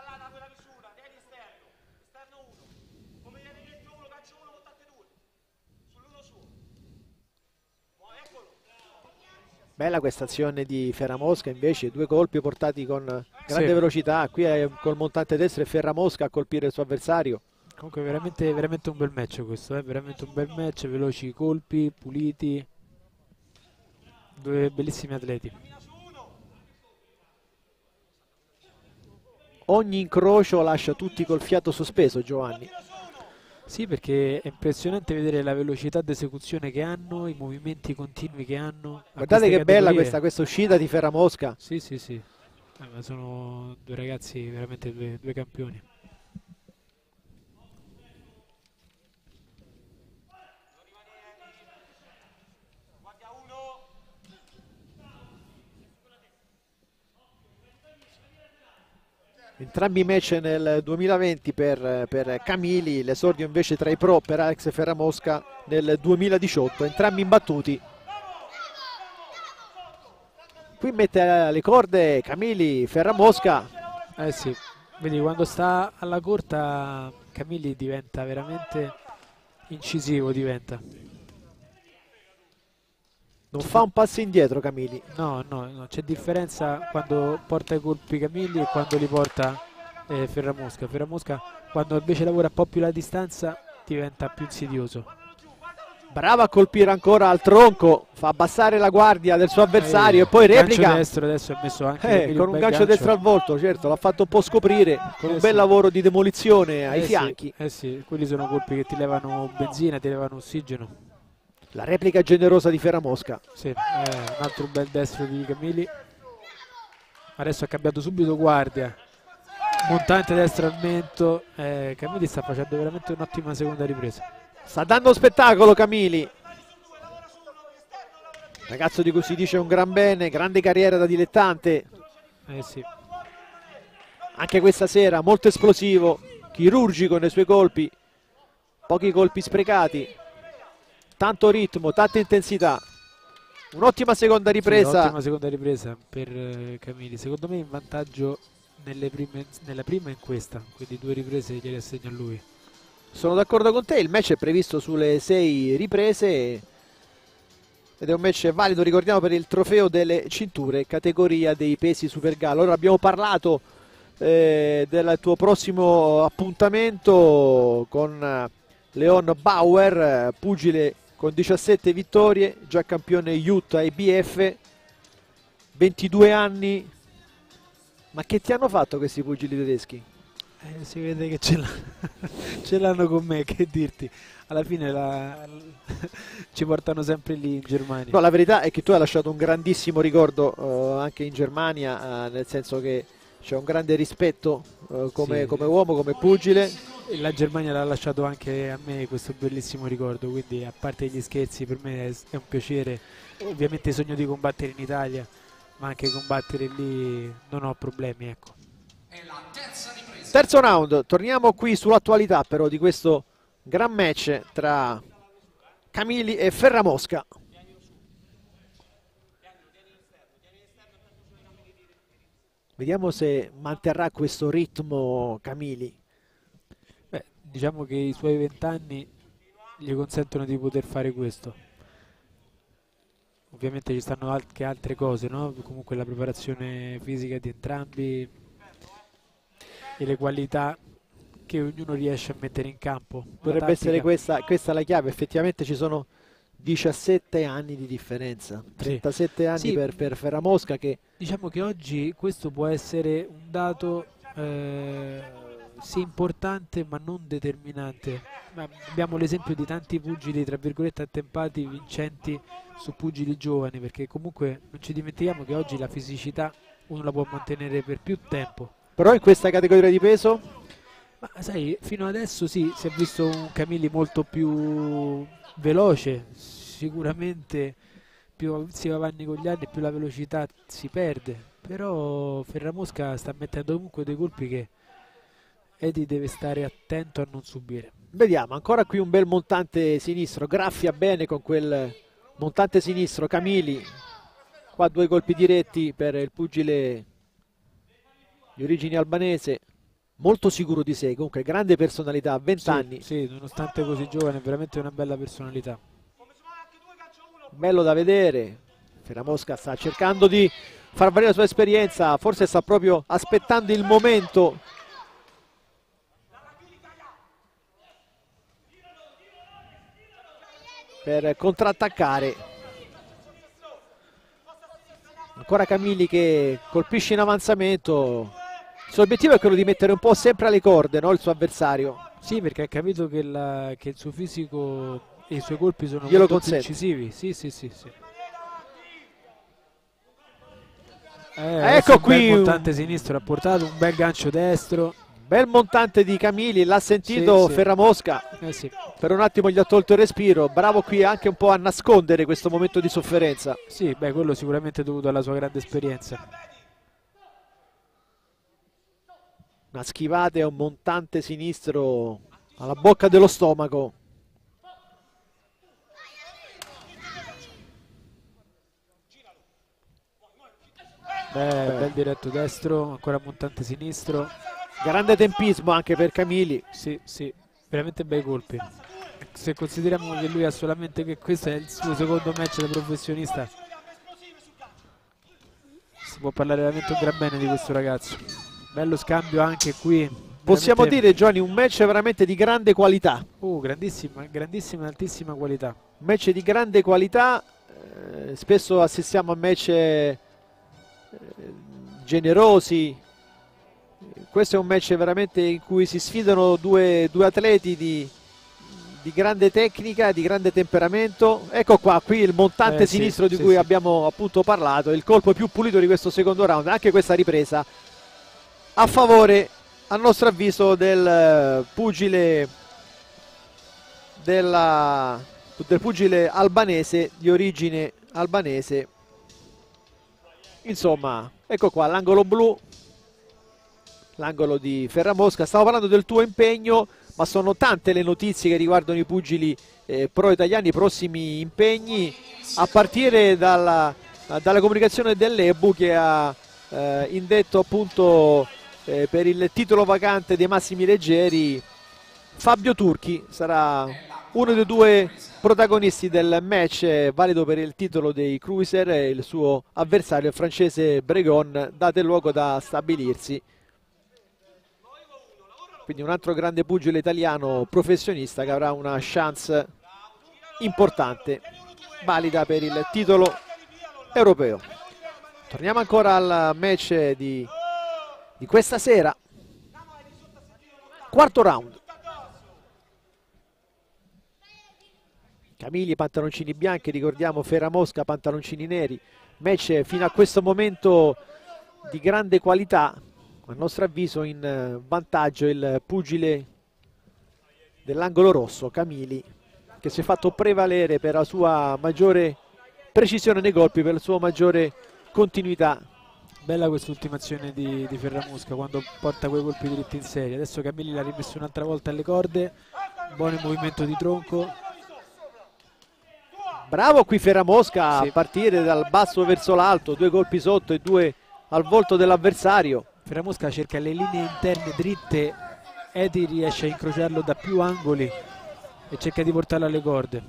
Bella questa azione di Ferramosca, invece 2 colpi portati con grande velocità. Qui è col montante destro e Ferramosca a colpire il suo avversario. Comunque veramente un bel match questo, veramente un bel match, veloci colpi, puliti, 2 bellissimi atleti. Ogni incrocio lascia tutti col fiato sospeso, Giovanni. Sì, perché è impressionante vedere la velocità d'esecuzione che hanno, i movimenti continui che hanno. Guardate che bella questa uscita di Ferramosca. Sì. Ma sono 2 ragazzi veramente due campioni. Entrambi i match nel 2020 per Camilli, l'esordio invece tra i pro per Alex Ferramosca nel 2018, entrambi imbattuti. Qui mette alle corde Camilli, Ferramosca. Sì, vedi quando sta alla corta Camilli diventa veramente incisivo, Non fa un passo indietro Camilli. No, c'è differenza quando porta i colpi Camilli e quando li porta Ferramosca. Ferramosca quando invece lavora un po' più la distanza diventa più insidioso. Brava a colpire ancora al tronco, fa abbassare la guardia del suo avversario e poi replica. Gancio destro adesso ha messo anche con un gancio destro al volto, certo, l'ha fatto un po' scoprire con un bel lavoro di demolizione ai fianchi. Sì, quelli sono colpi che ti levano benzina, ti levano ossigeno. La replica generosa di Ferramosca. Sì, un altro bel destro di Camilli. Adesso ha cambiato subito guardia. Montante destro al mento. Camilli sta facendo veramente un'ottima seconda ripresa. Sta dando spettacolo Camilli. Ragazzo di cui si dice un gran bene, grande carriera da dilettante. Sì. Anche questa sera molto esplosivo, chirurgico nei suoi colpi. Pochi colpi sprecati. Tanto ritmo, tanta intensità. Un'ottima seconda ripresa. Sì, un'ottima seconda ripresa per Camilli. Secondo me in vantaggio nella prima e in questa. Quindi 2 riprese gliele assegna a lui. Sono d'accordo con te, il match è previsto sulle 6 riprese. ed è un match valido, ricordiamo, per il trofeo delle cinture categoria dei pesi super gallo. Allora abbiamo parlato del tuo prossimo appuntamento con Leon Bauer, pugile con 17 vittorie, già campione Utah IBF, 22 anni. Ma che ti hanno fatto questi pugili tedeschi? Si vede che ce l'hanno con me, che dirti. Alla fine ci portano sempre lì in Germania. No, la verità è che tu hai lasciato un grandissimo ricordo anche in Germania, nel senso che c'è un grande rispetto come uomo, come pugile. E la Germania l'ha lasciato anche a me questo bellissimo ricordo, quindi a parte gli scherzi per me è un piacere. Ovviamente sogno di combattere in Italia, ma anche combattere lì non ho problemi, ecco. Terzo round, torniamo qui sull'attualità però di questo gran match tra Camili e Ferramosca. Vediamo se manterrà questo ritmo Camili. Beh, diciamo che i suoi 20 anni gli consentono di poter fare questo. Ovviamente ci stanno anche altre cose, no? Comunque la preparazione fisica di entrambi e le qualità che ognuno riesce a mettere in campo. Dovrebbe essere questa la chiave. Effettivamente ci sono 17 anni di differenza, 37 anni sì, per Ferramosca, che diciamo che oggi questo può essere un dato sì importante ma non determinante. Ma abbiamo l'esempio di tanti pugili tra virgolette attempati vincenti su pugili giovani, perché comunque non ci dimentichiamo che oggi la fisicità uno la può mantenere per più tempo. Però in questa categoria di peso? Ma sai, fino adesso sì, si è visto un Camili molto più veloce, sicuramente più si va avanti con gli anni più la velocità si perde, però Ferramosca sta mettendo comunque dei colpi che Eddie deve stare attento a non subire. Vediamo, ancora qui un bel montante sinistro, graffia bene con quel montante sinistro Camili, qua 2 colpi diretti per il pugile di origine albanese, molto sicuro di sé, comunque grande personalità, 20 anni. Sì, nonostante così giovane, è veramente una bella personalità. Bello da vedere. Ferramosca sta cercando di far valere la sua esperienza, forse sta proprio aspettando il momento per contrattaccare. Ancora Camili che colpisce in avanzamento. Il suo obiettivo è quello di mettere un po' sempre alle corde, no, il suo avversario. Sì, perché ha capito che il suo fisico e i suoi colpi sono glielo molto più incisivi. Sì. Ecco qui un bel montante sinistro, ha portato un bel gancio destro. Bel montante di Camili, l'ha sentito Ferramosca. Sì. Per un attimo gli ha tolto il respiro. Bravo qui anche un po' a nascondere questo momento di sofferenza. Sì, beh, quello sicuramente è dovuto alla sua grande esperienza. Una schivata e un montante sinistro alla bocca dello stomaco. Bel diretto destro, ancora montante sinistro. Grande tempismo anche per Camili. Sì, veramente bei colpi. Se consideriamo che lui ha solamente che questo è il suo secondo match da professionista, si può parlare veramente un gran bene di questo ragazzo. Bello scambio anche qui. Possiamo dire, Giovanni, un match veramente di grande qualità. Grandissima, altissima qualità. Un match di grande qualità. Spesso assistiamo a match generosi. Questo è un match veramente in cui si sfidano due atleti di grande tecnica, di grande temperamento. Ecco qua, qui il montante sinistro di cui abbiamo appunto parlato, il colpo più pulito di questo secondo round. Anche questa ripresa a favore, a nostro avviso, del pugile del pugile albanese, di origine albanese. Insomma, ecco qua l'angolo blu, l'angolo di Ferramosca. Stavo parlando del tuo impegno, ma sono tante le notizie che riguardano i pugili pro italiani, i prossimi impegni, a partire dalla comunicazione dell'Ebu che ha indetto appunto per il titolo vacante dei massimi leggeri Fabio Turchi sarà uno dei due protagonisti del match valido per il titolo dei cruiser, e il suo avversario, il francese Bregon, date luogo da stabilirsi. Quindi un altro grande pugile italiano professionista che avrà una chance importante, valida per il titolo europeo. Torniamo ancora al match di questa sera. Quarto round. Camilli pantaloncini bianchi, ricordiamo Ferramosca pantaloncini neri. Match fino a questo momento di grande qualità, a nostro avviso in vantaggio il pugile dell'angolo rosso, Camilli, che si è fatto prevalere per la sua maggiore precisione nei colpi, per la sua maggiore continuità. Bella questa ultimazione di Ferramosca quando porta quei colpi diritti in serie. Adesso Camilli l'ha rimesso un'altra volta alle corde, buon movimento di tronco. Bravo qui Ferramosca, sì, a partire dal basso verso l'alto, 2 colpi sotto e 2 al volto dell'avversario. Ferramosca cerca le linee interne dritte, Edi riesce a incrociarlo da più angoli e cerca di portarlo alle corde.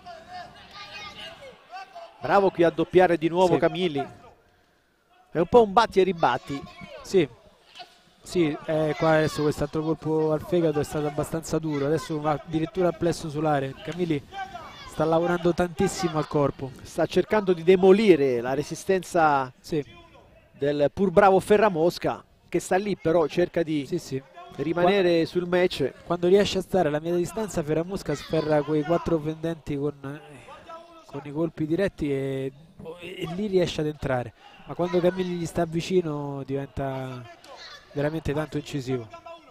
Bravo qui a doppiare di nuovo, sì, Camilli. È un po' un batti e ribatti. Sì, sì, qua adesso quest'altro colpo al fegato è stato abbastanza duro, adesso va addirittura al plesso solare. Camilli sta lavorando tantissimo al corpo. Sta cercando di demolire la resistenza, sì, del pur bravo Ferramosca, che sta lì però cerca di, sì, sì, rimanere sul match. Quando riesce a stare alla media distanza Ferramosca sferra quei 4 fendenti con i colpi diretti e lì riesce ad entrare. Ma quando Camilli gli sta vicino diventa veramente tanto incisivo.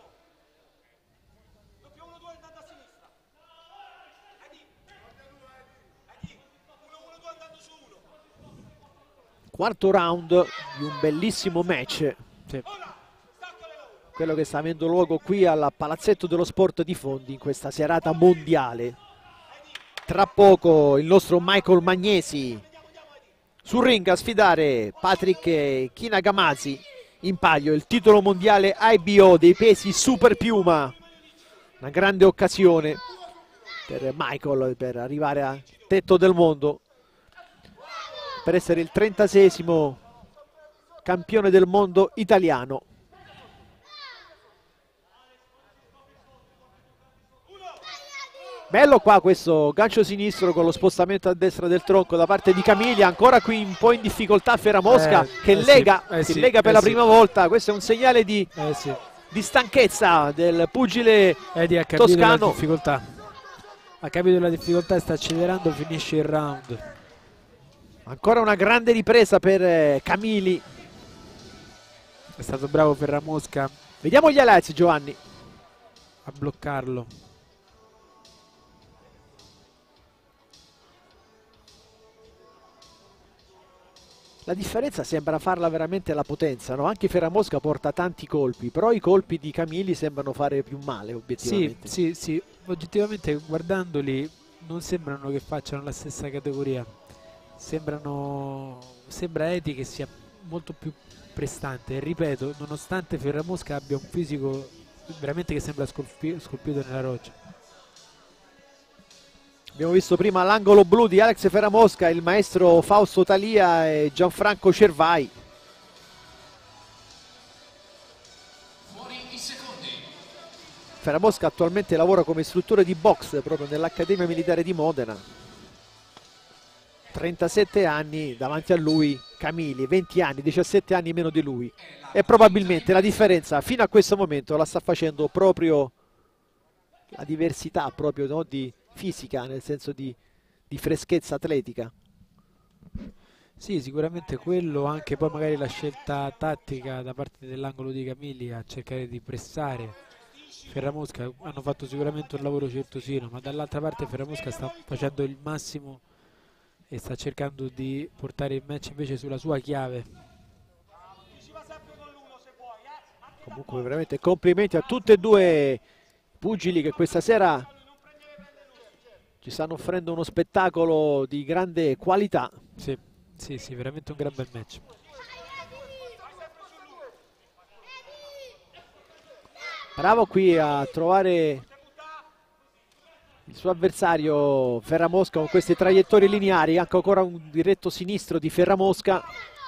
Quarto round di un bellissimo match, sì, quello che sta avendo luogo qui al Palazzetto dello Sport di Fondi in questa serata mondiale. Tra poco il nostro Michael Magnesi sul ring a sfidare Patrick Kinagamazi, in palio il titolo mondiale IBO dei pesi super piuma. Una grande occasione per Michael per arrivare al tetto del mondo, per essere il 36esimo campione del mondo italiano. Bello qua questo gancio sinistro con lo spostamento a destra del tronco da parte di Camilli. Ancora qui un po' in difficoltà Ferramosca, che lega, si lega per la prima volta. Questo è un segnale di stanchezza del pugile toscano. Ha capito la difficoltà e sta accelerando, finisce il round. Ancora una grande ripresa per Camilli. È stato bravo Ferramosca. Vediamo gli highlights, Giovanni. A bloccarlo. La differenza sembra farla veramente la potenza, no? Anche Ferramosca porta tanti colpi, però i colpi di Camilli sembrano fare più male, obiettivamente. Sì, sì, sì. Oggettivamente guardandoli non sembrano che facciano la stessa categoria. Sembra Edi che sia molto più prestante, e ripeto, nonostante Ferramosca abbia un fisico veramente che sembra scolpito nella roccia. Abbiamo visto prima l'angolo blu di Alex Ferramosca, il maestro Fausto Talia e Gianfranco Cervai. Ferramosca attualmente lavora come istruttore di box proprio nell'Accademia Militare di Modena. 37 anni, davanti a lui Camilli, 20 anni, 17 anni meno di lui. E probabilmente la differenza fino a questo momento la sta facendo proprio la diversità proprio, no, di fisica, nel senso di freschezza atletica. Sì, sicuramente quello, anche poi magari la scelta tattica da parte dell'angolo di Camilli a cercare di pressare Ferramosca. Hanno fatto sicuramente un lavoro certosino, ma dall'altra parte Ferramosca sta facendo il massimo e sta cercando di portare il match invece sulla sua chiave. Comunque veramente complimenti a tutti e due i pugili che questa sera ci stanno offrendo uno spettacolo di grande qualità. Sì, sì, sì, veramente un gran bel match. Bravo qui a trovare il suo avversario Ferramosca con queste traiettorie lineari, anche ancora un diretto sinistro di Ferramosca.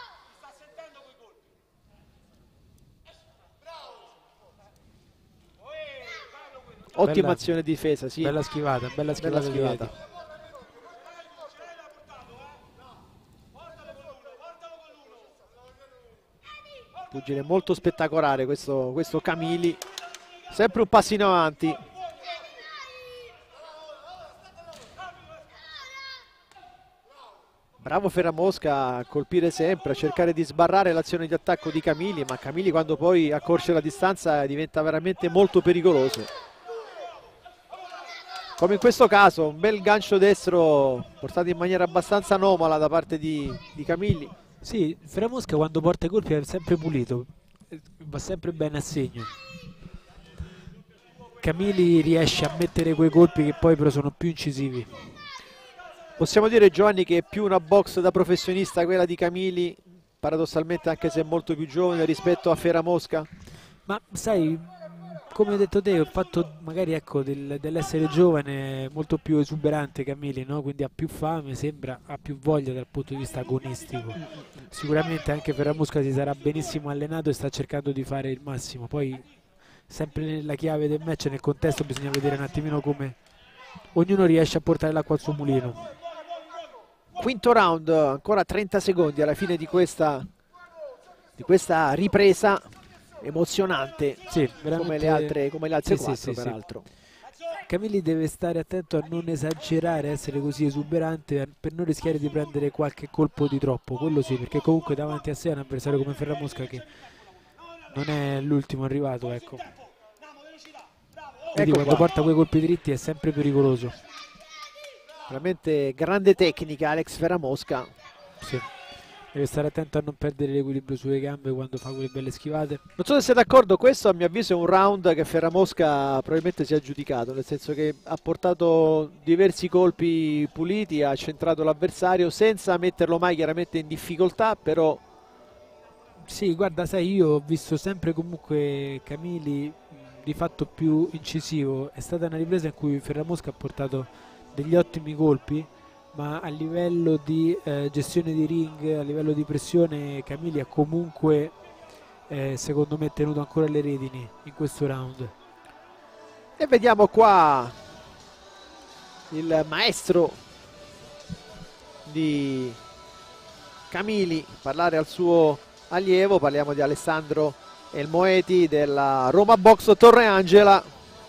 Ottima azione di difesa, sì. Bella schivata, bella schivata. Pugile molto spettacolare questo Camili, sempre un passino avanti. Bravo Ferramosca a colpire sempre, a cercare di sbarrare l'azione di attacco di Camili, ma Camili quando poi accorce la distanza diventa veramente molto pericoloso. Come in questo caso, un bel gancio destro portato in maniera abbastanza anomala da parte di Camili. Sì, Ferramosca quando porta i colpi è sempre pulito, va sempre bene a segno. Camili riesce a mettere quei colpi che poi però sono più incisivi. Possiamo dire, Giovanni, che è più una box da professionista quella di Camili, paradossalmente, anche se è molto più giovane rispetto a Ferramosca? Ma sai, come hai detto te, il fatto magari ecco dell'essere giovane molto più esuberante Camili, no? Quindi ha più fame, sembra, ha più voglia dal punto di vista agonistico. Sicuramente anche Ferramosca si sarà benissimo allenato e sta cercando di fare il massimo. Poi sempre nella chiave del match, nel contesto, bisogna vedere un attimino come ognuno riesce a portare l'acqua al suo mulino. Quinto round, ancora 30 secondi alla fine di questa ripresa emozionante, sì, come le altre quattro, peraltro. Camili deve stare attento a non esagerare, essere così esuberante per non rischiare di prendere qualche colpo di troppo, quello sì, perché comunque davanti a sé è un avversario come Ferramosca che non è l'ultimo arrivato, ecco. Quindi quando porta quei colpi dritti è sempre pericoloso. Veramente grande tecnica Alex Ferramosca. Sì. Deve stare attento a non perdere l'equilibrio sulle gambe quando fa quelle belle schivate. Non so se siete d'accordo, questo a mio avviso è un round che Ferramosca probabilmente si è aggiudicato, nel senso che ha portato diversi colpi puliti, ha centrato l'avversario senza metterlo mai chiaramente in difficoltà, però... Sì, guarda, sai, io ho visto sempre comunque Camili di fatto più incisivo. È stata una ripresa in cui Ferramosca ha portato degli ottimi colpi, ma a livello di gestione di ring, a livello di pressione, Camili ha comunque secondo me tenuto ancora le redini in questo round. E vediamo qua il maestro di Camili parlare al suo allievo. Parliamo di Alessandro El Moeti della Roma Box Torreangela.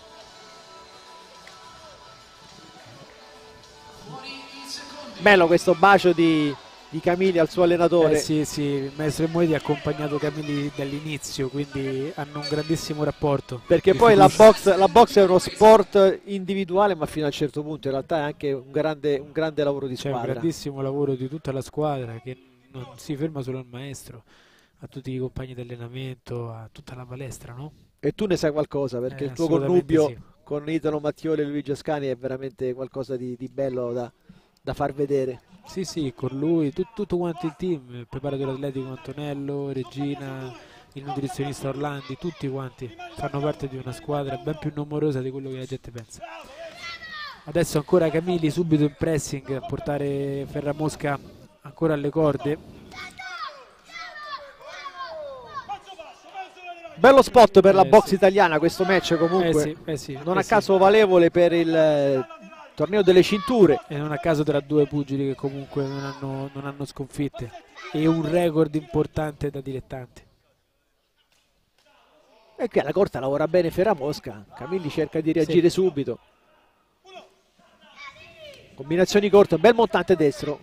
Bello questo bacio di Camili al suo allenatore. Sì, il maestro Moeti ha accompagnato Camili dall'inizio, quindi hanno un grandissimo rapporto. Perché poi la box è uno sport individuale, ma fino a un certo punto in realtà è anche un grande lavoro di squadra. C'è un grandissimo lavoro di tutta la squadra che non si ferma solo al maestro, a tutti i compagni di allenamento, a tutta la palestra, no? E tu ne sai qualcosa, perché il tuo connubio sì, con Italo Mattioli e Luigi Ascani è veramente qualcosa di bello da far vedere. Sì, con lui, tutto quanto il team, il preparatore atletico Antonello, Regina, il nutrizionista Orlandi, tutti quanti fanno parte di una squadra ben più numerosa di quello che la gente pensa. Adesso ancora Camili subito in pressing a portare Ferramosca ancora alle corde. Bello spot per la box italiana questo match comunque, non a caso valevole per il torneo delle cinture. E non a caso tra due pugili che comunque non hanno sconfitte. E un record importante da dilettante. E qui alla corta lavora bene Ferramosca. Camili cerca di reagire subito. Combinazioni corte, un bel montante destro.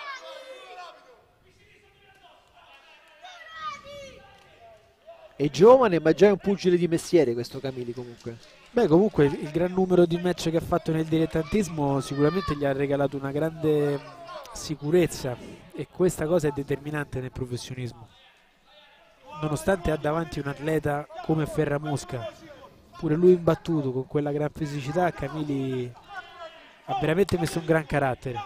È giovane ma già è un pugile di mestiere questo Camili comunque. Beh, comunque il gran numero di match che ha fatto nel dilettantismo sicuramente gli ha regalato una grande sicurezza, e questa cosa è determinante nel professionismo. Nonostante ha davanti un atleta come Ferramosca, pure lui imbattuto con quella gran fisicità, Camili ha veramente messo un gran carattere.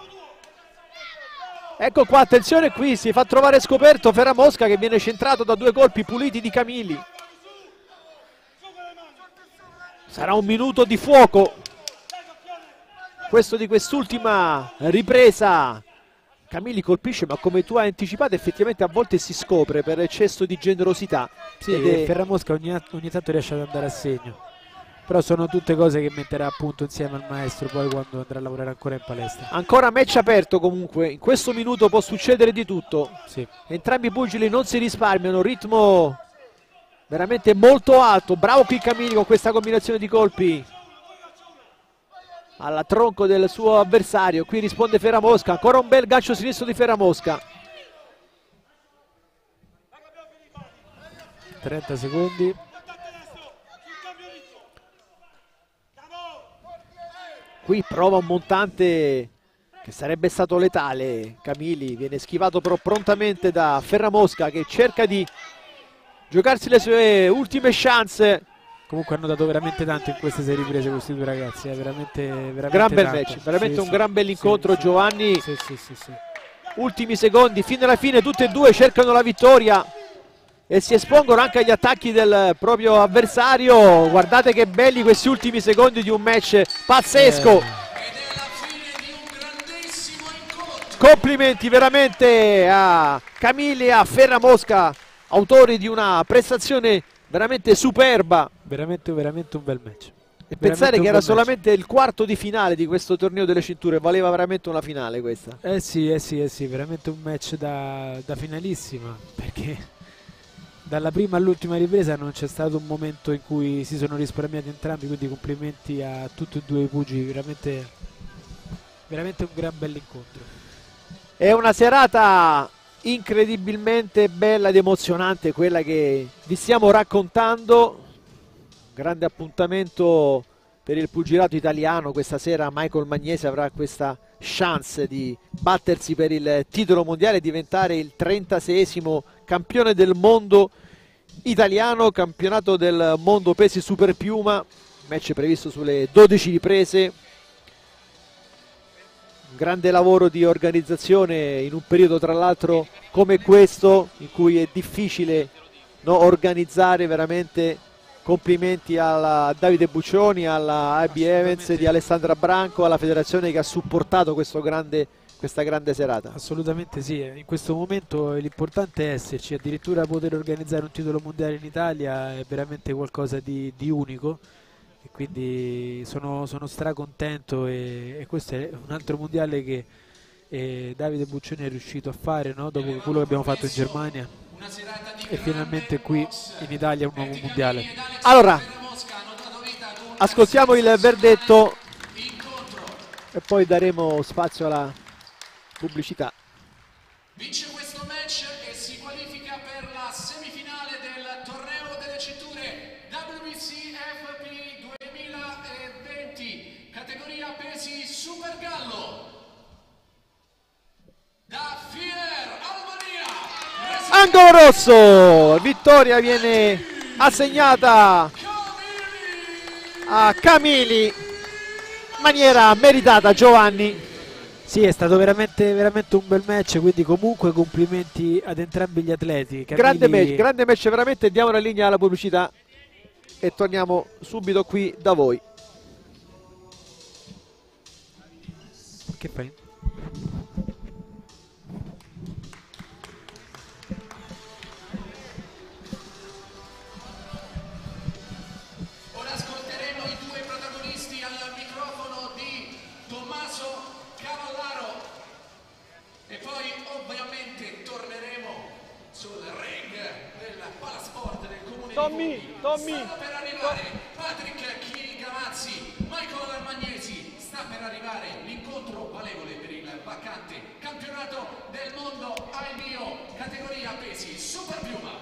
Ecco qua, attenzione, qui si fa trovare scoperto Ferramosca che viene centrato da due colpi puliti di Camili. Sarà un minuto di fuoco. questo di quest'ultima ripresa. Camilli colpisce, ma come tu hai anticipato effettivamente a volte si scopre per eccesso di generosità. Sì, Ferramosca ogni tanto riesce ad andare a segno. Però sono tutte cose che metterà appunto insieme al maestro poi quando andrà a lavorare ancora in palestra. Ancora match aperto comunque, in questo minuto può succedere di tutto. Sì. Entrambi i pugili non si risparmiano, ritmo veramente molto alto. Bravo qui Camilli con questa combinazione di colpi al tronco del suo avversario. Qui risponde Ferramosca, ancora un bel gancio sinistro di Ferramosca. 30 secondi. Qui prova un montante che sarebbe stato letale. Camilli viene schivato però prontamente da Ferramosca, che cerca di giocarsi le sue ultime chance. Comunque hanno dato veramente tanto in queste 6 riprese questi due ragazzi, veramente gran bel tanto. match, veramente Sì, un sì, gran bell'incontro, sì, Giovanni. Sì. Ultimi secondi, fino alla fine tutte e due cercano la vittoria e si espongono anche agli attacchi del proprio avversario. Guardate che belli questi ultimi secondi di un match pazzesco. Complimenti veramente a Camilli e a Ferramosca, autori di una prestazione veramente superba. Veramente un bel match. E pensare che era solamente il quarto di finale di questo torneo delle cinture, valeva veramente una finale questa. Sì, veramente un match da finalissima, perché dalla prima all'ultima ripresa non c'è stato un momento in cui si sono risparmiati entrambi, quindi complimenti a tutti e due i pugili, veramente un gran bell'incontro. È una serata incredibilmente bella ed emozionante quella che vi stiamo raccontando. Grande appuntamento per il pugilato italiano. Questa sera Michael Magnese avrà questa chance di battersi per il titolo mondiale e diventare il 36esimo campione del mondo italiano, campionato del mondo pesi super piuma, match previsto sulle 12 riprese. Un grande lavoro di organizzazione in un periodo tra l'altro come questo in cui è difficile organizzare veramente. Complimenti a Davide Buccioni, alla AB Events di Alessandra Branco, alla federazione che ha supportato questa grande serata. Assolutamente sì, in questo momento l'importante è esserci, addirittura poter organizzare un titolo mondiale in Italia è veramente qualcosa di unico e quindi sono stracontento e questo è un altro mondiale che Davide Buccioni è riuscito a fare, no? Dopo quello che abbiamo fatto in Germania. E finalmente qui in Italia un nuovo mondiale. Allora, ascoltiamo il verdetto e poi daremo spazio alla pubblicità. Vince questo match e si qualifica per la semifinale del torneo delle cinture WBC FP 2020, categoria pesi Super Gallo. Da Fier Albania. Angolo rosso, vittoria viene assegnata a Camilli in maniera meritata. Giovanni. Sì, è stato veramente un bel match, quindi comunque complimenti ad entrambi gli atleti. Camilli... grande match veramente. Diamo la linea alla pubblicità e torniamo subito qui da voi. Che fai? Tommy. Sta per arrivare Patrick Chini-Gamazzi, Michael Magnesi, sta per arrivare l'incontro valevole per il vacante campionato del mondo IBO, categoria pesi super piuma.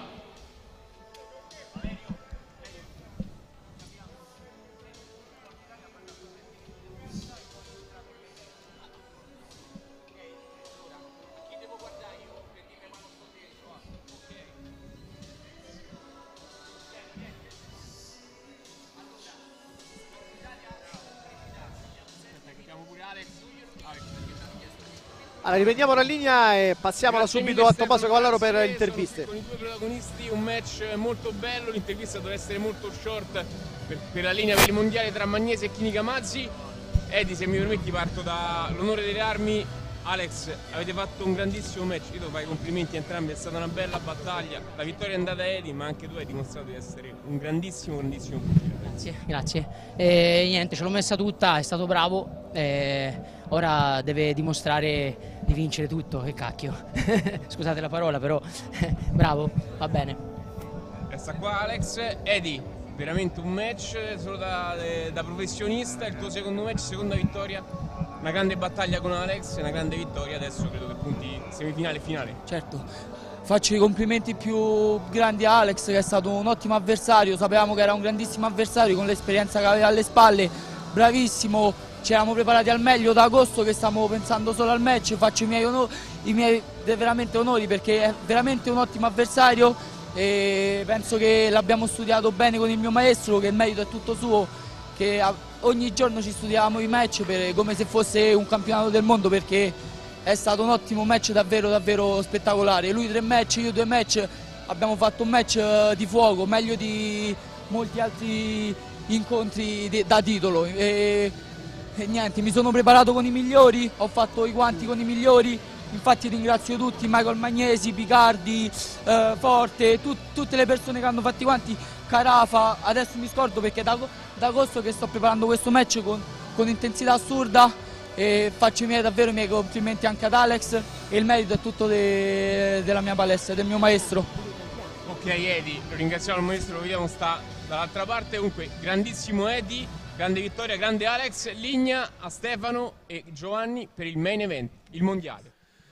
Allora, riprendiamo la linea e passiamola subito a Tommaso Cavallaro per le interviste. Con i due protagonisti un match molto bello, l'intervista doveva essere molto short per la linea per il mondiale tra Magnese e Chini-Gamazzi. Eddie, se mi permetti parto dall'onore delle armi. Alex, avete fatto un grandissimo match, io devo fare i complimenti a entrambi, è stata una bella battaglia, la vittoria è andata a Eddie, ma anche tu hai dimostrato di essere un grandissimo pugile. Grazie. Niente, ce l'ho messa tutta, è stato bravo, ora deve dimostrare di vincere tutto, che cacchio, scusate la parola, però bravo, va bene. Resta qua Alex. Eddie, veramente un match solo da professionista, il tuo secondo match, seconda vittoria. Una grande battaglia con Alex, una grande vittoria, adesso credo che punti semifinale e finale. Certo, faccio i complimenti più grandi a Alex, che è stato un ottimo avversario, sapevamo che era un grandissimo avversario con l'esperienza che aveva alle spalle, bravissimo, ci eravamo preparati al meglio da agosto che stavamo pensando solo al match, faccio i miei veramente onori perché è veramente un ottimo avversario e penso che l'abbiamo studiato bene con il mio maestro, che il merito è tutto suo, che ogni giorno ci studiavamo i match come se fosse un campionato del mondo, perché è stato un ottimo match davvero spettacolare. Lui 3 match, io 2 match, abbiamo fatto un match di fuoco, meglio di molti altri incontri da titolo. E niente, mi sono preparato con i migliori, ho fatto i guanti con i migliori, infatti ringrazio tutti, Michael Magnesi, Picardi, Forte, tutte le persone che hanno fatto i guanti, Carafa, adesso mi scordo perché da agosto che sto preparando questo match con intensità assurda e faccio davvero i miei complimenti anche ad Alex e il merito è tutto della mia palestra, del mio maestro. Ok Eddie, lo ringraziamo il maestro, lo vediamo sta dall'altra parte. Comunque grandissimo Eddie, grande vittoria, grande Alex. Linea a Stefano e Giovanni per il main event, il mondiale.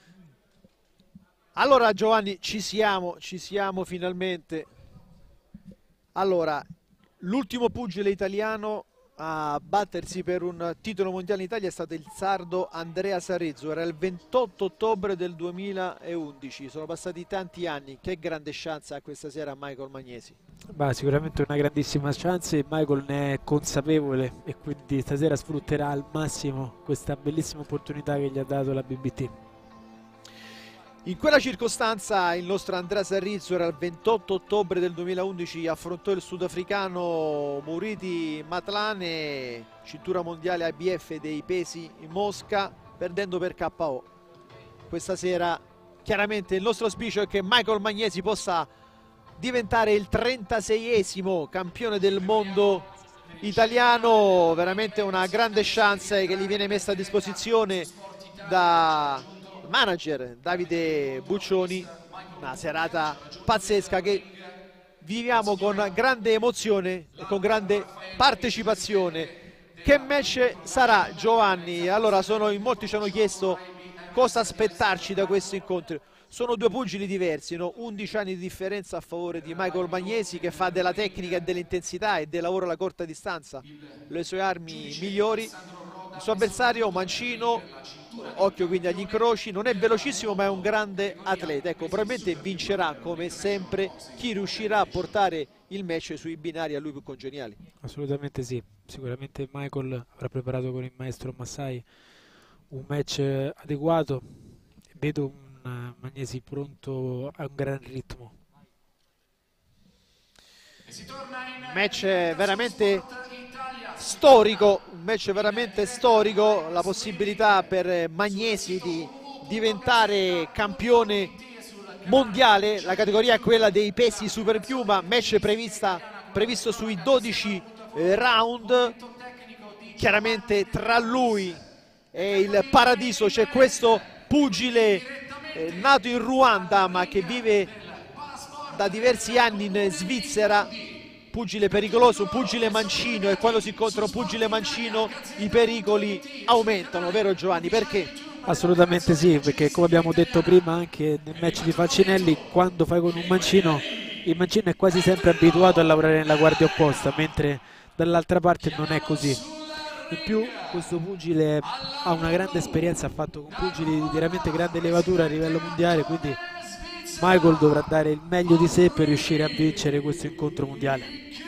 Allora Giovanni, ci siamo finalmente. Allora, l'ultimo pugile italiano a battersi per un titolo mondiale in Italia è stato il sardo Andrea Sarrizzo, era il 28 ottobre del 2011, sono passati tanti anni. Che grande chance ha questa sera Michael Magnesi? Sicuramente una grandissima chance e Michael ne è consapevole e quindi stasera sfrutterà al massimo questa bellissima opportunità che gli ha dato la BBT. In quella circostanza il nostro Andrea Sarrizzo era il 28 ottobre del 2011, affrontò il sudafricano Mouriti Matlane, cintura mondiale IBF dei pesi in Mosca, perdendo per KO. Questa sera chiaramente il nostro auspicio è che Michael Magnesi possa diventare il 36esimo campione del mondo italiano, veramente una grande chance che gli viene messa a disposizione da manager Davide Buccioni, una serata pazzesca che viviamo con grande emozione e con grande partecipazione. Che match sarà Giovanni? Allora in molti ci hanno chiesto cosa aspettarci da questo incontro. Sono due pugili diversi, no? 11 anni di differenza a favore di Michael Magnesi, che fa della tecnica e dell'intensità e del lavoro alla corta distanza le sue armi migliori. Il suo avversario mancino, occhio quindi agli incroci, non è velocissimo ma è un grande atleta. Ecco, probabilmente vincerà come sempre chi riuscirà a portare il match sui binari a lui più congeniali. Assolutamente sì, sicuramente Michael avrà preparato con il maestro Massai un match adeguato. Vedo un Magnesi pronto a un gran ritmo. Match veramente storico, un match veramente storico, la possibilità per Magnesi di diventare campione mondiale. La categoria è quella dei pesi super piuma, match previsto sui 12 round. Chiaramente tra lui e il paradiso c'è questo pugile nato in Ruanda ma che vive da diversi anni in Svizzera, pugile pericoloso, un pugile mancino, e quando si incontra un pugile mancino i pericoli aumentano, vero Giovanni? Perché? Assolutamente sì, perché come abbiamo detto prima anche nel match di Falcinelli, quando fai con un mancino, il mancino è quasi sempre abituato a lavorare nella guardia opposta, mentre dall'altra parte non è così. In più questo pugile ha una grande esperienza, ha fatto con pugili di veramente grande levatura a livello mondiale, quindi Michael dovrà dare il meglio di sé per riuscire a vincere questo incontro mondiale.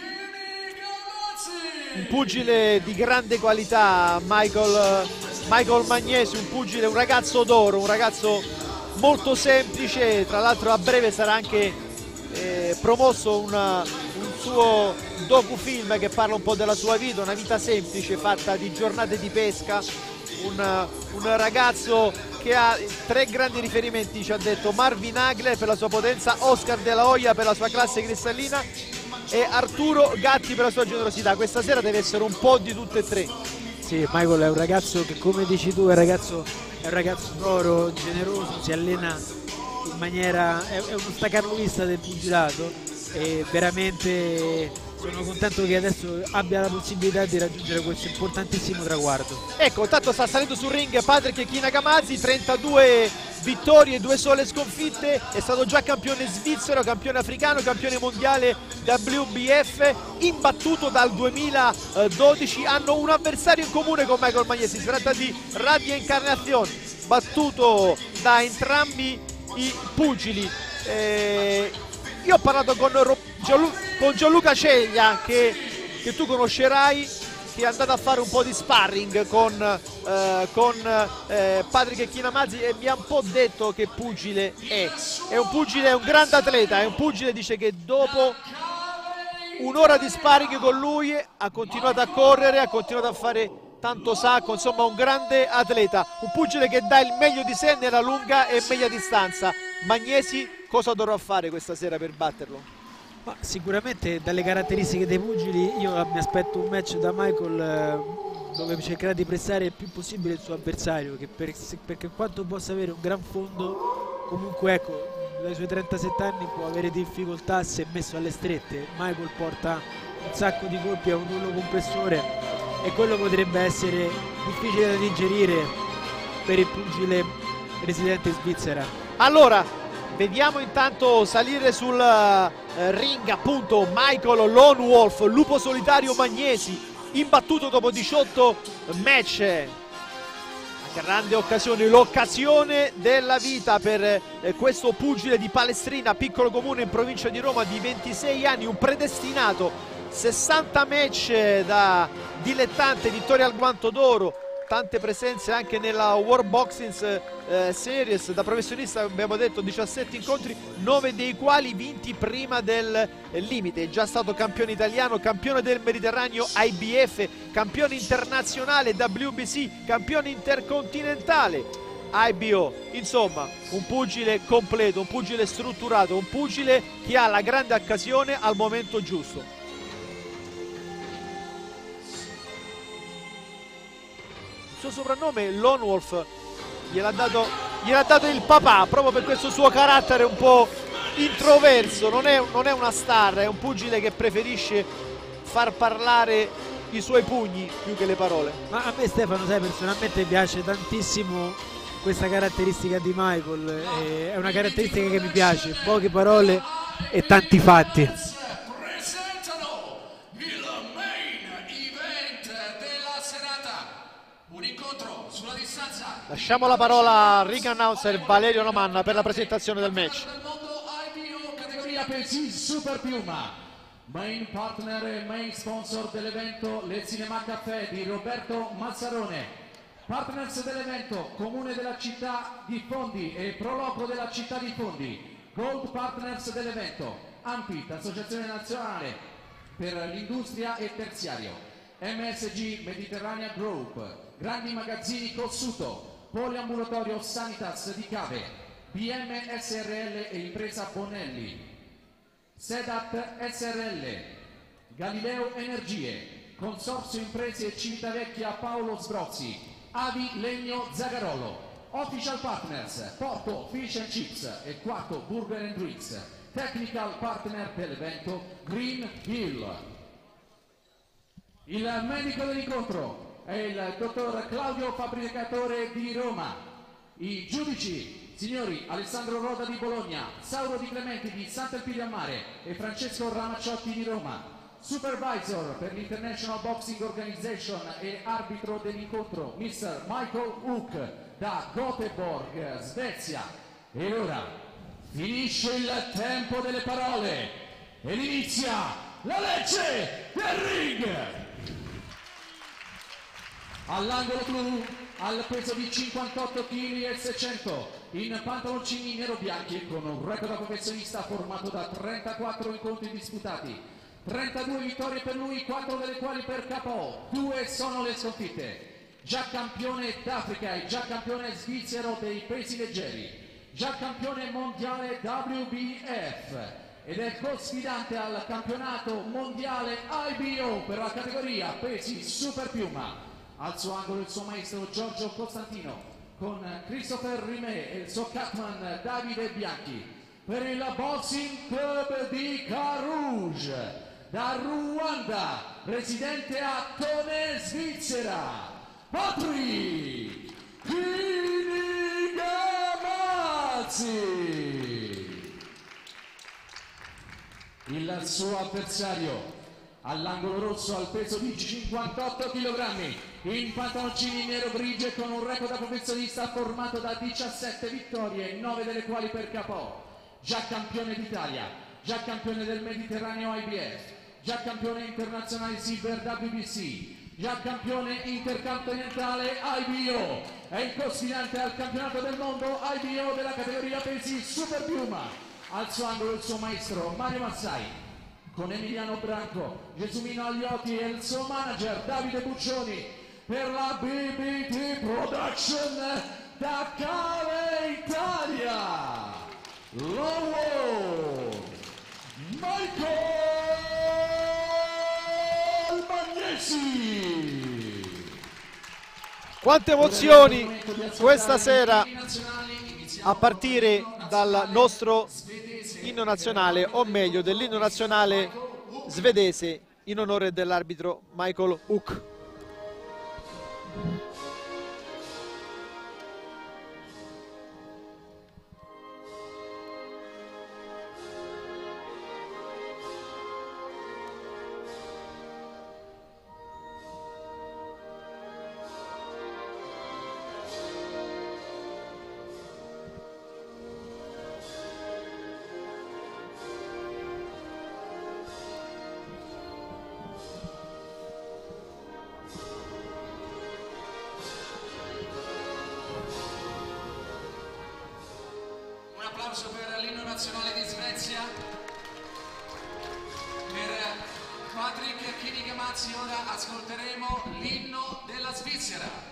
Un pugile di grande qualità, Michael Magnesi, un pugile, un ragazzo d'oro, un ragazzo molto semplice. Tra l'altro a breve sarà anche promosso un suo docufilm che parla un po' della sua vita, una vita semplice fatta di giornate di pesca, un ragazzo che ha 3 grandi riferimenti, ci ha detto: Marvin Hagler per la sua potenza, Oscar De La Hoya per la sua classe cristallina e Arturo Gatti per la sua generosità. Questa sera deve essere un po' di tutte e 3. Sì, Michael è un ragazzo che, come dici tu, è un ragazzo d'oro, generoso, si allena in maniera, è uno staccanovista del pugilato e veramente sono contento che adesso abbia la possibilità di raggiungere questo importantissimo traguardo. Ecco, intanto sta salendo sul ring Patrick Chinaghamazzi, 32 vittorie, 2 sole sconfitte, è stato già campione svizzero, campione africano, campione mondiale WBF, imbattuto dal 2012, hanno un avversario in comune con Michael Magnesi, si tratta di Radia Encarnacion, battuto da entrambi i pugili. Io ho parlato con Gianluca Ceglia che tu conoscerai, che è andato a fare un po' di sparring con Patrick Chinaghamazzi e mi ha un po' detto che pugile è un pugile, è un grande atleta, è un pugile, dice che dopo un'ora di sparring con lui ha continuato a correre, ha continuato a fare tanto sacco, insomma un grande atleta, un pugile che dà il meglio di sé nella lunga e media distanza. Magnesi cosa dovrà fare questa sera per batterlo? Ma sicuramente dalle caratteristiche dei pugili io mi aspetto un match da Michael dove cercherà di pressare il più possibile il suo avversario, perché quanto possa avere un gran fondo, comunque ecco, dai suoi 37 anni può avere difficoltà se messo alle strette. Michael porta un sacco di colpi, ha un rullo compressore e quello potrebbe essere difficile da digerire per il pugile residente in Svizzera. Allora, vediamo intanto salire sul ring appunto Michael Lone Wolf, lupo solitario Magnesi, imbattuto dopo 18 match. Una grande occasione, l'occasione della vita per questo pugile di Palestrina, piccolo comune in provincia di Roma, di 26 anni, un predestinato, 60 match da dilettante, vittoria al guanto d'oro, tante presenze anche nella World Boxing Series, da professionista abbiamo detto 17 incontri, 9 dei quali vinti prima del limite. È già stato campione italiano, campione del Mediterraneo IBF, campione internazionale WBC, campione intercontinentale IBO. Insomma, un pugile completo, un pugile strutturato, un pugile che ha la grande occasione al momento giusto. Il suo soprannome Lone Wolf gliel'ha dato il papà proprio per questo suo carattere un po' introverso, non è una star, è un pugile che preferisce far parlare i suoi pugni più che le parole. Ma a me, Stefano, sai, personalmente piace tantissimo questa caratteristica di Michael, è una caratteristica che mi piace, poche parole e tanti fatti. Lasciamo la parola al ring announcer Valerio Romanna per la presentazione del match. Categoria Pesci Super Piuma, main partner e main sponsor dell'evento Le Cinema Café di Roberto Mazzarone, partners dell'evento Comune della Città di Fondi e Proloco della Città di Fondi, gold partners dell'evento AMPIT, Associazione Nazionale per l'Industria e Terziario, MSG Mediterranea Group, Grandi Magazzini Cossuto, Poliambulatorio Sanitas di Cave, BM SRL e Impresa Bonelli, Sedat SRL, Galileo Energie, Consorzio Imprese Civitavecchia Paolo Sbrozzi, Avi Legno Zagarolo, Official Partners, Porto Fish and Chips e Quarto Burger and Drinks, Technical Partner dell'evento Green Hill. Il medico dell'incontro è il dottor Claudio Fabbricatore di Roma. I giudici, signori Alessandro Roda di Bologna, Sauro Di Clementi di Sant'Elpidio a Mare e Francesco Ramacciotti di Roma. Supervisor per l'International Boxing Organization e arbitro dell'incontro Mr. Michael Hook da Göteborg, Svezia. E ora finisce il tempo delle parole ed inizia la legge del ring. All'angolo blu, al peso di 58 kg e 600, in pantaloncini nero-bianchi e con un record da professionista formato da 34 incontri disputati, 32 vittorie per lui, 4 delle quali per KO, 2 sono le sconfitte. Già campione d'Africa e già campione svizzero dei pesi leggeri, già campione mondiale WBF ed è co-sfidante al campionato mondiale IBO per la categoria pesi super piuma. Al suo angolo il suo maestro Giorgio Costantino con Christopher Rimé e il suo capman Davide Bianchi. Per il Boxing Club di Carouge, da Ruanda, residente a Tone, Svizzera, Patri Kinigamazzi. Il suo avversario all'angolo rosso al peso di 58 kg, in pantaloncini nero grigio e con un record da professionista formato da 17 vittorie, 9 delle quali per KO. Già campione d'Italia, già campione del Mediterraneo IBF, già campione internazionale Silver WBC, già campione intercontinentale IBO, è il co-sfidante al campionato del mondo IBO della categoria pesi super piuma. Al suo angolo il suo maestro Mario Massai, con Emiliano Branco, Gesumino Agliotti e il suo manager Davide Buccioni per la BBT Production da Cave Italia. L'uomo Michael Magnesi. Quante emozioni questa sera a partire dal nostro inno nazionale, o meglio dell'inno nazionale svedese in onore dell'arbitro Michael Hook. Un applauso per l'inno nazionale di Svezia, per Patrick Kinigamazzi. Ora ascolteremo l'inno della Svizzera.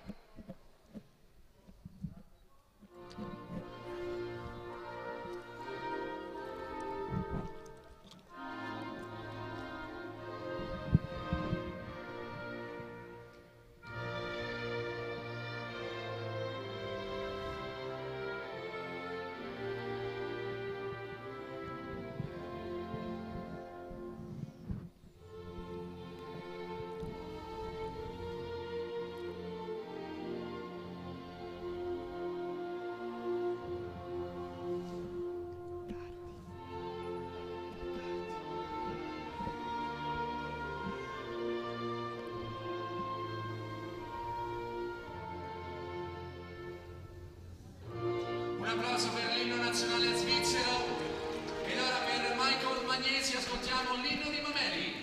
Un applauso per l'inno nazionale svizzero ed ora per Michael Magnesi ascoltiamo l'inno di Mameli.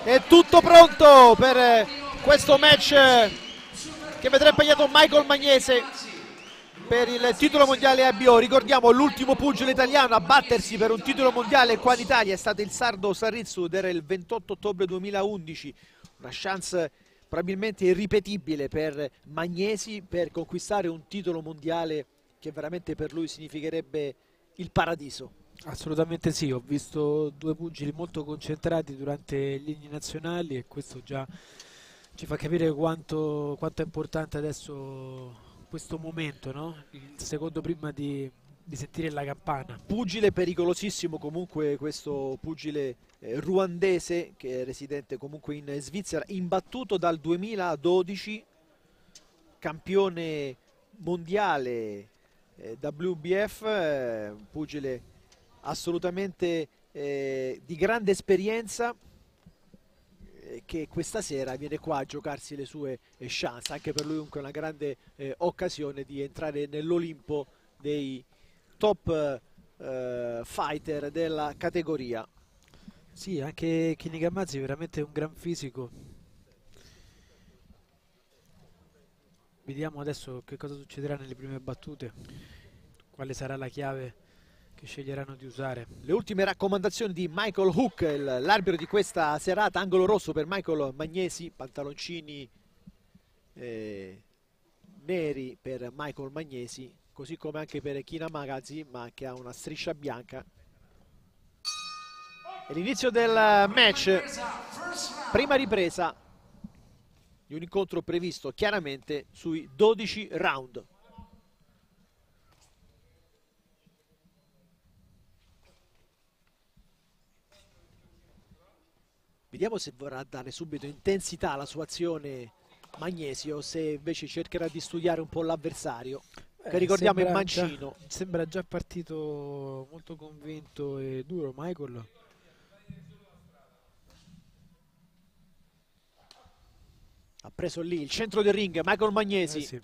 È tutto pronto per questo match che vedrà impegnato Michael Magnese per il titolo mondiale ABO. Ricordiamo, l'ultimo pugile italiano a battersi per un titolo mondiale qua in Italia è stato il sardo Sarrizzu ed era il 28 ottobre 2011. Una chance probabilmente irripetibile per Magnesi per conquistare un titolo mondiale che veramente per lui significherebbe il paradiso. Assolutamente sì, ho visto due pugili molto concentrati durante gli inni nazionali e questo già ci fa capire quanto è importante adesso questo momento, no? Il secondo prima di sentire la campana. Pugile pericolosissimo comunque questo pugile ruandese che è residente comunque in Svizzera, imbattuto dal 2012, campione mondiale WBF, pugile assolutamente di grande esperienza, che questa sera viene qua a giocarsi le sue chance. Anche per lui comunque una grande occasione di entrare nell'Olimpo dei top fighter della categoria. Sì, anche Kinigamazzi veramente un gran fisico. Vediamo adesso che cosa succederà nelle prime battute, quale sarà la chiave che sceglieranno di usare. Le ultime raccomandazioni di Michael Hook, l'arbitro di questa serata. Angolo rosso per Michael Magnesi, pantaloncini neri per Michael Magnesi, così come anche per Kinigamazzi, ma che ha una striscia bianca. E l'inizio del match, prima ripresa di un incontro previsto chiaramente sui 12 round. Vediamo se vorrà dare subito intensità alla sua azione Magnesi o se invece cercherà di studiare un po' l'avversario, che ricordiamo è mancino. Sembra già partito molto convinto e duro Michael. Ha preso lì il centro del ring Michael Magnesi. Sì.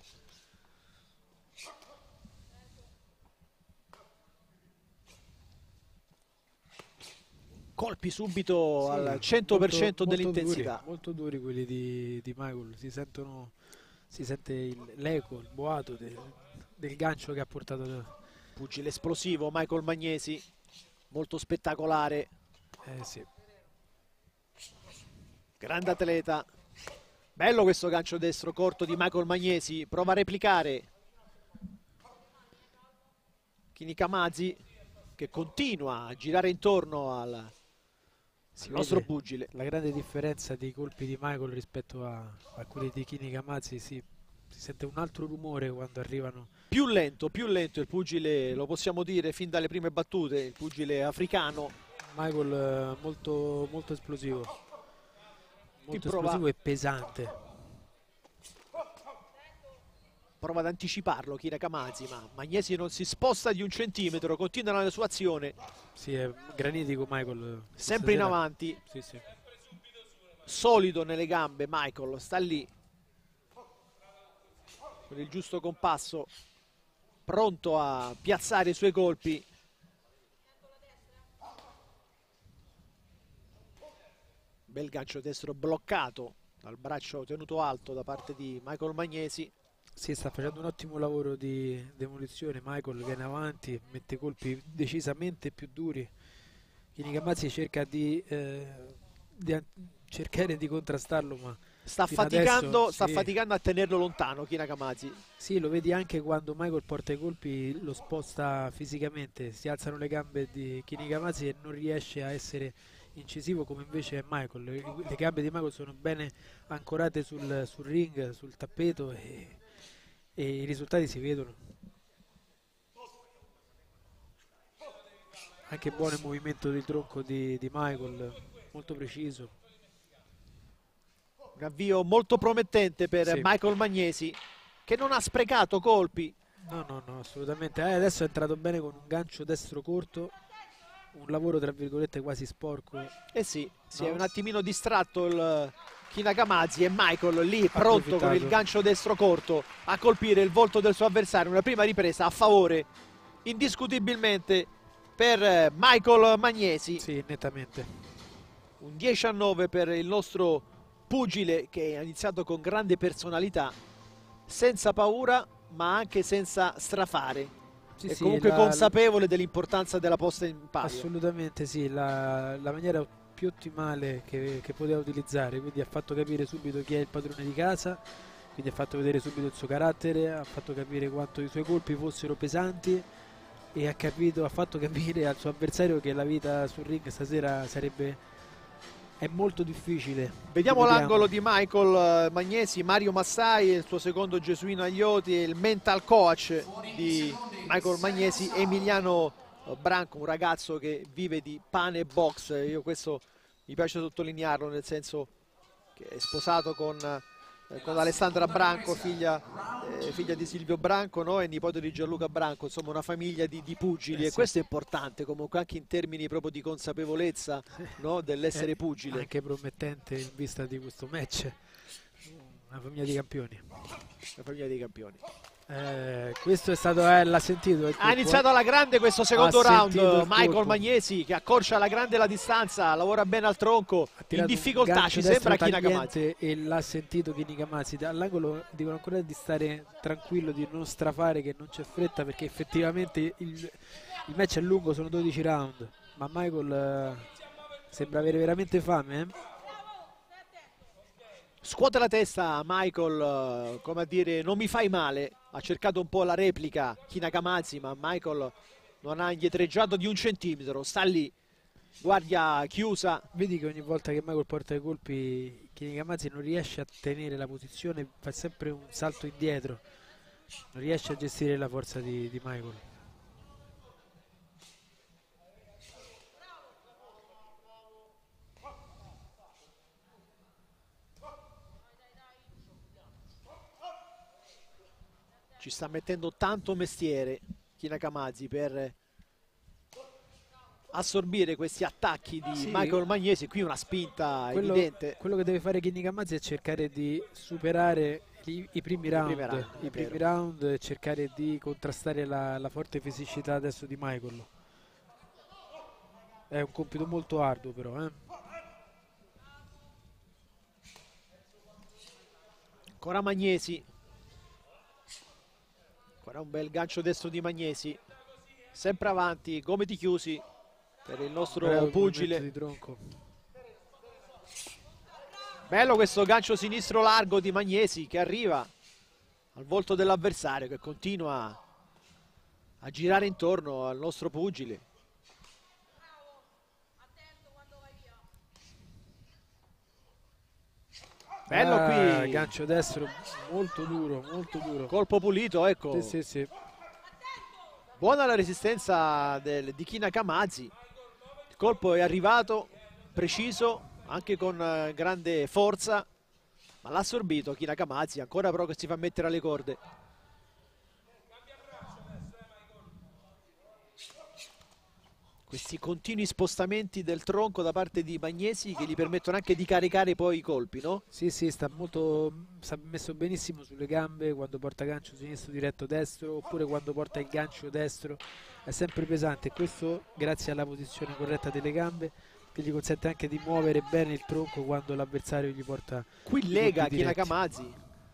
Colpi subito al 100% dell'intensità. Molto duri quelli di Michael, si sente l'eco, il boato del gancio che ha portato. Pugile esplosivo Michael Magnesi, molto spettacolare. Sì. Grande atleta. Bello questo gancio destro corto di Michael Magnesi, prova a replicare Kinigamazzi che continua a girare intorno al nostro pugile. La grande differenza dei colpi di Michael rispetto a quelli di Kinigamazzi, si sente un altro rumore quando arrivano. Più lento il pugile, lo possiamo dire fin dalle prime battute, il pugile africano. Michael molto esplosivo. Molto esplosivo e pesante. Prova ad anticiparlo Kinigamazzi, ma Magnesi non si sposta di un centimetro, continua nella sua azione. Sì, è granitico Michael. Sempre in avanti. Sì, sì. Solido nelle gambe Michael, sta lì con il giusto compasso, pronto a piazzare i suoi colpi. Bel gancio destro bloccato dal braccio tenuto alto da parte di Michael Magnesi. Sì, sta facendo un ottimo lavoro di demolizione. Michael viene avanti, mette colpi decisamente più duri. Kinigamazzi cerca di cercare di contrastarlo, ma sta faticando a tenerlo lontano Kinigamazzi. Sì, lo vedi anche quando Michael porta i colpi, lo sposta fisicamente, si alzano le gambe di Kinigamazzi e non riesce a essere incisivo come invece è Michael. Le gambe di Michael sono bene ancorate sul ring, sul tappeto e i risultati si vedono. Anche buono il movimento del tronco di Michael, molto preciso. Un avvio molto promettente per Michael Magnesi, che non ha sprecato colpi. No, assolutamente. Adesso è entrato bene con un gancio destro corto, un lavoro tra virgolette quasi sporco. Si è un attimino distratto il Kinigamazzi e Michael lì pronto con il gancio destro corto a colpire il volto del suo avversario. Una prima ripresa a favore indiscutibilmente per Michael Magnesi. Sì, nettamente. Un 10-9 per il nostro pugile, che ha iniziato con grande personalità, senza paura ma anche senza strafare. Sì, è sì, comunque consapevole dell'importanza della posta in palio. Assolutamente sì, la maniera più ottimale che poteva utilizzare, quindi ha fatto capire subito chi è il padrone di casa, quindi ha fatto vedere subito il suo carattere, ha fatto capire quanto i suoi colpi fossero pesanti e ha fatto capire al suo avversario che la vita sul ring stasera è molto difficile. Vediamo l'angolo di Michael Magnesi, Mario Massai, il suo secondo Gesuino Agliotti, il mental coach di Michael Magnesi, Emiliano Branco, un ragazzo che vive di pane e box. Io questo mi piace sottolinearlo, nel senso che è sposato con Alessandra Branco, figlia di Silvio Branco, no? E nipote di Gianluca Branco, insomma una famiglia di pugili, e sì. questo è importante comunque anche in termini proprio di consapevolezza, no? Dell'essere pugile. Anche promettente in vista di questo match, una famiglia di campioni. Una famiglia di campioni. Questo è stato, l'ha sentito. Ha iniziato alla grande questo secondo round. Michael Magnesi che accorcia alla grande la distanza, lavora bene al tronco, in difficoltà ci sembra Kina Kamazzi. E l'ha sentito Kina Kamazzi. All'angolo dicono ancora di stare tranquillo, di non strafare, che non c'è fretta, perché effettivamente il match è lungo, sono 12 round, ma Michael sembra avere veramente fame, Scuote la testa Michael, come a dire non mi fai male. Ha cercato un po' la replica Kina Kamazzi, ma Michael non ha indietreggiato di un centimetro, sta lì, guardia chiusa. Vedi che ogni volta che Michael porta i colpi Kina Kamazzi non riesce a tenere la posizione, fa sempre un salto indietro, non riesce a gestire la forza di Michael. Ci sta mettendo tanto mestiere Kina Kamazzi per assorbire questi attacchi di Michael Magnesi. Qui una spinta evidente. Quello che deve fare Kina Kamazzi è cercare di superare i primi round e cercare di contrastare la forte fisicità adesso di Michael. È un compito molto arduo però. Ancora Magnesi. Ancora un bel gancio destro di Magnesi, sempre avanti, gomiti chiusi per il nostro pugile. Di tronco. Bello questo gancio sinistro largo di Magnesi che arriva al volto dell'avversario, che continua a girare intorno al nostro pugile. Bello qui, gancio destro molto duro, molto duro. Colpo pulito, ecco. Sì. Buona la resistenza di Kina Kamazzi. Il colpo è arrivato, preciso, anche con grande forza, ma l'ha assorbito Kina Kamazzi, ancora però che si fa mettere alle corde. Questi continui spostamenti del tronco da parte di Magnesi che gli permettono anche di caricare poi i colpi, no? Sì, sta messo benissimo sulle gambe quando porta gancio sinistro diretto destro, oppure quando porta il gancio destro, è sempre pesante. Questo grazie alla posizione corretta delle gambe, che gli consente anche di muovere bene il tronco quando l'avversario gli porta. Qui lega Kina Kamazzi.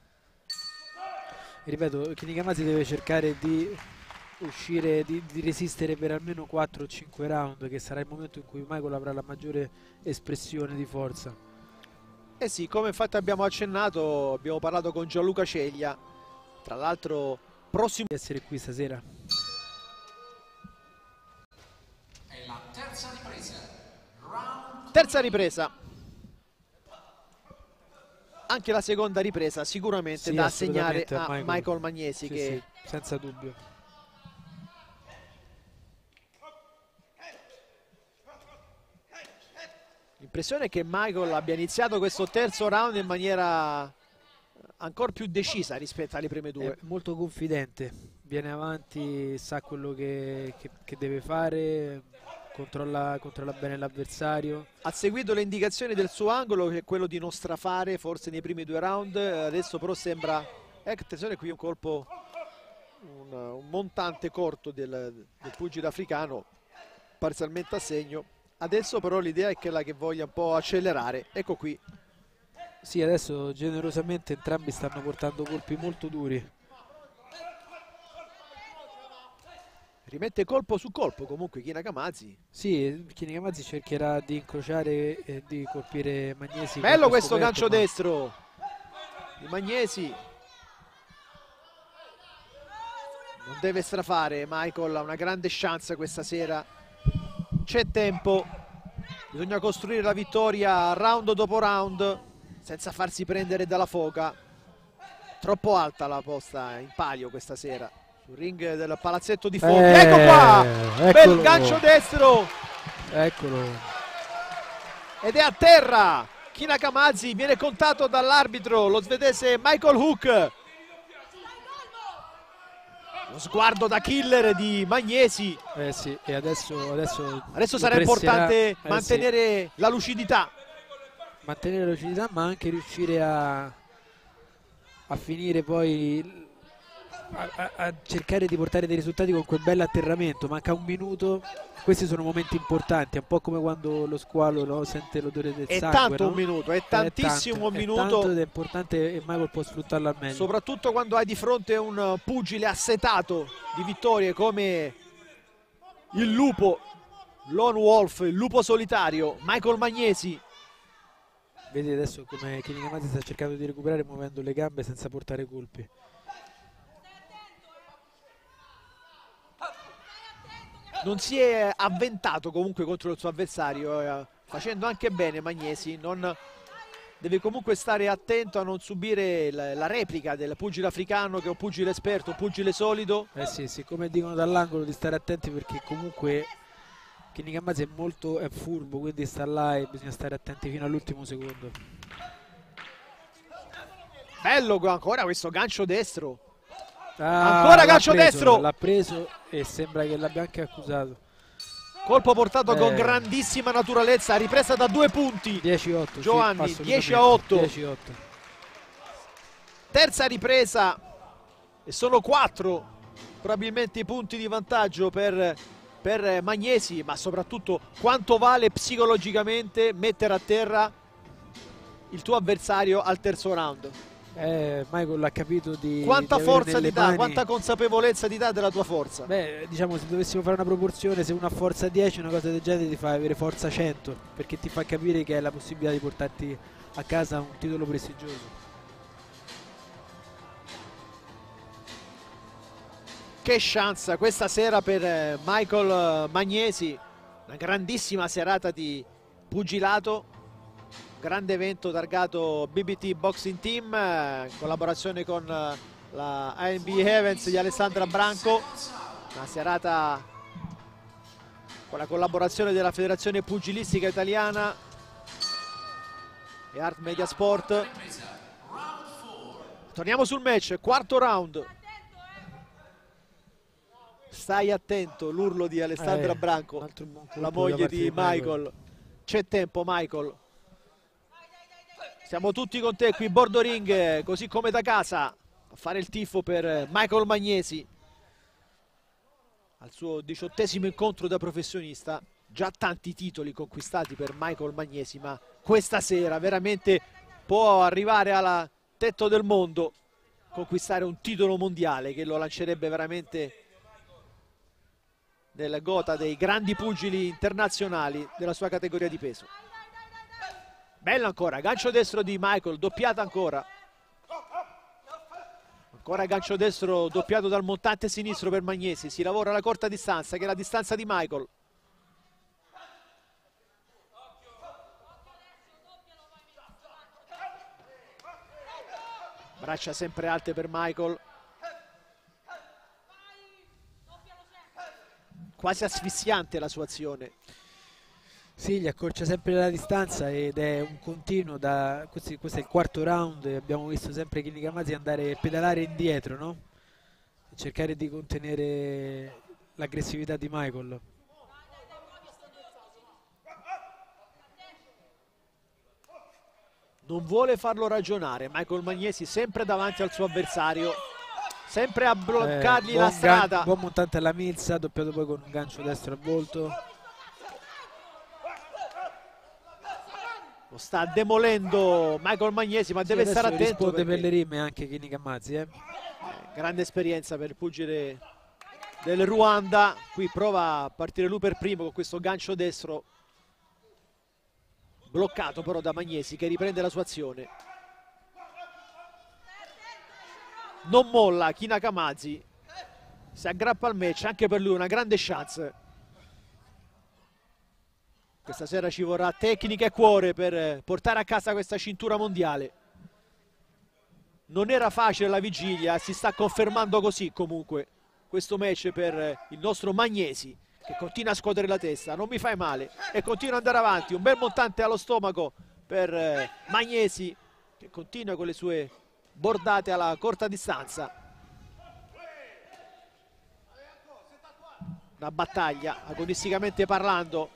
Ripeto, Kina Kamazzi deve cercare di uscire, di resistere per almeno 4 o 5 round, che sarà il momento in cui Michael avrà la maggiore espressione di forza. Eh sì, come infatti abbiamo accennato, abbiamo parlato con Gianluca Ceglia, tra l'altro prossimo di essere qui stasera. È la terza ripresa. Terza ripresa. Anche la seconda ripresa sicuramente da assegnare a Michael Magnesi, che senza dubbio. L'impressione è che Michael abbia iniziato questo terzo round in maniera ancora più decisa rispetto alle prime due. È molto confidente, viene avanti, sa quello che deve fare, controlla bene l'avversario. Ha seguito le indicazioni del suo angolo, che è quello di non strafare forse nei primi due round. Adesso però sembra, attenzione qui un colpo, un montante corto del pugile africano, parzialmente a segno. Adesso però l'idea è quella che voglia un po' accelerare. Ecco qui. Sì, adesso generosamente entrambi stanno portando colpi molto duri. Rimette colpo su colpo comunque Kina Kamazzi. Sì, Kina Kamazzi cercherà di incrociare e di colpire Magnesi. Bello questo gancio destro di Magnesi. Non deve strafare Michael, ha una grande chance questa sera. C'è tempo, bisogna costruire la vittoria round dopo round senza farsi prendere dalla foga. Troppo alta la posta in palio questa sera sul ring del palazzetto di Fogli. Ecco qua, bel gancio destro, eccolo, ed è a terra. Kina Kamazzi viene contato dall'arbitro, lo svedese Michael Hook. Lo sguardo da killer di Magnesi. Sì, e adesso sarà importante mantenere la lucidità. Mantenere la lucidità, ma anche riuscire a finire poi, a cercare di portare dei risultati con quel bello atterramento. Manca un minuto, questi sono momenti importanti, è un po' come quando lo squalo, no, sente l'odore del sangue. È tanto, no? Un minuto, è tantissimo un minuto. Tanto ed è importante, e Michael può sfruttarlo al meglio. Soprattutto quando hai di fronte un pugile assetato di vittorie come il lupo, Lone Wolf, il lupo solitario, Michael Magnesi. Vedi adesso come Kina Kamazzi sta cercando di recuperare muovendo le gambe senza portare colpi. Non si è avventato comunque contro il suo avversario, facendo anche bene Magnesi. Deve comunque stare attento a non subire la replica del pugile africano, che è un pugile esperto, un pugile solido. Sì, come dicono dall'angolo, di stare attenti, perché comunque Kina Kamazzi è furbo, quindi sta là e bisogna stare attenti fino all'ultimo secondo. Bello ancora questo gancio destro. Ancora gancio destro. L'ha preso e sembra che l'abbia anche accusato. Colpo portato con grandissima naturalezza, ripresa da 2 punti. 10-8 Giovanni, sì, 10-8. Terza ripresa e sono 4 probabilmente i punti di vantaggio per Magnesi, ma soprattutto quanto vale psicologicamente mettere a terra il tuo avversario al terzo round. Michael ha capito quanta forza ti dà, mani. quanta consapevolezza ti dà della tua forza. Beh, diciamo, se dovessimo fare una proporzione, se uno ha forza 10, una cosa del genere ti fa avere forza 100, perché ti fa capire che hai la possibilità di portarti a casa un titolo prestigioso. Che chance questa sera per Michael Magnesi, una grandissima serata di pugilato, grande evento targato BBT Boxing Team in collaborazione con la AMB Events di Alessandra Branco, una serata con la collaborazione della Federazione Pugilistica Italiana e Art Media Sport. Torniamo sul match, quarto round. Stai attento, l'urlo di Alessandra Branco, la moglie di Michael. C'è tempo, Michael. Siamo tutti con te qui bordo ring, così come da casa, a fare il tifo per Michael Magnesi al suo 18° incontro da professionista. Già tanti titoli conquistati per Michael Magnesi, ma questa sera veramente può arrivare al tetto del mondo, conquistare un titolo mondiale che lo lancerebbe veramente nel gota dei grandi pugili internazionali della sua categoria di peso. Bello ancora, gancio destro di Michael, doppiata ancora. Ancora gancio destro doppiato dal montante sinistro per Magnesi. Si lavora alla corta distanza, che è la distanza di Michael. Braccia sempre alte per Michael. Quasi asfissiante la sua azione. Sì, gli accorcia sempre la distanza ed è un continuo. Questo è il quarto round e abbiamo visto sempre Kina Kamazzi andare a pedalare indietro, no? Cercare di contenere l'aggressività di Michael. Non vuole farlo ragionare Michael Magnesi, sempre davanti al suo avversario, sempre a bloccargli la strada. Buon montante alla milza, doppiato poi con un gancio destro al volto. Lo sta demolendo Michael Magnesi, ma deve stare attento. Risponde per le rime anche Kini Kamaz. Grande esperienza per il pugile del Ruanda. Qui prova a partire lui per primo con questo gancio destro. Bloccato però da Magnesi, che riprende la sua azione. Non molla Kina Kamaz. Si aggrappa al match, anche per lui una grande chance. Questa sera ci vorrà tecnica e cuore per portare a casa questa cintura mondiale. Non era facile la vigilia, si sta confermando così comunque questo match per il nostro Magnesi, che continua a scuotere la testa. Non mi fai male, e continua ad andare avanti. Un bel montante allo stomaco per Magnesi, che continua con le sue bordate alla corta distanza. Una battaglia, agonisticamente parlando.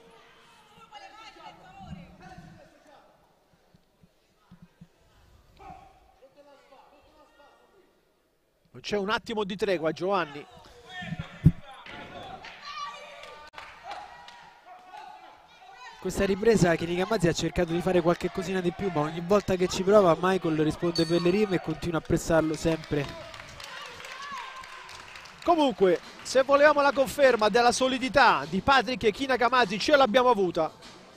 Non c'è un attimo di tregua, Giovanni. Questa ripresa Kini Kamaz ha cercato di fare qualche cosina di più, ma ogni volta che ci prova Michael risponde per le rime e continua a pressarlo sempre. Comunque, se volevamo la conferma della solidità di Patrick Kina Kamaz, ce l'abbiamo avuta.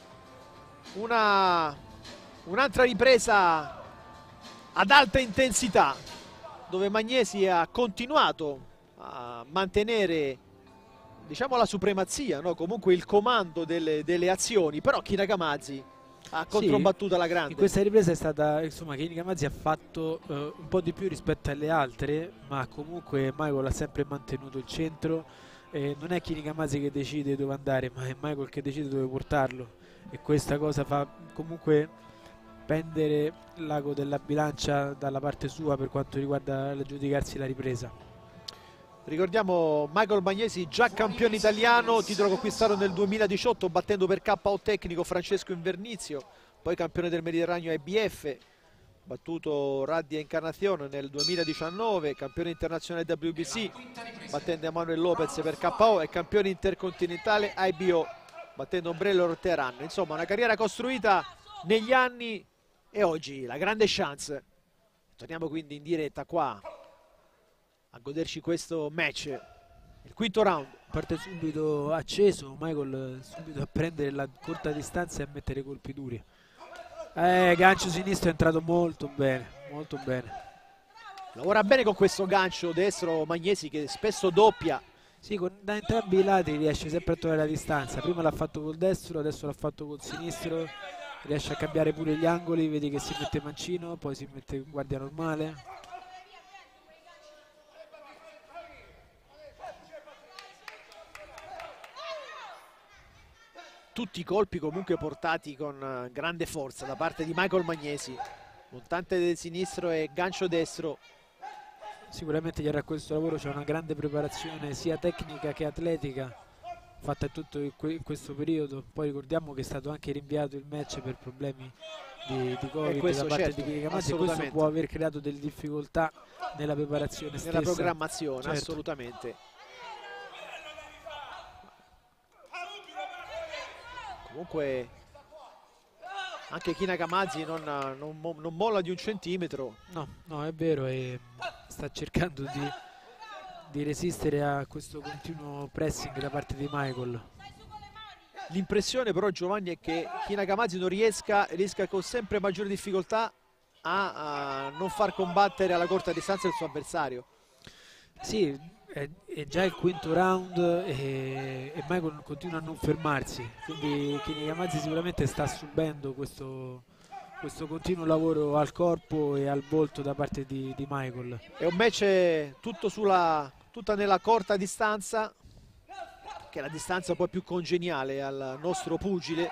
Un'altra ripresa ad alta intensità, dove Magnesi ha continuato a mantenere, diciamo, la supremazia, no? Comunque il comando delle azioni, però Kina Kamaz ha controbattuto alla grande. In questa ripresa è stata, insomma, Kini Kamaz ha fatto un po' di più rispetto alle altre, ma comunque Michael ha sempre mantenuto il centro. Non è Kini Kamaz che decide dove andare, ma è Michael che decide dove portarlo, e questa cosa fa comunque pendere l'ago della bilancia dalla parte sua per quanto riguarda l'aggiudicarsi la ripresa. Ricordiamo Michael Magnesi, già campione italiano, titolo conquistato nel 2018 battendo per KO tecnico Francesco Invernizio, poi campione del Mediterraneo IBF, battuto Raddi Encarnazione nel 2019, campione internazionale WBC battendo Emanuel Lopez per KO, e campione intercontinentale IBO battendo Ombrello Teheran. Insomma, una carriera costruita negli anni, e oggi la grande chance. Torniamo quindi in diretta qua a goderci questo match, il quinto round. Parte subito acceso Michael, subito a prendere la corta distanza e a mettere colpi duri. Gancio sinistro è entrato molto bene, molto bene. Lavora bene con questo gancio destro Magnesi, che spesso doppia. Sì, da entrambi i lati riesce sempre a trovare la distanza. Prima l'ha fatto col destro, adesso l'ha fatto col sinistro. Riesce a cambiare pure gli angoli, vedi che si mette mancino, poi si mette in guardia normale. Tutti i colpi comunque portati con grande forza da parte di Michael Magnesi. Montante del sinistro e gancio destro. Sicuramente dietro a questo lavoro c'è una grande preparazione sia tecnica che atletica fatta in tutto questo periodo. Poi ricordiamo che è stato anche rinviato il match per problemi di Covid da parte, certo, di Kini Kamaz, e questo può aver creato delle difficoltà nella preparazione stessa, nella programmazione, certo. Assolutamente. Comunque anche Kina Kamaz non molla di un centimetro. No, è vero, e sta cercando di resistere a questo continuo pressing da parte di Michael. L'impressione però, Giovanni, è che Kina Kamaz non riesca con sempre maggiore difficoltà a non far combattere alla corta distanza il suo avversario. Sì, è già il quinto round e Michael continua a non fermarsi, quindi Kini Kamaz sicuramente sta subendo questo continuo lavoro al corpo e al volto da parte di Michael. È un match tutta nella corta distanza, che è la distanza poi più congeniale al nostro pugile.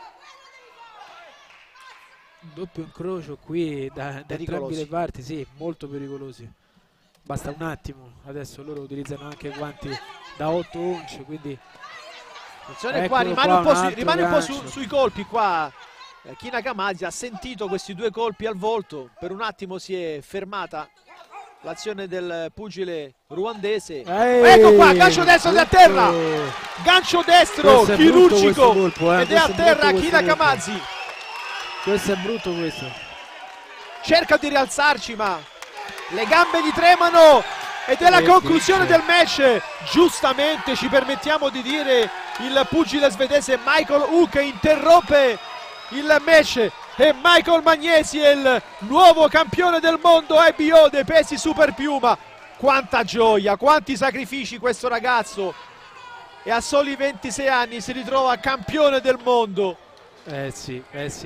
Doppio incrocio qui da entrambe le parti, sì, molto pericolosi. Basta un attimo, adesso loro utilizzano anche guanti da 8 once, quindi attenzione qua, rimane un po' sui colpi qua. Kina Kamaz ha sentito questi due colpi al volto, per un attimo si è fermata l'azione del pugile ruandese. Ecco qua, gancio destro da terra, gancio destro chirurgico, ed è a terra Kina Kamaz. Questo è brutto, questo. Cerca di rialzarci, ma le gambe gli tremano ed è la conclusione del match. Giustamente, ci permettiamo di dire, il pugile svedese Michael Hook interrompe il match e Michael Magnesi è il nuovo campione del mondo IBO dei pesi super piuma. Quanta gioia, quanti sacrifici questo ragazzo, e a soli 26 anni si ritrova campione del mondo. Sì.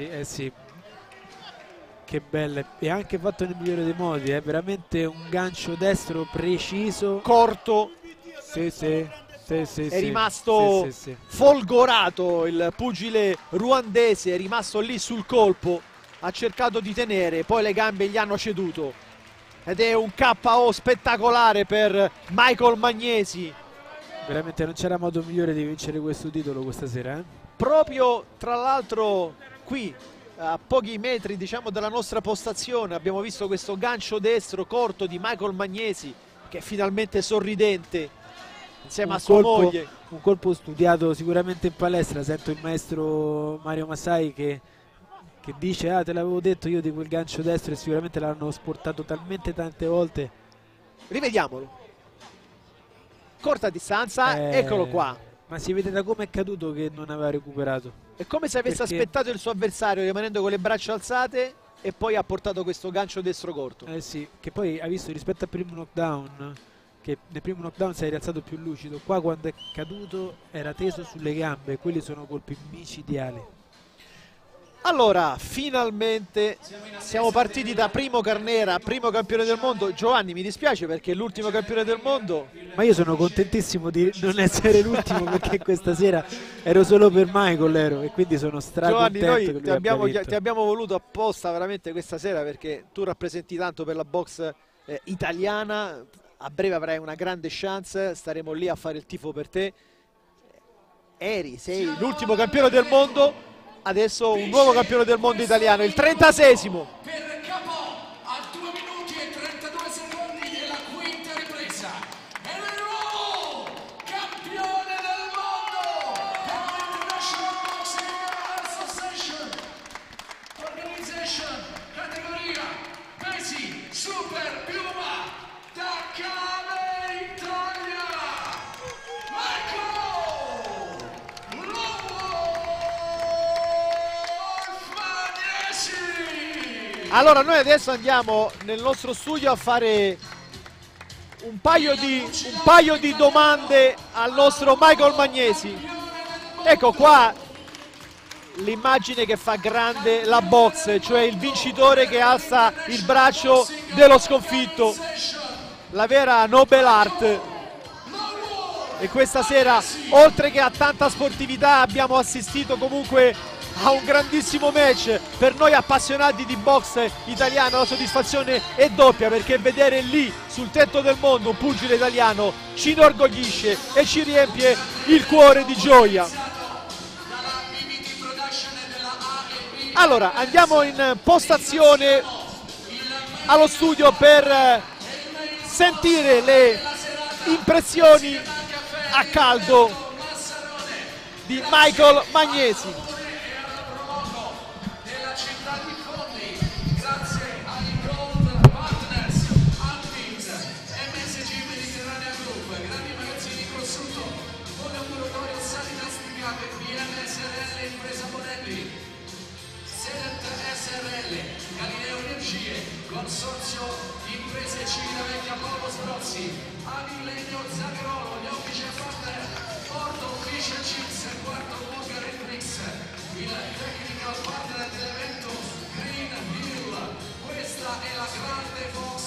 Che belle, e anche fatto nel migliore dei modi, è veramente un gancio destro preciso, corto. Sì. È rimasto folgorato il pugile ruandese, è rimasto lì sul colpo, ha cercato di tenere, poi le gambe gli hanno ceduto ed è un KO spettacolare per Michael Magnesi. Veramente non c'era modo migliore di vincere questo titolo questa sera, eh? Proprio tra l'altro qui a pochi metri, diciamo, dalla nostra postazione abbiamo visto questo gancio destro corto di Michael Magnesi, che è finalmente sorridente insieme a sua moglie. Un colpo studiato sicuramente in palestra. Sento il maestro Mario Massai che dice: ah, te l'avevo detto io di quel gancio destro, e sicuramente l'hanno sportato talmente tante volte. Rivediamolo, corta distanza, eccolo qua. Ma si vede da come è caduto che non aveva recuperato. È come se avesse aspettato il suo avversario rimanendo con le braccia alzate e poi ha portato questo gancio destro corto. Sì, che poi ha visto rispetto al primo knockdown, che nel primo knockdown si è rialzato più lucido. Qua quando è caduto era teso sulle gambe, quelli sono colpi micidiali. Allora, finalmente siamo partiti da Primo Carnera, primo campione del mondo. Giovanni, mi dispiace perché è l'ultimo campione del mondo. Ma io sono contentissimo di non essere l'ultimo, perché questa sera ero solo per Michael, e quindi sono stracontento. Giovanni, noi che ti abbiamo voluto apposta veramente questa sera perché tu rappresenti tanto per la box italiana. A breve avrai una grande chance, staremo lì a fare il tifo per te. Sei l'ultimo campione del mondo. Adesso un nuovo campione del mondo italiano, il 36esimo. Per capo a 2 minuti e 32 secondi della quinta ripresa. E il nuovo campione del mondo dell'International Boxing Association Organization, categoria pesi super piuma, da Cave Italia, Michael Allora noi adesso andiamo nel nostro studio a fare un paio di domande al nostro Michael Magnesi. Ecco qua l'immagine che fa grande la box, cioè il vincitore che alza il braccio dello sconfitto, la vera noble art. E questa sera, oltre che a tanta sportività, abbiamo assistito comunque a un grandissimo match. Per noi appassionati di box italiano la soddisfazione è doppia, perché vedere lì sul tetto del mondo un pugile italiano ci inorgoglisce e ci riempie il cuore di gioia. Allora andiamo in postazione allo studio per sentire le impressioni a caldo di Michael Magnesi. Consorzio Imprese Civile Vecchia Polo Sprozzi, Avilegno Zagarolo, gli official partner, Porto Official Chips, Quarto Burger e Mix, il technical partner dell'evento Green Hill. Questa è la grande box.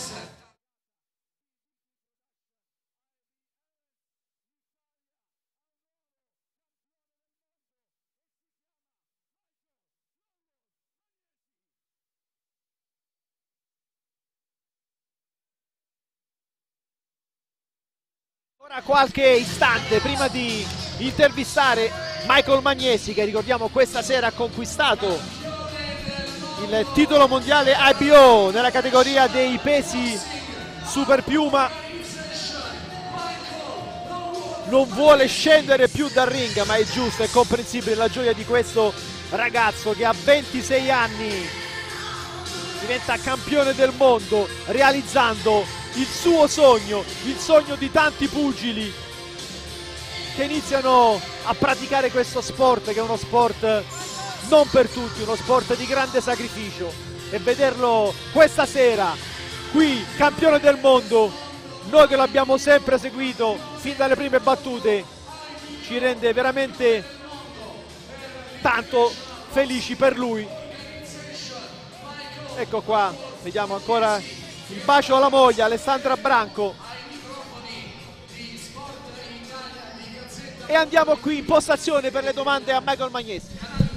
Ora qualche istante prima di intervistare Michael Magnesi, che ricordiamo questa sera ha conquistato il titolo mondiale IBO nella categoria dei pesi super piuma. Non vuole scendere più dal ring, ma è giusto, è comprensibile la gioia di questo ragazzo che a 26 anni diventa campione del mondo, realizzando il suo sogno, il sogno di tanti pugili che iniziano a praticare questo sport, che è uno sport non per tutti, uno sport di grande sacrificio, e vederlo questa sera qui, campione del mondo, noi che l'abbiamo sempre seguito fin dalle prime battute, ci rende veramente tanto felici per lui. Ecco qua, vediamo ancora il bacio alla moglie, Alessandra Branco. E andiamo qui in postazione per le domande a Michael Magnesi.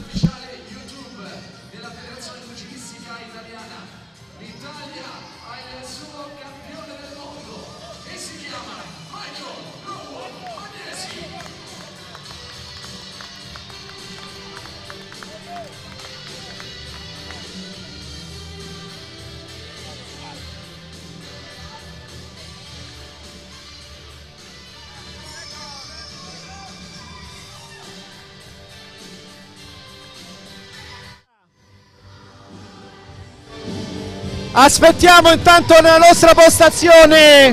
Aspettiamo intanto nella nostra postazione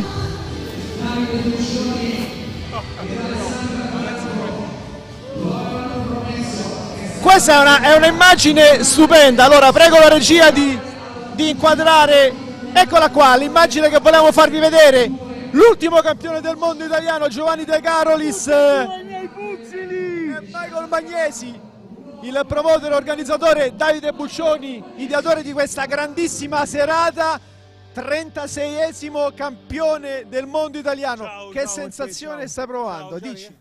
questa è un'immagine stupenda. Allora prego la regia di inquadrare, eccola qua, l'immagine che volevamo farvi vedere, l'ultimo campione del mondo italiano Giovanni De Carolis e Michael Magnesi, il promoter, organizzatore Davide Buccioni, ideatore di questa grandissima serata, 36esimo campione del mondo italiano. Ciao, che sensazione stai provando? Ciao, dici.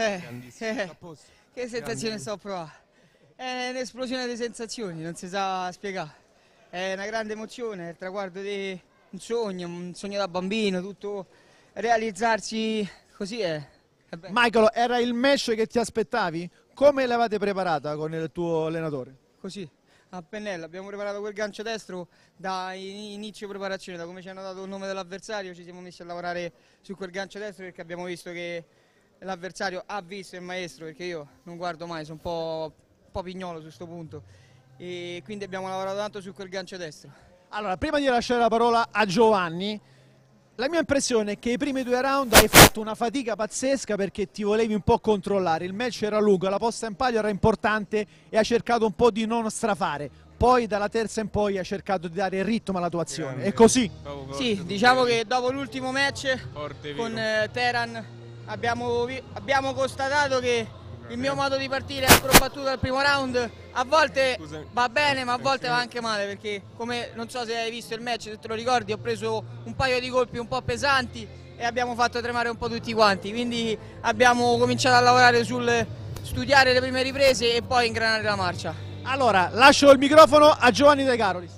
Che sensazione sto provando? È un'esplosione di sensazioni, non si sa spiegare. È una grande emozione, il traguardo di un sogno da bambino, tutto realizzarsi così è bello. Michael, era il match che ti aspettavi? Come l'avete preparata con il tuo allenatore? Così, a pennello, abbiamo preparato quel gancio destro da inizio preparazione, da come ci hanno dato il nome dell'avversario ci siamo messi a lavorare su quel gancio destro, perché abbiamo visto che l'avversario ha visto il maestro, perché io non guardo mai, sono un po' pignolo su questo punto, e quindi abbiamo lavorato tanto su quel gancio destro. Allora, prima di lasciare la parola a Giovanni, la mia impressione è che i primi 2 round hai fatto una fatica pazzesca perché ti volevi un po' controllare, il match era lungo, la posta in palio era importante e hai cercato un po' di non strafare. Poi dalla terza in poi hai cercato di dare ritmo alla tua azione, è così? Sì, diciamo che dopo l'ultimo match con Teran abbiamo constatato che il mio modo di partire è battuto al primo round, a volte va bene ma a volte va anche male, perché come non so se hai visto il match, se te lo ricordi, ho preso un paio di colpi un po' pesanti e abbiamo fatto tremare un po' tutti quanti, quindi abbiamo cominciato a lavorare sul studiare le prime riprese e poi ingranare la marcia. Allora lascio il microfono a Giovanni De Carolis.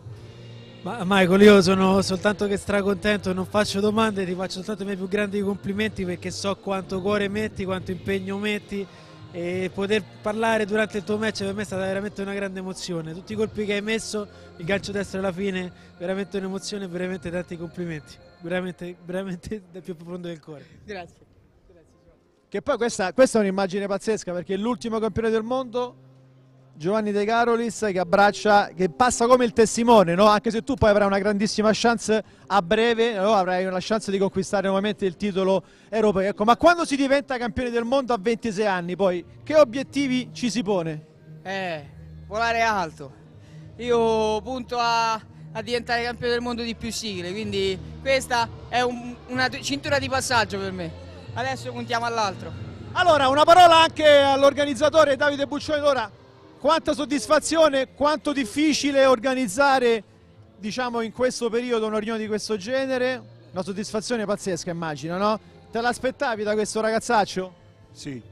Ma Michael, io sono soltanto che stracontento, non faccio domande, ti faccio soltanto i miei più grandi complimenti, perché so quanto cuore metti, quanto impegno metti, e poter parlare durante il tuo match per me è stata veramente una grande emozione. Tutti i colpi che hai messo, il gancio destro alla fine, veramente un'emozione, veramente tanti complimenti, veramente dal più profondo del cuore. Grazie. Che poi questa è un'immagine pazzesca, perché l'ultimo campione del mondo Giovanni De Carolis che abbraccia, che passa come il testimone, no? Anche se tu poi avrai una grandissima chance a breve, no? Avrai una chance di conquistare nuovamente il titolo europeo. Ecco, ma quando si diventa campione del mondo a 26 anni, poi che obiettivi ci si pone? Volare alto. Io punto a diventare campione del mondo di più sigle, quindi questa è una cintura di passaggio per me. Adesso puntiamo all'altro. Allora, una parola anche all'organizzatore Davide Buccioni. Allora, quanta soddisfazione, quanto difficile organizzare, diciamo, in questo periodo una riunione di questo genere. Una soddisfazione pazzesca, immagino, no? Te l'aspettavi da questo ragazzaccio? Sì,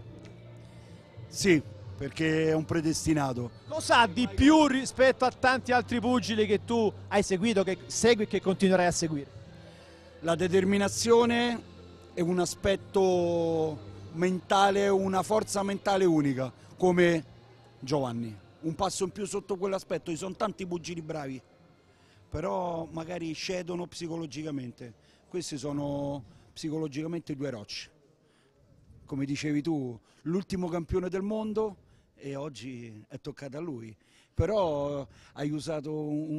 perché è un predestinato. Lo sa di più rispetto a tanti altri pugili che tu hai seguito, che segui e che continuerai a seguire? La determinazione è un aspetto mentale, una forza mentale unica, come Giovanni, un passo in più sotto quell'aspetto. Ci sono tanti pugili bravi, però magari cedono psicologicamente. Questi sono psicologicamente 2 rocce. Come dicevi tu, l'ultimo campione del mondo e oggi è toccata a lui. Però hai usato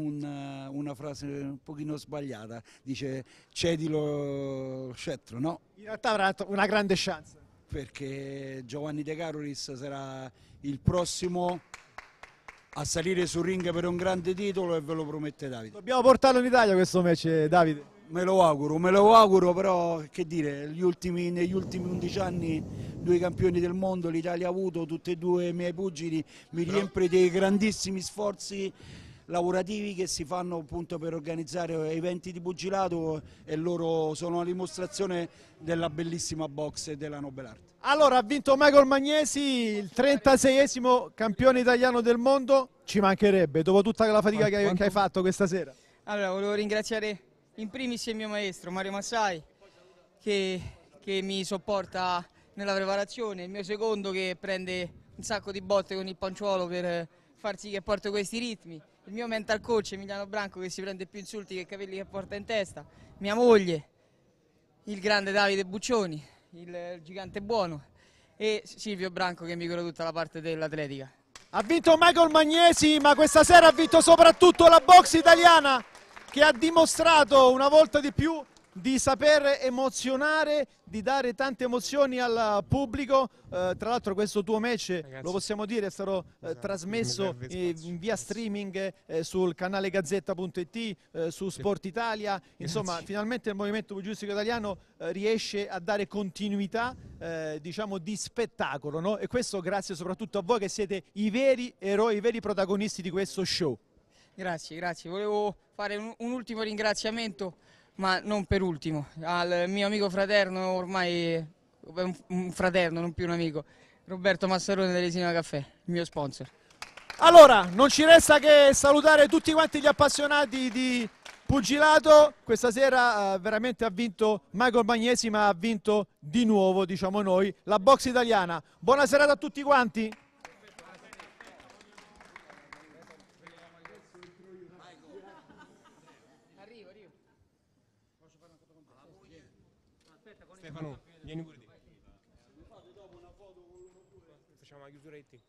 una frase un pochino sbagliata, dice cedi lo scettro, no? In realtà avrà una grande chance. Perché Giovanni De Carolis sarà il prossimo a salire sul ring per un grande titolo e ve lo promette Davide. Dobbiamo portarlo in Italia questo match, Davide. Me lo auguro, però che dire, negli ultimi 11 anni 2 campioni del mondo l'Italia ha avuto, tutti e 2 i miei pugili, mi riempie dei grandissimi sforzi lavorativi che si fanno appunto per organizzare eventi di pugilato e loro sono una dimostrazione della bellissima box e della noble arte. Allora, ha vinto Michael Magnesi, il 36esimo campione italiano del mondo, ci mancherebbe dopo tutta la fatica che hai fatto questa sera. Allora, volevo ringraziare in primis il mio maestro Mario Massai che mi sopporta nella preparazione, il mio secondo che prende un sacco di botte con il panciuolo per far sì che porto questi ritmi, il mio mental coach Emiliano Branco che si prende più insulti che capelli che porta in testa, mia moglie, il grande Davide Buccioni, il gigante buono e Silvio Branco che mi cura tutta la parte dell'atletica. Ha vinto Michael Magnesi, ma questa sera ha vinto soprattutto la box italiana, che ha dimostrato una volta di più di saper emozionare, di dare tante emozioni al pubblico. Tra l'altro questo tuo match, ragazzi, lo possiamo dire, è stato trasmesso in via streaming sul canale Gazzetta.it, su Sport Italia. Insomma, finalmente il movimento pugilistico italiano riesce a dare continuità diciamo di spettacolo, no? E questo grazie soprattutto a voi che siete i veri eroi, i veri protagonisti di questo show. Grazie, volevo fare un ultimo ringraziamento, ma non per ultimo, al mio amico fraterno, ormai un fraterno, non più un amico, Roberto Massarone dell'Esina Caffè, il mio sponsor. Allora, non ci resta che salutare tutti quanti gli appassionati di pugilato. Questa sera veramente ha vinto Michael Magnesi, ma ha vinto di nuovo, diciamo noi, la box italiana. Buona serata a tutti quanti. Stefano, vieni pure te. Facciamo la chiusura e te.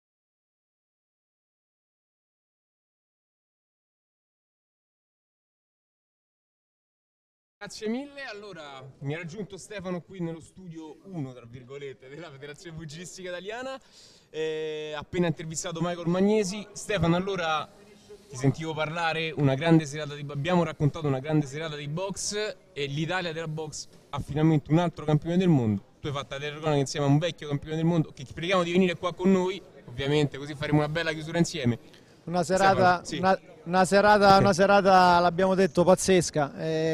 Grazie mille, allora mi ha raggiunto Stefano qui nello studio 1, tra virgolette, della Federazione Pugilistica Italiana, appena intervistato Michael Magnesi. Stefano, allora ti sentivo parlare, abbiamo raccontato una grande serata di box e l'Italia della box ha finalmente un altro campione del mondo. Tu hai fatto la telecronaca insieme a un vecchio campione del mondo che ti preghiamo di venire qua con noi, ovviamente, così faremo una bella chiusura insieme. Una serata, sì. una serata l'abbiamo detto, pazzesca.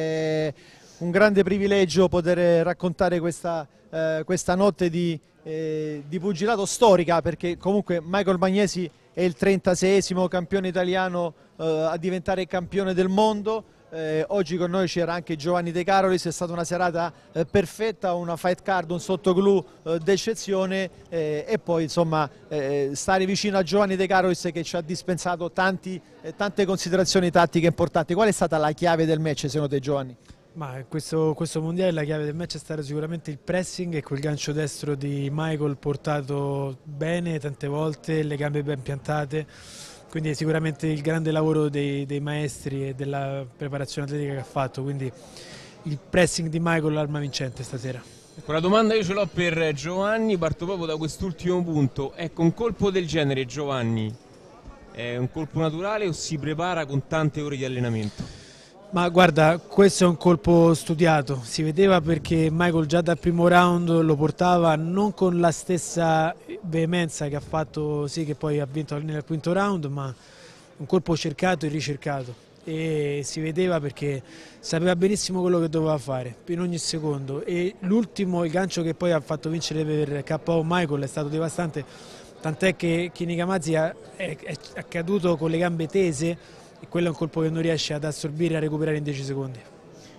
Un grande privilegio poter raccontare questa notte di pugilato storica, perché comunque Michael Magnesi è il 36esimo campione italiano a diventare campione del mondo. Oggi con noi c'era anche Giovanni De Carolis, è stata una serata perfetta, una fight card, un sottoglu d'eccezione e poi insomma stare vicino a Giovanni De Carolis che ci ha dispensato tante considerazioni tattiche importanti. Qual è stata la chiave del match secondo te, Giovanni? Ma questo mondiale la chiave del match è stato sicuramente il pressing e quel gancio destro di Michael portato bene tante volte, le gambe ben piantate, quindi sicuramente il grande lavoro dei maestri e della preparazione atletica che ha fatto, quindi il pressing di Michael l'arma vincente stasera. Ecco, la domanda io ce l'ho per Giovanni, parto proprio da quest'ultimo punto. Ecco, un colpo del genere, Giovanni, è un colpo naturale o si prepara con tante ore di allenamento? Ma guarda, questo è un colpo studiato, si vedeva perché Michael già dal primo round lo portava non con la stessa veemenza che ha fatto, sì, che poi ha vinto nel quinto round, ma un colpo cercato e ricercato, e si vedeva perché sapeva benissimo quello che doveva fare in ogni secondo, e l'ultimo, il gancio che poi ha fatto vincere per KO Michael è stato devastante, tant'è che Kini Kamazzi è caduto con le gambe tese, e quello è un colpo che non riesce ad assorbire e a recuperare in 10 secondi.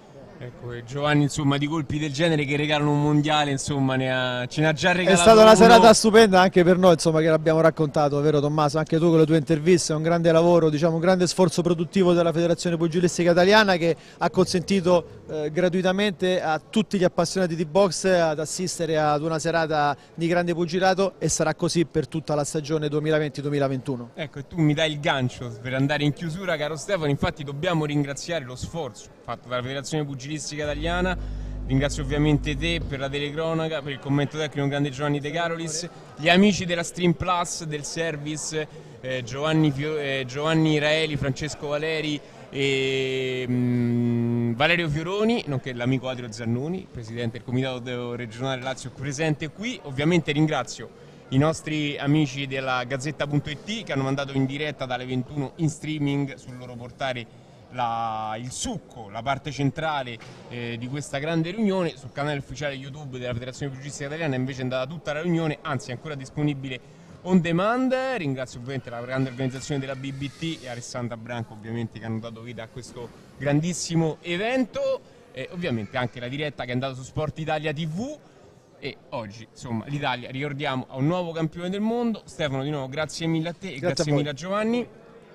Ecco, Giovanni, insomma, di colpi del genere che regalano un mondiale, insomma, ce ne ha già regalato. È stata una uno. serata stupenda anche per noi, insomma, che l'abbiamo raccontato, vero Tommaso? Anche tu con le tue interviste, un grande lavoro, diciamo, un grande sforzo produttivo della Federazione Pugilistica Italiana che ha consentito gratuitamente a tutti gli appassionati di box ad assistere ad una serata di grande pugilato, e sarà così per tutta la stagione 2020-2021. Ecco, e tu mi dai il gancio per andare in chiusura, caro Stefano. Infatti dobbiamo ringraziare lo sforzo fatto dalla Federazione Pugilistica Italiana. Ringrazio ovviamente te per la telecronaca, per il commento tecnico grande Giovanni De Carolis, gli amici della Stream Plus, del service, Giovanni Raeli, Francesco Valeri e Valerio Fioroni, nonché l'amico Adrio Zannoni, presidente del Comitato Regionale Lazio presente qui. Ovviamente ringrazio i nostri amici della Gazzetta.it che hanno mandato in diretta dalle 21 in streaming sul loro portale il succo, la parte centrale di questa grande riunione. Sul canale ufficiale YouTube della Federazione Pugilistica Italiana invece è andata tutta la riunione, anzi è ancora disponibile on demand. Ringrazio ovviamente la grande organizzazione della BBT e Alessandra Branco, ovviamente, che hanno dato vita a questo grandissimo evento, e ovviamente anche la diretta che è andata su Sport Italia TV. E oggi, insomma, l'Italia, ricordiamo, ha un nuovo campione del mondo. Stefano, di nuovo grazie mille a te e grazie mille a Giovanni.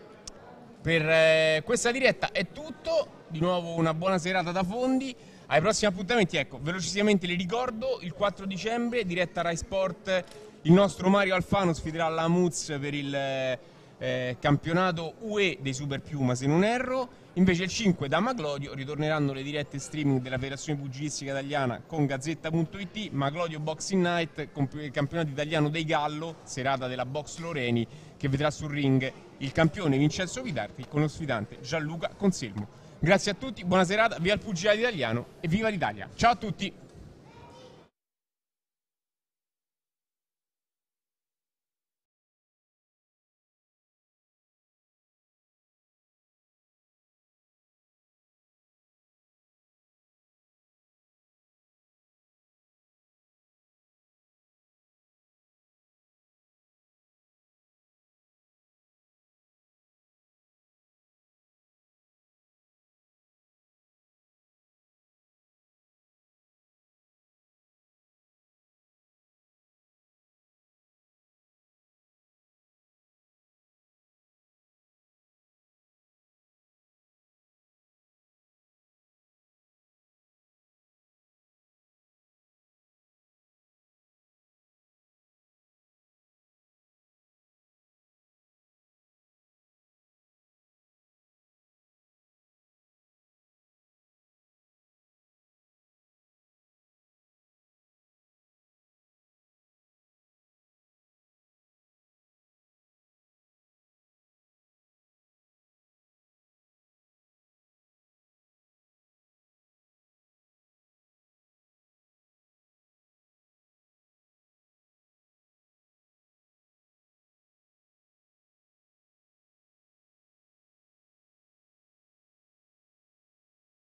Per questa diretta è tutto, di nuovo una buona serata da Fondi, ai prossimi appuntamenti. Ecco, velocissimamente li ricordo: il 4 dicembre, diretta Rai Sport, il nostro Mario Alfano sfiderà la Muz per il campionato UE dei Super Piuma, se non erro. Invece il 5 da Maglodio ritorneranno le dirette streaming della Federazione Pugilistica Italiana con Gazzetta.it, Maglodio Boxing Night, il campionato italiano dei Gallo, serata della Box Loreni, che vedrà sul ring il campione Vincenzo Vitarti con lo sfidante Gianluca Conselmo. Grazie a tutti, buona serata, viva il pugilato italiano e viva l'Italia. Ciao a tutti!